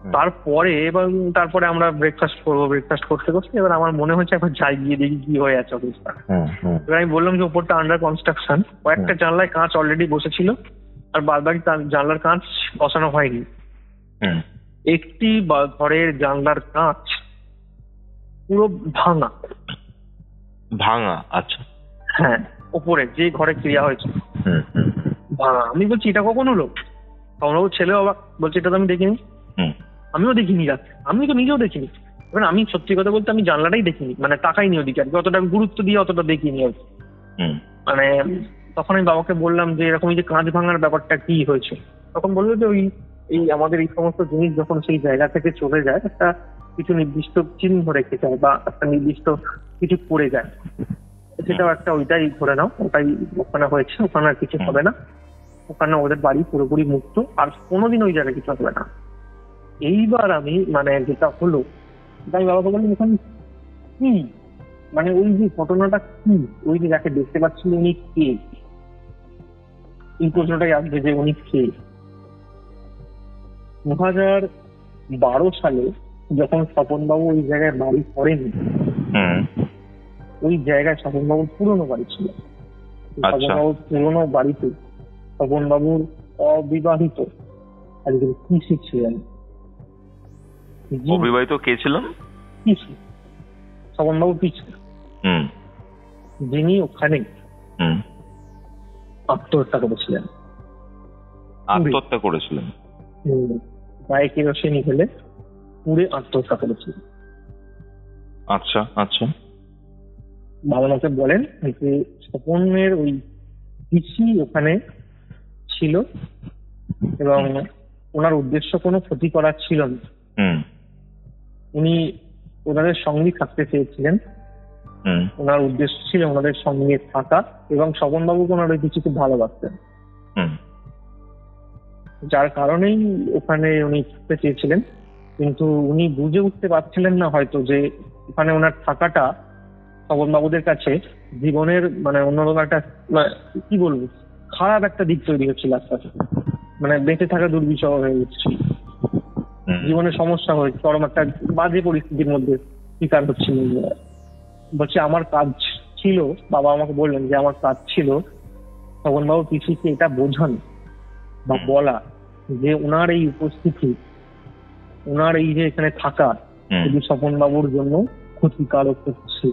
তারপরে আমরা ব্রেকফাস্ট করবো। ব্রেকফাস্ট করতে করতে এবার আমার মনে হচ্ছে একবার যাই গিয়ে দেখি কি হয়ে আছে অবস্থা। এবার আমি বললাম যে উপরটা আন্ডার কনস্ট্রাকশন, কয়েকটা জানলায় কাঁচ অলরেডি বসেছিল আর বাদ বাকি জানলার কাঁচ বসানো হয়নি। একটি ঘরের জানলার কাঁচ পুরো ভাঙা ভাঙা। আচ্ছা, হ্যাঁ, ওপরে যে ঘরে ক্রিয়া হয়েছে ভাঙা। আমি বলছি এটা কখন হলো? তখন ছেলে অবাক, বলছে এটা তো আমি দেখিনি। আমিও দেখিনি রাতে, আমি তো নিজেও দেখিনি। এবার আমি সত্যি কথা বলতে আমি জানলাটাই দেখিনি, মানে তাকাইনি ওদিকে আর কি, অতটা গুরুত্ব দিয়ে অতটা দেখিনি আর কি। মানে তখন আমি বাবাকে বললাম যে এরকম যে কাঁচ ভাঙার ব্যাপারটা কি হয়েছে, তখন বললো যে এই আমাদের এই সমস্ত জিনিস যখন সেই জায়গা থেকে চলে যায় একটা কিছু নির্দিষ্ট চিহ্ন রেখে যায় বা একটা নির্দিষ্ট কিছু পড়ে যায়, সেটাও একটা ওইটাই ধরে নাও, ওটাই ওখানে হয়েছে, ওখানে আর কিছু হবে না, ওখানে ওদের বাড়ি পুরোপুরি মুক্ত, আর কোনোদিন ওই জায়গায় কিছু হবে না। এইবার আমি মানে যেটা হলো আমি বাবাকে বললাম এখানে কি, মানে ওই যে ঘটনাটা কি, ওই যে যাকে দেখতে পাচ্ছিল উনি কে, এই প্রশ্নটাই আসবে যে উনি কে। 2012 সালে যখন স্বপনবাবু ওই জায়গায় বাড়ি করেন, ওই জায়গায় স্বপনবাবুর পুরনো বাড়ি ছিল। স্বপনবাবুর পুরনো বাড়িতে স্বপনবাবুর অবিবাহিত একজন পিসি ছিলেন। অবিবাহিত কে ছিলেন? পিসি, স্বপনবাবুর পিসি, যিনি ওখানে আত্মহত্যা করেছিলেন। আত্মহত্যা করেছিলেন? গায়ে কেরোসিন ফেলে পুড়ে আত্মহত্যা করেছিলেন। আচ্ছা আচ্ছা। বাবা মাকে বলেন যে স্বপনের ওই পিসি ওখানে ছিল এবং ওনার উদ্দেশ্য কোনো ক্ষতি করার ছিল না। উনি ওনাদের সঙ্গে থাকতে চেয়েছিলেন, ওনার উদ্দেশ্য ছিল ওনাদের সঙ্গে থাকা, এবং স্বপনবাবুকে ওনার ওই পিসি খুব ভালোবাসতেন, যার কারণেই ওখানে উনি থাকতে চেয়েছিলেন। কিন্তু উনি বুঝে উঠতে পারছিলেন না হয়তো যে ওখানে ওনার থাকাটা স্বপনবাবুদের কাছে জীবনের মানে অন্যরকম একটা কি বলবো খারাপ একটা দিক তৈরি হচ্ছিল আস্তে আস্তে, মানে বেঁচে থাকা দুর্বিষহ হয়ে উঠছিল, জীবনের সমস্যা হয়ে চরম একটা বাজে পরিস্থিতির মধ্যে শিকার হচ্ছিল। বলছে আমার কাজ ছিল, বাবা আমাকে বললেন যে আমার কাজ ছিল স্বপনবাবু পিসিকে এটা বোঝানো বা বলা যে ওনার এই উপস্থিতি, ওনার এই যে এখানে থাকা যদি স্বপনবাবুর জন্য ক্ষতিকারক হচ্ছে।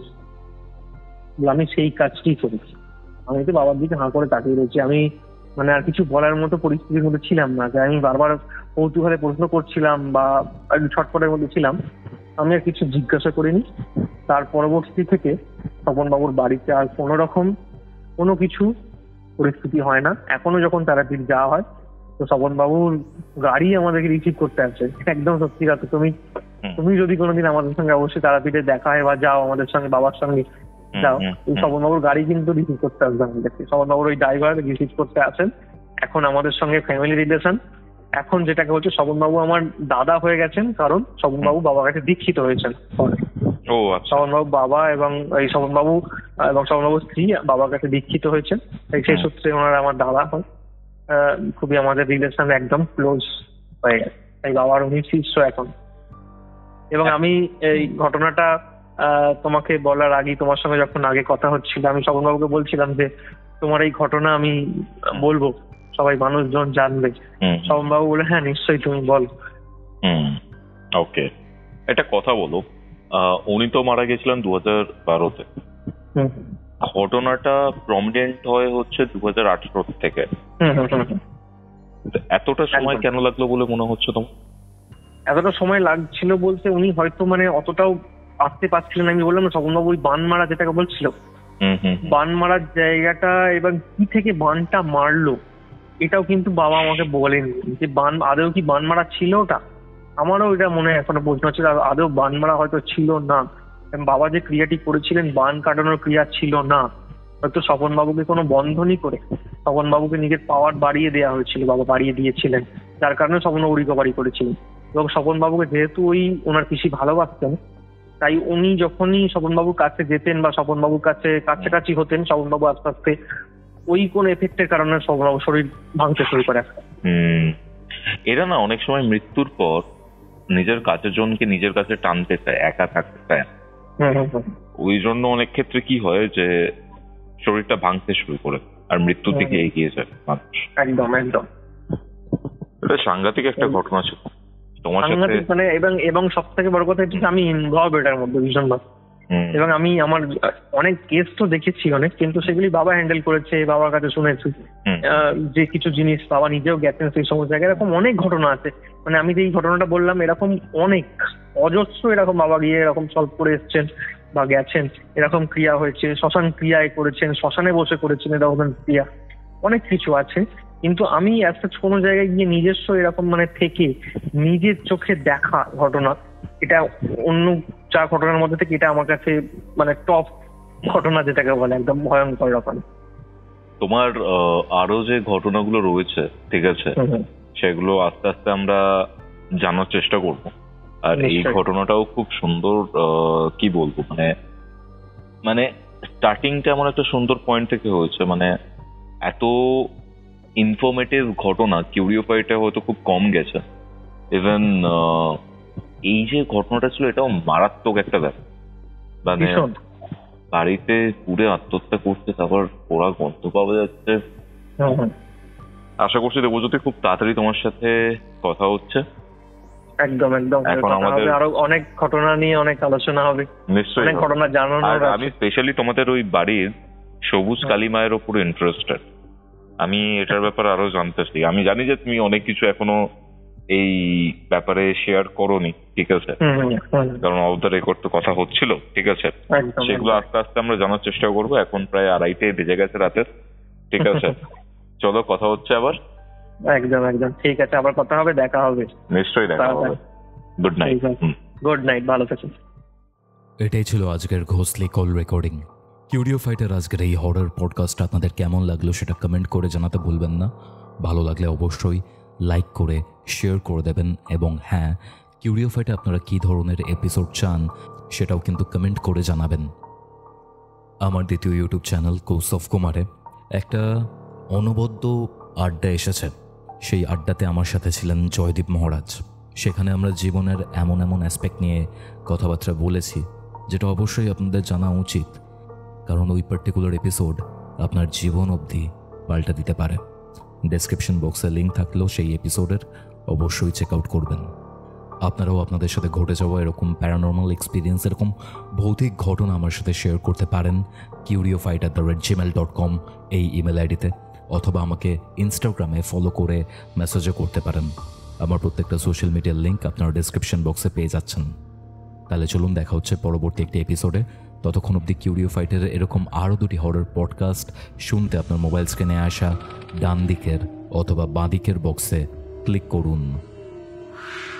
আমি সেই কাজটি করেছি। আমি তো বাবার দিকে হাঁ করে তাকিয়ে রয়েছি, আমি মানে আর কিছু বলার মতো পরিস্থিতির মধ্যে ছিলাম না, যে আমি বারবার কৌতূহলে প্রশ্ন করছিলাম বা ছটফটের মধ্যে ছিলাম, আমি আর কিছু জিজ্ঞাসা করিনি। তার পরবর্তী থেকে স্বপনবাবুর বাড়িতে আর কোনো রকম কোনো কিছু পরিস্থিতি হয় না। এখনো যখন তারাপীঠ যাওয়া হয় তো স্বপনবাবুর গাড়ি আমাদেরকে রিসিভ করতে আসে। একদম সত্যি কথা, তুমি যদি কোনোদিন আমাদের সঙ্গে অবশ্যই তারাপীঠে দেখা হয় বা যাও আমাদের সঙ্গে, বাবার সঙ্গে যাও, ওই স্বপনবাবুর গাড়ি কিন্তু রিসিভ করতে আসবে আমাদেরকে। স্বপনবাবুর ওই ড্রাইভার রিসিভ করতে আসেন। এখন আমাদের সঙ্গে ফ্যামিলি রিলেশন, এখন যেটাকে বলছে স্বপনবাবু আমার দাদা হয়ে গেছেন, কারণ স্বপনবাবু বাবার কাছে দীক্ষিত হয়েছেন। স্বপনবাবু বাবা এবং এই স্বপনবাবু এবং স্বপনবাবুর স্ত্রী বাবার কাছে দীক্ষিত হয়েছেন, সেই সূত্রে ওনারা আমার দাদা হয়। খুবই আমাদের রিলেশন একদম ক্লোজ হয়ে গেছে, তাই বাবার উনি শিষ্য এখন। এবং আমি এই ঘটনাটা তোমাকে বলার আগে, তোমার সঙ্গে যখন আগে কথা হচ্ছিল, আমি স্বপনবাবুকে বলছিলাম যে তোমার এই ঘটনা আমি বলবো, সবাই মানুষজন জানবে। স্বপনবাবু বলে হ্যাঁ নিশ্চয়ই তুমি বল। ওকে, একটা কথা বলো, উনি তো মারা গেছিলেন 2012-তে, ঘটনাটা প্রমিনেন্ট হয় হচ্ছে 2018 থেকে। এতটা সময় কেন লাগলো বলে মনে হচ্ছে তোমার? এতটা সময় লাগছিল বলতে উনি হয়তো মানে অতটাও আসতে পারছিলেন। আমি বললাম না স্বপনবাবু ওই বান মারা যেটাকে বলছিল, বান মারার জায়গাটা এবং কি থেকে বানটা মারলো এটাও কিন্তু বাবা আমাকে বলেনি, যে বান আদৌ কি বান মারা ছিল ওটা। আমারও এটা মনে এখনো প্রশ্ন ছিল, আদৌ বান মারা হয়তো ছিল না, বাবা যে ক্রিয়াটি করেছিলেন বান কাটানোর ক্রিয়া ছিল না, হয়তো স্বপনবাবুকে কোনো বন্ধনই করে স্বপনবাবুকে নিজের পাওয়ার বাড়িয়ে দেওয়া হয়েছিল, বাবা বাড়িয়ে দিয়েছিলেন, যার কারণে স্বপনবাবু রিকভারি করেছিলেন। এবং স্বপনবাবুকে যেহেতু ওই ওনার পিসি ভালোবাসতেন, তাই উনি যখনই স্বপনবাবুর কাছে যেতেন বা স্বপনবাবুর কাছে কাছাকাছি হতেন, স্বপনবাবু আস্তে আস্তে ওই কোন এফেক্টের কারণে স্বপনবাবু শরীর ভাঙতে শুরু করে। এরা না অনেক সময় মৃত্যুর পর নিজের কাছের জনকে নিজের কাছে টানতে চায়, একা থাকতে চায়। ওই জন্য অনেক ক্ষেত্রে কি হয় যে শরীরটা ভাঙতে শুরু করে আর মৃত্যুর দিকে এগিয়ে যায় মানুষ। একদম একদম, এটা সাংঘাতিক একটা ঘটনা ছিল তোমার সাথে। মানে এবং সব থেকে বড় কথা হচ্ছে আমি ইনভলভ এটার মধ্যে ভীষণভাবে। এবং আমি আমার অনেক কেস তো দেখেছি অনেক, কিন্তু সেগুলি বাবা হ্যান্ডেল করেছে, বাবার কাছে শুনেছি যে কিছু জিনিস বাবা নিজেও গেছেন সেই সমস্ত জায়গায়। এরকম অনেক ঘটনা আছে, মানে আমি যে এই ঘটনাটা বললাম এরকম অনেক অজস্র এরকম বাবা গিয়ে এরকম সলভ করে এসছেন বা গেছেন, এরকম ক্রিয়া হয়েছে, শ্মশান ক্রিয়ায় করেছেন, শ্মশানে বসে করেছেন, এরকম ক্রিয়া অনেক কিছু আছে। কিন্তু আমি একটা কোনো জায়গায় গিয়ে নিজস্ব এরকম মানে থেকে নিজের চোখে দেখা ঘটনা, এটা অন্য চা ঘটনার মধ্যে থেকে এটা আমার কাছে মানে টপ ঘটনা যেটাকে বলে, একদম ভয়ঙ্কর রকম। তোমার আরো যে ঘটনাগুলো রয়েছে ঠিক আছে, সেগুলো আস্তে আস্তে আমরা জানার চেষ্টা করব। আর এই ঘটনাটাও খুব সুন্দর, কি বলবো, মানে স্টার্টিংটা এমন একটা সুন্দর পয়েন্ট থেকে হয়েছে। মানে এত ইনফরমেটিভ ঘটনা কিউরিওফাইটা হয়তো খুব কম গেছে। ইভেন এই যে ঘটনাটা ছিল এটাও মারাত্মক একটা ব্যাপার। মানে বাড়িতে পুড়ে আত্মহত্যা করছে, তারপর পোড়া গন্ধ পাওয়া যাচ্ছে। আশা করছি দেবজ্যোতি খুব তাড়াতাড়ি তোমার সাথে কথা হচ্ছে। একদম একদম, এখন আমাদের আরো অনেক ঘটনা নিয়ে অনেক আলোচনা হবে, নিশ্চয়ই অনেক ঘটনা জানানোর আছে। আমি স্পেশালি তোমাদের ওই বাড়ির সবুজ কালী মায়ের উপর ইন্টারেস্টেড। আমি এটার ব্যাপারে আরো জানতে চাই। আমি জানি যে তুমি অনেক কিছু এখনো এই ব্যাপারে শেয়ার করোনি, ঠিক আছে, কারণ অফ দ্য রেকর্ড তো কথা হচ্ছিল, ঠিক আছে। সেগুলো আস্তে আস্তে আমরা জানার চেষ্টা করবো। এখন প্রায় 2:30 বেজে গেছে রাতের, ঠিক আছে। চলো, কথা হচ্ছে আবার। একদম একদম, ঠিক আছে, আবার কথা হবে, দেখা হবে, নিশ্চয়ই দেখা হবে। Good night. গুড নাইট, ভালো থাকুন। এটাই ছিল আজকের ঘোষলি কল রেকর্ডিং। কিউরিওফাইটার আজকের এই হরর পডকাস্ট আপনাদের কেমন লাগলো সেটা কমেন্ট করে জানাতে ভুলবেন না। ভালো লাগলে অবশ্যই লাইক করে শেয়ার করে দেবেন। এবং হ্যাঁ, কিউরিওফাইটে আপনারা কী ধরনের এপিসোড চান সেটাও কিন্তু কমেন্ট করে জানাবেন। আমার দ্বিতীয় ইউটিউব চ্যানেল কৌস্তভ কুমারে একটা অনবদ্য আড্ডা এসেছে। সেই আড্ডাতে আমার সাথে ছিলেন জয়দীপ মহারাজ। সেখানে আমরা জীবনের এমন এমন অ্যাসপেক্ট নিয়ে কথাবার্তা বলেছি যেটা অবশ্যই আপনাদের জানা উচিত, কারণ ওই পার্টিকুলার এপিসোড আপনার জীবন অবধি পাল্টে দিতে পারে। ডেসক্রিপশন বক্সে লিঙ্ক থাকলেও সেই এপিসোডের অবশ্যই চেক আউট করবেন। আপনারাও আপনাদের সাথে ঘটে যাওয়া এরকম প্যারানর্মাল এক্সপিরিয়েন্স, এরকম ভৌতিক ঘটনা আমার সাথে শেয়ার করতে পারেন curiofight@gmail.com এই ইমেল আইডিতে, অথবা আমাকে ইনস্টাগ্রামে ফলো করে মেসেজও করতে পারেন। আমার প্রত্যেকটা সোশ্যাল মিডিয়ার লিঙ্ক আপনারা ডেসক্রিপশন বক্সে পেয়ে যাচ্ছেন। তাহলে চলুন, দেখা হচ্ছে পরবর্তী একটি এপিসোডে। ততক্ষণ অবধি কিউরিওফাইটের এরকম আরও 2টি হরর পডকাস্ট শুনতে আপনার মোবাইল স্ক্রিনে আসা ডান দিকের অথবা বাঁ দিকের বক্সে ক্লিক করুন।